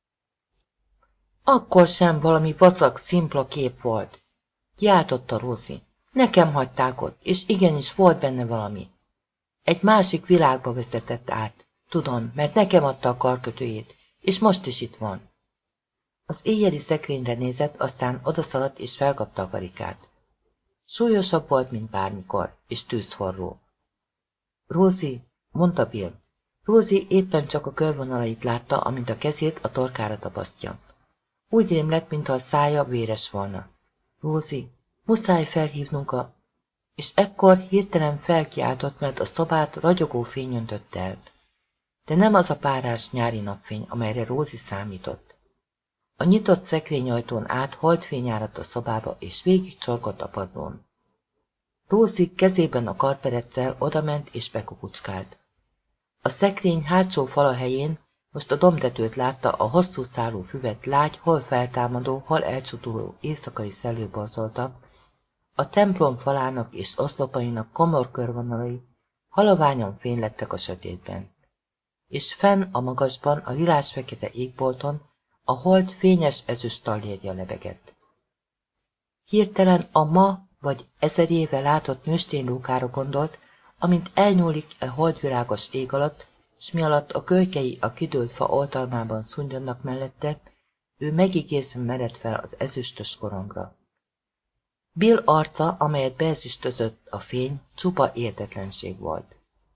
Akkor sem valami vacak, szimpla kép volt, kiáltotta Rosie. Nekem hagyták ott, és igenis volt benne valami. Egy másik világba vezetett át. Tudom, mert nekem adta a karkötőjét, és most is itt van. Az éjjeli szekrényre nézett, aztán odaszaladt és felkapta a karikát. Súlyosabb volt, mint bármikor, és tűzforró. Rosie, mondta Bill. Rosie éppen csak a körvonalait látta, amint a kezét a torkára tapasztja. Úgy rémlett, mintha a szája véres volna. Rosie, muszáj felhívnunk a... És ekkor hirtelen felkiáltott, mert a szobát ragyogó fény öntött el. De nem az a párás nyári napfény, amelyre Rosie számított. A nyitott szekrényajtón át holdfény áradt a szobába, és végig csorgott a padlón. Rosie kezében a karpereccel odament és bekukucskált. A szekrény hátsó fala helyén most a domtetőt látta, a hosszú szálú füvet lágy, hol feltámadó, hol elcsutuló éjszakai szellő borzolta, a templom falának és oszlopainak komor körvonalai halaványan fénylettek a sötétben. És fenn a magasban, a lilás-fekete égbolton a hold fényes ezüst tallérja lebegett. Hirtelen a ma vagy ezer éve látott nősténylókára gondolt, amint elnyúlik a holdvilágos ég alatt, s mi alatt a kölykei a kidőlt fa oltalmában szundyannak mellette, ő megigézve mered fel az ezüstös korongra. Bill arca, amelyet beezüstözött a fény, csupa értetlenség volt.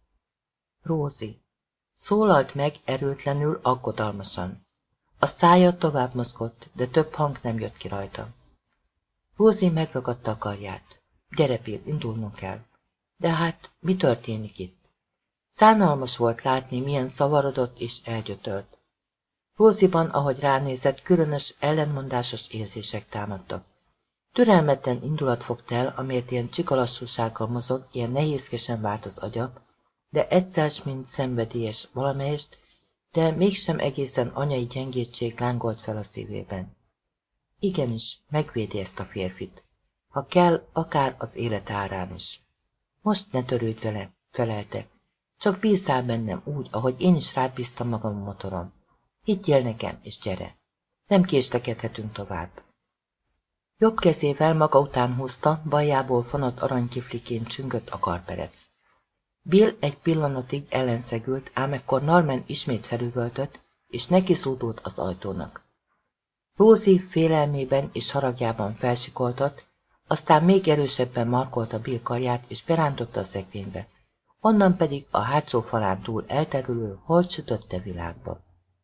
Rosie. Szólalt meg erőtlenül, aggodalmasan. A szája tovább mozgott, de több hang nem jött ki rajta. Rosie megragadta a karját. Gyere, Bill, indulnunk kell. De hát, mi történik itt? Szánalmas volt látni, milyen szavarodott és elgyötört. Rosie-ban, ahogy ránézett, különös, ellenmondásos érzések támadtak. Türelmetlen indulat fogta el, amelyet ilyen csikalassúsággal mozog, ilyen nehézkesen várt az agya, de egyszer, mint szenvedélyes valamelyest, de mégsem egészen anyai gyengétség lángolt fel a szívében. Igenis, megvédi ezt a férfit. Ha kell, akár az élet árán is. Most ne törődj vele, felelte. Csak bízzál bennem úgy, ahogy én is rád bíztam magam a motoron. Higgyél nekem, és gyere. Nem késlekedhetünk tovább. Jobb kezével maga után húzta, baljából fonott aranykifliként csüngött a karperec. Bill egy pillanatig ellenszegült, ám ekkor Norman ismét felüvöltött, és neki szúdult az ajtónak. Rosie félelmében és haragjában felsikoltott, aztán még erősebben markolta Bill karját, és berántotta a szekrénybe, onnan pedig a hátsó falán túl elterülő, holtsütötte világba.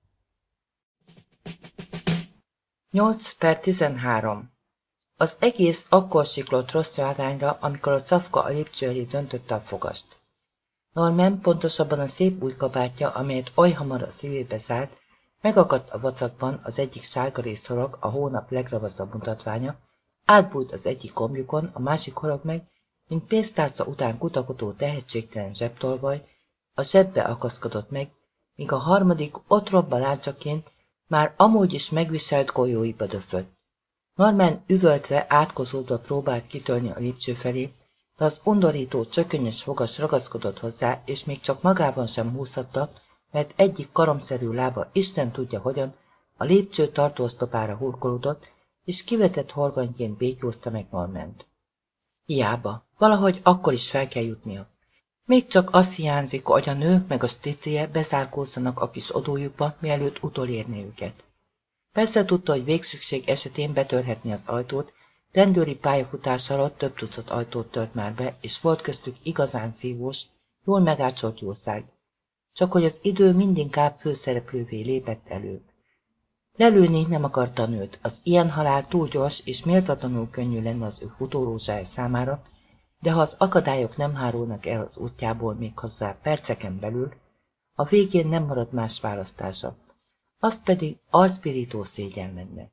nyolc per tizenhárom. Az egész akkor siklott rossz vágányra, amikor a cafka a lépcső elé döntötte a fogast. Norman, pontosabban a szép új kabátja, amelyet oly hamar a szívébe zárt, megakadt a vacakban, az egyik sárga részhorog, a hónap legravaszabb mutatványa, átbújt az egyik gombjukon, a másik horog meg, mint pénztárca után kutakodó tehetségtelen zsebtolvaj, a zsebbe akaszkodott meg, míg a harmadik ott robbanátsaként már amúgy is megviselt golyóiba döfött. Norman üvöltve, átkozódva próbált kitörni a lépcső felé, de az undorító, csökönyös fogas ragaszkodott hozzá, és még csak magában sem húzhatta, mert egyik karomszerű lába Isten tudja hogyan a lépcső tartóosztopára hurkolódott, és kivetett horgonyként békjózta meg Normant. Hiába, valahogy akkor is fel kell jutnia. Még csak az hiányzik, hogy a nő meg a stricie bezárkózzanak a kis odójukba, mielőtt utolérni őket. Persze tudta, hogy végszükség esetén betörhetni az ajtót, rendőri pályafutás alatt több tucat ajtót tört már be, és volt köztük igazán szívós, jól megácsolt jószág. Csak hogy az idő mindinkább főszereplővé lépett elő. Lelőni nem akarta a nőt, az ilyen halál túl gyors és méltatlanul könnyű lenne az ő futórózsája számára, de ha az akadályok nem hárulnak el az útjából még hozzá perceken belül, a végén nem marad más választása, az pedig arcpirító szégyen lenne.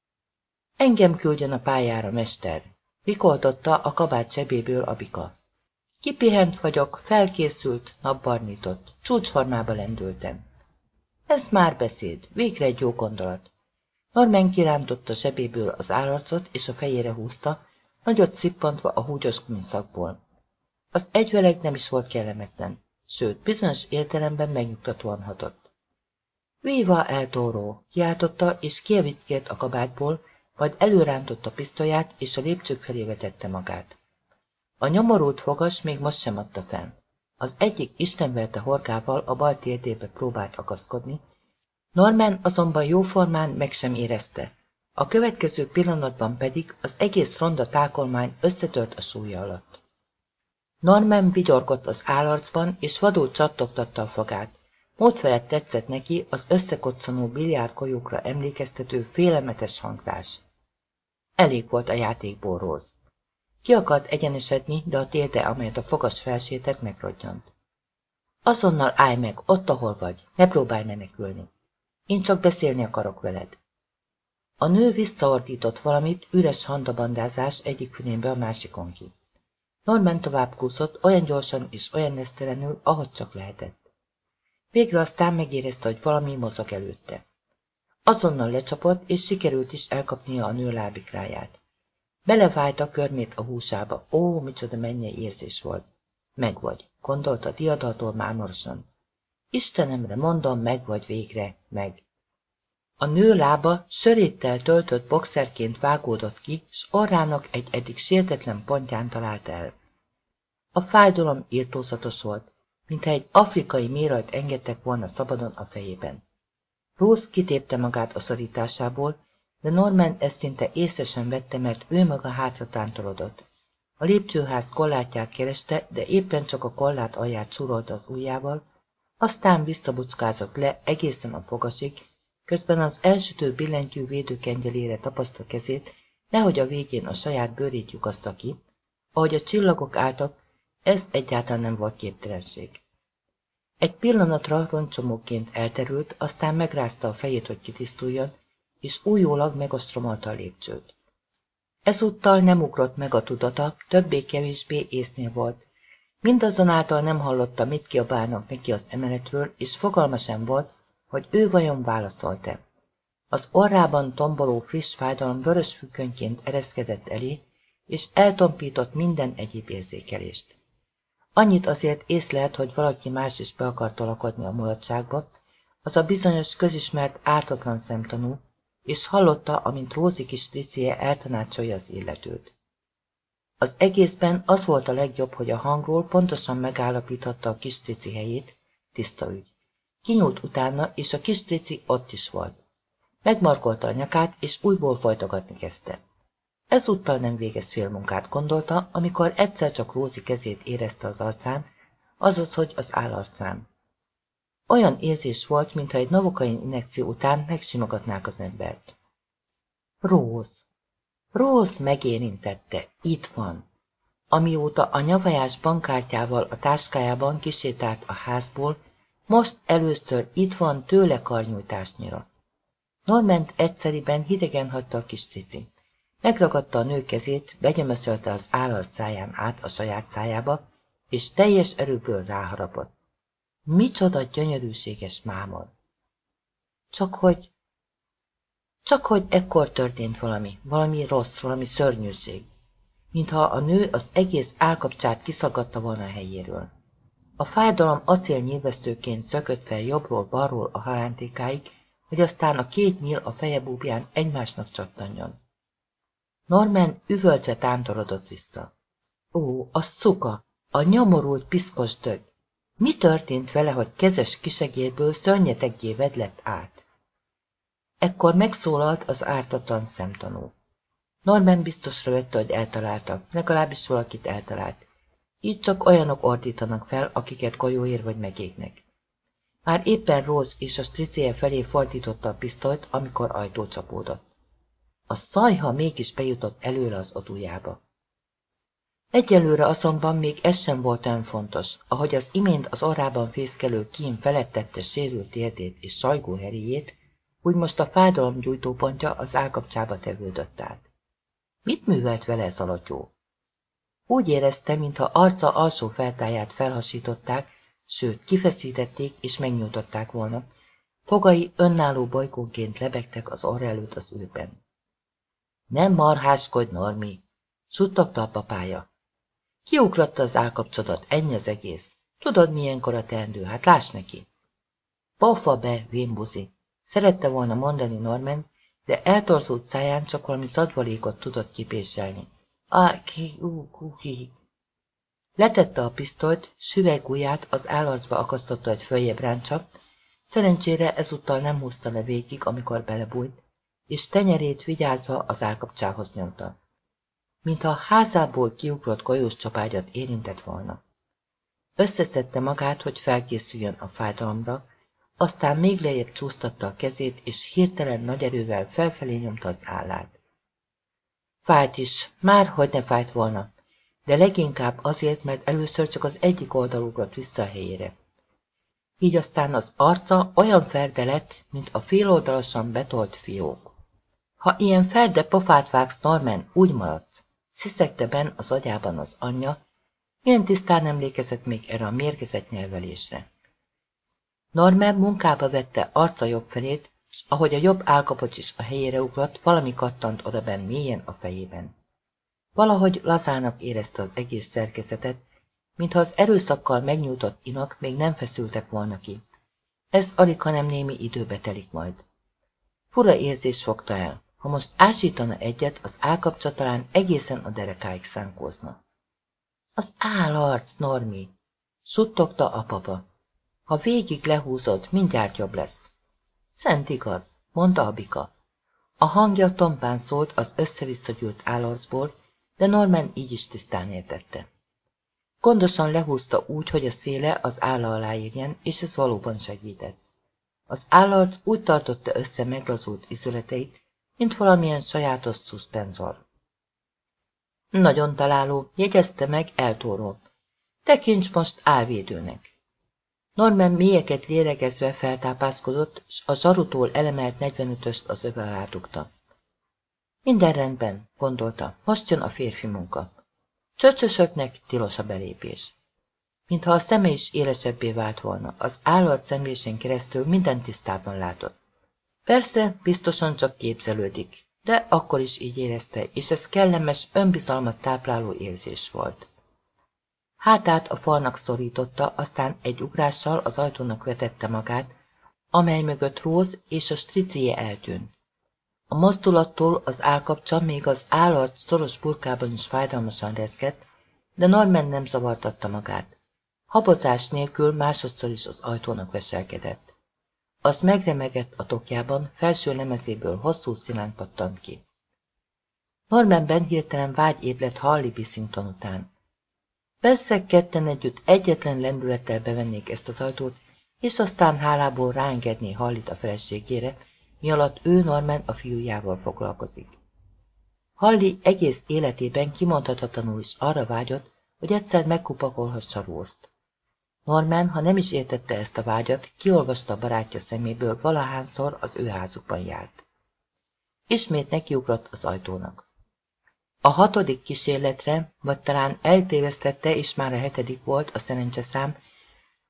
Engem küldjön a pályára, mester, rikoltotta a kabát zsebéből Abika. Kipihent vagyok, felkészült, napbarnított, csúcsformába lendültem. Ez már beszéd, végre egy jó gondolat. Norman kirántotta zsebéből az állarcot, és a fejére húzta, nagyot szippantva a húgyos gumiszakból. Az egyveleg nem is volt kellemetlen, sőt, bizonyos értelemben megnyugtatóan hatott. Viva el Toro! Kiáltotta, és kievickélt a kabátból, majd előrántotta pisztolyát, és a lépcsők felé vetette magát. A nyomorult fogas még most sem adta fel. Az egyik istenverte horgával a bal térdébe próbált akaszkodni, Norman azonban jóformán meg sem érezte. A következő pillanatban pedig az egész ronda tákolmány összetört a súlya alatt. Norman vigyorgott az állarcban, és vadul csattogtatta a fogát. Módfelett tetszett neki az összekoccanó biliárdgolyókra emlékeztető félelmetes hangzás. Elég volt a játékból Rose. Ki akart egyenesedni, de a térde, amelyet a fogas felsétett, megrodjant. Azonnal állj meg, ott, ahol vagy, ne próbálj menekülni. Én csak beszélni akarok veled. A nő visszaordított valamit, üres handabandázás egyik fülénbe a másikon ki. Norman tovább kúszott, olyan gyorsan és olyan nesztelenül, ahogy csak lehetett. Végre aztán megérezte, hogy valami mozog előtte. Azonnal lecsapott, és sikerült is elkapnia a nő lábikráját. Belevájt a körmét a húsába. Ó, micsoda mennyei érzés volt. Megvagy, gondolta diadaltól mámorosan. Istenemre mondom, megvagy végre, meg. A nő lába söréttel töltött boxerként vágódott ki, s orrának egy eddig sértetlen pontján talált el. A fájdalom irtózatos volt, mintha egy afrikai mérajt engedtek volna szabadon a fejében. Rose kitépte magát a szorításából, de Norman ezt szinte észre sem vette, mert ő maga hátra tántolodott. A lépcsőház kollátját kereste, de éppen csak a kollát alját surolta az ujjával, aztán visszabuckázott le egészen a fogasig, közben az elsütő billentyű védőkengyelére tapasztva kezét, nehogy a végén a saját bőrét lyukassza ki, ahogy a csillagok álltak, ez egyáltalán nem volt képtelenség. Egy pillanatra roncsomóként elterült, aztán megrázta a fejét, hogy kitisztuljon, és újólag megostromolta a lépcsőt. Ezúttal nem ugrott meg a tudata, többé-kevésbé észnél volt. Mindazonáltal nem hallotta, mit kiabálnak neki az emeletről, és fogalma sem volt, hogy ő vajon válaszolt-e. Az orrában tomboló friss fájdalom vörös függönyként ereszkedett elé, és eltompított minden egyéb érzékelést. Annyit azért észlelt, hogy valaki más is be akart tolakodni a mulatságba, az a bizonyos közismert ártatlan szemtanú, és hallotta, amint Rózi kis Tricie eltanácsolja az illetőt. Az egészben az volt a legjobb, hogy a hangról pontosan megállapíthatta a kis Trici helyét, tiszta ügy. Kinyúlt utána, és a kis Trici ott is volt. Megmarkolta a nyakát, és újból folytogatni kezdte. Ezúttal nem végez félmunkát, gondolta, amikor egyszer csak Rózi kezét érezte az arcán, azaz, hogy az állarcán. Olyan érzés volt, mintha egy novokain injekció után megsimogatnák az embert. Rose. Rose megérintette. Itt van. Amióta a nyavajás bankkártyával a táskájában kisétált a házból, most először itt van tőle karnyújtásnyira. Norment egyszeriben hidegen hagyta a kis Trici. Megragadta a nő kezét, begyömöszölte az állarc száján át a saját szájába, és teljes erőből ráharapott. Micsoda gyönyörűséges mámor! Csak hogy... Csak hogy ekkor történt valami, valami rossz, valami szörnyűség, mintha a nő az egész állkapcsát kiszaggatta volna a helyéről. A fájdalom acélnyílveszőként szökött fel jobbról-balról a halántékáig, hogy aztán a két nyíl a feje búbján egymásnak csattanjon. Norman üvöltve tántorodott vissza. Ó, a szuka, a nyomorult piszkos dög! Mi történt vele, hogy kezes kisegérből szörnyeteggé vedlett át? Ekkor megszólalt az ártatlan szemtanú. Norman biztosra vette, hogy eltalálta, legalábbis valakit eltalált. Így csak olyanok ordítanak fel, akiket golyóér vagy megégnek. Már éppen Rose és a stricéje felé fordította a pisztolyt, amikor ajtó csapódott. A szajha mégis bejutott előre az odújába. Egyelőre azonban még ez sem volt olyan fontos, ahogy az imént az orrában fészkelő kím felettette sérült térdét és sajgó heréjét, úgy most a fájdalom gyújtópontja az állkapcsába tevődött át. Mit művelt vele ez a lotyó? Úgy érezte, mintha arca alsó feltáját felhasították, sőt, kifeszítették és megnyújtották volna. Fogai önálló bolygónként lebegtek az orra előtt az űrben. Nem marháskodj, Normi! Suttogta a papája. Kiugratta az állkapcsodat, ennyi az egész. Tudod, milyenkor a teendő, hát láss neki. Pofa be, vénbuzi! Szerette volna mondani Norman, de eltorzult száján csak valami szadvalékot tudott kipéselni. Aki, ú, kuki. Letette a pisztolyt, süveggujját az állarcba akasztotta, hogy följebb ráncsa, szerencsére ezúttal nem húzta le végig, amikor belebújt, és tenyerét vigyázva az állkapcsához nyomta. Mintha a házából kiugrott golyós csapágyat érintett volna. Összeszedte magát, hogy felkészüljön a fájdalomra, aztán még lejjebb csúsztatta a kezét, és hirtelen nagy erővel felfelé nyomta az állát. Fájt is, már hogy ne fájt volna, de leginkább azért, mert először csak az egyik oldal ugrott vissza a helyére. Így aztán az arca olyan ferde lett, mint a féloldalasan betolt fiók. Ha ilyen ferde pofát vágsz, Norman, úgy maradsz, sziszegte benn az agyában az anyja, milyen tisztán emlékezett még erre a mérgezett nyelvelésre. Norman munkába vette arca jobb felét, s ahogy a jobb állkapocs is a helyére ugrott, valami kattant odabenn mélyen a fejében. Valahogy lazának érezte az egész szerkezetet, mintha az erőszakkal megnyújtott inak még nem feszültek volna ki. Ez aligha nem némi időbe telik majd. Fura érzés fogta el, ha most ásítana egyet, az állkapcsa talán egészen a derekáig szánkózna. Az állarc, Normi! Suttogta a papa. Ha végig lehúzod, mindjárt jobb lesz. Szent igaz, mondta a bika. A hangja tompán szólt az össze-vissza gyűlt állarcból, de Norman így is tisztán értette. Gondosan lehúzta úgy, hogy a széle az álla alá érjen, és ez valóban segített. Az állarc úgy tartotta össze meglazult izületeit, mint valamilyen sajátos szuszpenzor. Nagyon találó, jegyezte meg eltóró. Tekints most álvédőnek. Norman mélyeket lélegezve feltápászkodott, s a zsarutól elemelt negyvenötöst az öve alá dugta. Minden rendben, gondolta, most jön a férfi munka. Csöcsösöknek tilos a belépés. Mintha a szeme is élesebbé vált volna, az állat szemlésén keresztül minden tisztában látott. Persze, biztosan csak képzelődik, de akkor is így érezte, és ez kellemes, önbizalmat tápláló érzés volt. Hátát a falnak szorította, aztán egy ugrással az ajtónak vetette magát, amely mögött Rose és a stricéje eltűnt. A mozdulattól az állkapcsa még az állarc szoros burkában is fájdalmasan rezgett, de Norman nem zavartatta magát. Habozás nélkül másodszor is az ajtónak veselkedett. Az megremegett a tokjában, felső lemezéből hosszú szilánk pattant ki. Normanben hirtelen vágy ébredt Harley Bissington után. Persze ketten együtt egyetlen lendülettel bevennék ezt az ajtót, és aztán hálából ráengedné Harleyt a feleségére, mi alatt ő Norman a fiújával foglalkozik. Harley egész életében kimondhatatlanul is arra vágyott, hogy egyszer megkupakolhassa Rose-t. Norman, ha nem is értette ezt a vágyat, kiolvasta a barátja szeméből, valahányszor az ő házukban járt. Ismét nekiugrott az ajtónak. A hatodik kísérletre, vagy talán eltévesztette, és már a hetedik volt a szerencseszám,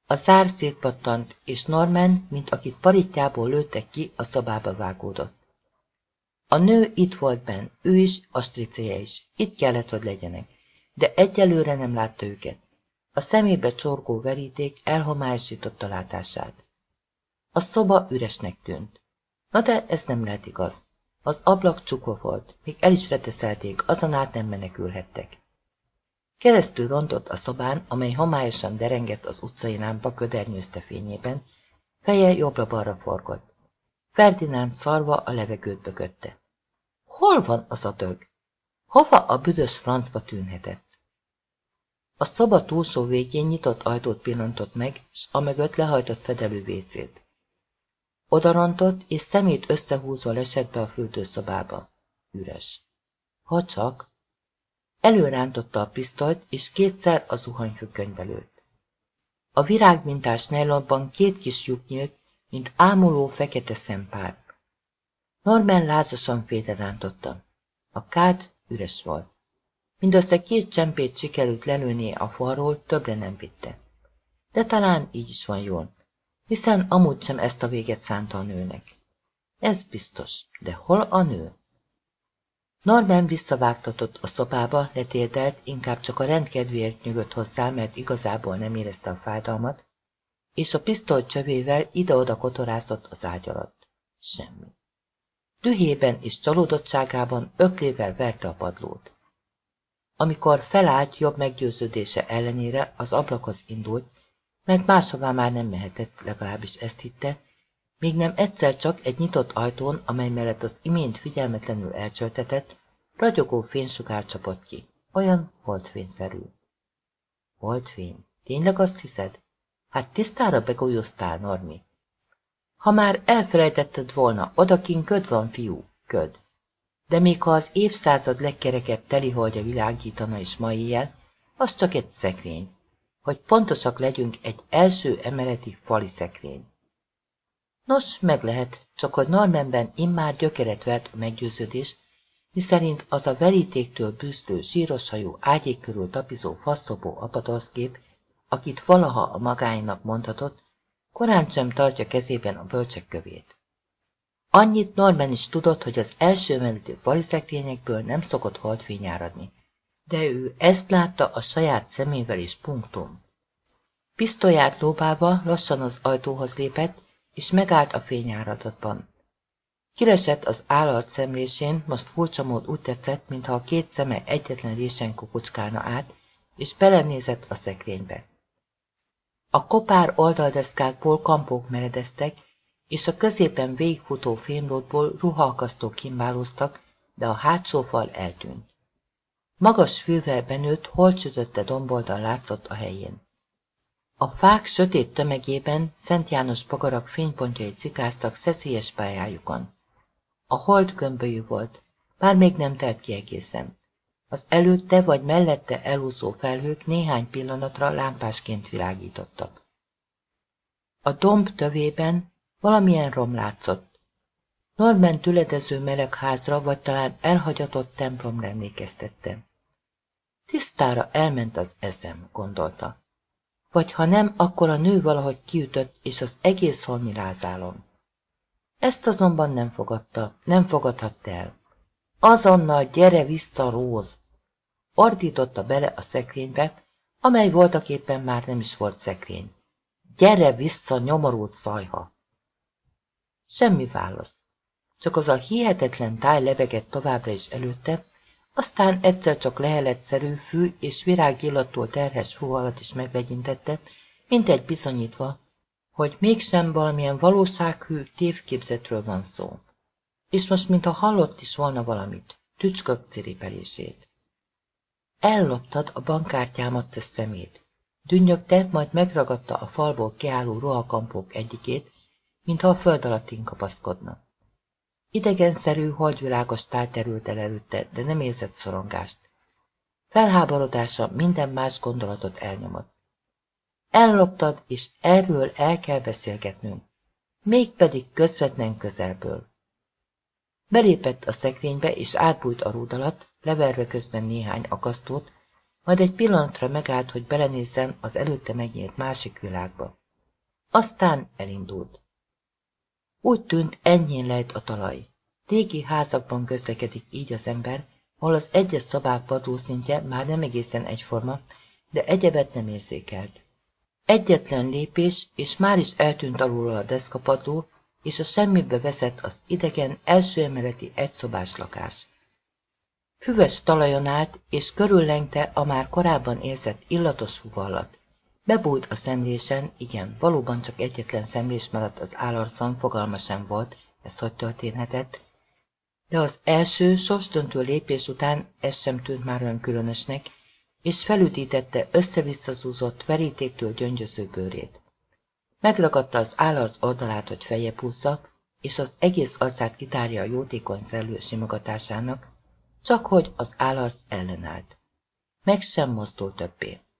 A zár szétpattant, és Norman, mint akit paritjából lőttek ki, a szobába vágódott. A nő itt volt benn, ő is, Astricéje is, itt kellett, hogy legyenek, de egyelőre nem látta őket. A szemébe csorgó veríték elhomályosította látását. A szoba üresnek tűnt. Na de ez nem lehet igaz. Az ablak csukva volt, még el is reteszelték, azon át nem menekülhettek. Keresztül rontott a szobán, amely homályosan derengett az utcai lámpa ködernyőzte fényében, feje jobbra-balra forgott. Ferdinánd szarva a levegőt bökötte. Hol van az a dög? Hova a büdös francba tűnhetett? A szoba túlsó végén nyitott ajtót pillantott meg, s amögött lehajtott fedelű vécét. Odarontott, és szemét összehúzva lesett be a fürdőszobába. Üres. Ha csak... Előrántotta a pisztolyt, és kétszer a zuhanyfüggönybe lőtt. A virágmintás nejlonban két kis lyuk nyílt, mint ámuló fekete szempár. Norman lázasan félrerántotta. A kád üres volt. Mindössze két csempét sikerült lelőnie a falról, többre nem vitte. De talán így is van jól, hiszen amúgy sem ezt a véget szánta a nőnek. Ez biztos, de hol a nő? Norman visszavágtatott a szobába, letérdelt, inkább csak a rendkedvéért nyugodt hozzá, mert igazából nem érezte a fájdalmat, és a pisztoly csövével ide-oda kotorászott az ágy alatt. Semmi. Dühében és csalódottságában öklével verte a padlót. Amikor felállt jobb meggyőződése ellenére, az ablakhoz indult, mert máshová már nem mehetett, legalábbis ezt hitte, míg nem egyszer csak egy nyitott ajtón, amely mellett az imént figyelmetlenül elcsöltetett, ragyogó fénysugár csapott ki, olyan holdfényszerű. Holdfény? Tényleg azt hiszed? Hát tisztára begolyoztál, Normi. Ha már elfelejtetted volna, odakin köd van, fiú, köd. De még ha az évszázad legkerekebb teliholdja világítana is ma éjjel, az csak egy szekrény. Hogy pontosak legyünk, egy első emeleti fali szekrény. Nos, meg lehet, csak hogy Normanben immár gyökeret vert a meggyőződés, miszerint az a verítéktől bűzlő, zsíros hajú, ágyék körül tapizó faszobó apatorszkép, akit valaha a magáinak mondhatott, korán sem tartja kezében a bölcsek kövét. Annyit Norman is tudott, hogy az első emeleti fali szekrényekből nem szokott holdfény áradni, de ő ezt látta a saját szemével is, punktum. Pisztolyát lóbálva lassan az ajtóhoz lépett, és megállt a fényáradatban. Kilesett az állalt szemlésén, most furcsa mód úgy tetszett, mintha a két szeme egyetlen résen kukucskálna át, és belenézett a szekrénybe. A kopár oldaldeszkákból kampók meredeztek, és a középen végigfutó fémlódból ruhaakasztók kimbálóztak, de a hátsó fal eltűnt. Magas fűvel benőtt, holtsütötte domboldal látszott a helyén. A fák sötét tömegében Szent János bogarak fénypontjai cikáztak szeszélyes pályájukon. A hold gömbölyű volt, bár még nem telt ki egészen. Az előtte vagy mellette elúszó felhők néhány pillanatra lámpásként világítottak. A domb tövében valamilyen rom látszott. Norman tüledező meleg házra, vagy talán elhagyatott templomra emlékeztette. Tisztára elment az eszem, gondolta. Vagy ha nem, akkor a nő valahogy kiütött, és az egész holmi rázálom. Ezt azonban nem fogadta, nem fogadhatta el. Azonnal gyere vissza, Róz! Ordította bele a szekrénybe, amely voltaképpen már nem is volt szekrény. Gyere vissza, nyomorult szajha! Semmi válasz. Csak az a hihetetlen táj lebegett továbbra is előtte, aztán egyszer csak leheletszerű fű és virágillatól terhes ruha alatt is meglegyintette, mint egy bizonyítva, hogy mégsem valamilyen valósághű tévképzetről van szó. És most mintha hallott is volna valamit, tücskök ciripelését. Elloptad a bankkártyámat, te szemét. Dünnyögte, majd megragadta a falból kiálló ruhakampók egyikét, mintha a föld alattin kapaszkodna. Idegenszerű, holdvilágos táj terült el előtte, de nem érzett szorongást. Felháborodása minden más gondolatot elnyomott. Elloptad, és erről el kell beszélgetnünk, mégpedig közvetlen közelből. Belépett a szekrénybe, és átbújt a rúd alatt, leverve közben néhány akasztót, majd egy pillanatra megállt, hogy belenézzen az előtte megnyílt másik világba. Aztán elindult. Úgy tűnt, ennyien lejt a talaj. Régi házakban közlekedik így az ember, ahol az egyes szobák padlószintje már nem egészen egyforma, de egyebet nem érzékelt. Egyetlen lépés, és már is eltűnt alul a deszkapadló, és a semmibe veszett az idegen, első emeleti egyszobás lakás. Füves talajon állt, és körüllengte a már korábban érzett illatos húvallat. Bebújt a szemlésen, igen, valóban csak egyetlen szemlés maradt az állarcon, fogalma sem volt, ez hogy történhetett, de az első, sorsdöntő lépés után ez sem tűnt már olyan különösnek, és felütítette össze-visszazúzott, verítéktől gyöngyöző bőrét. Megragadta az állarc oldalát, hogy feljebb húzza, és az egész arcát kitárja a jótékony szellő simogatásának, csak hogy az állarc ellenállt. Meg sem mozdult többé.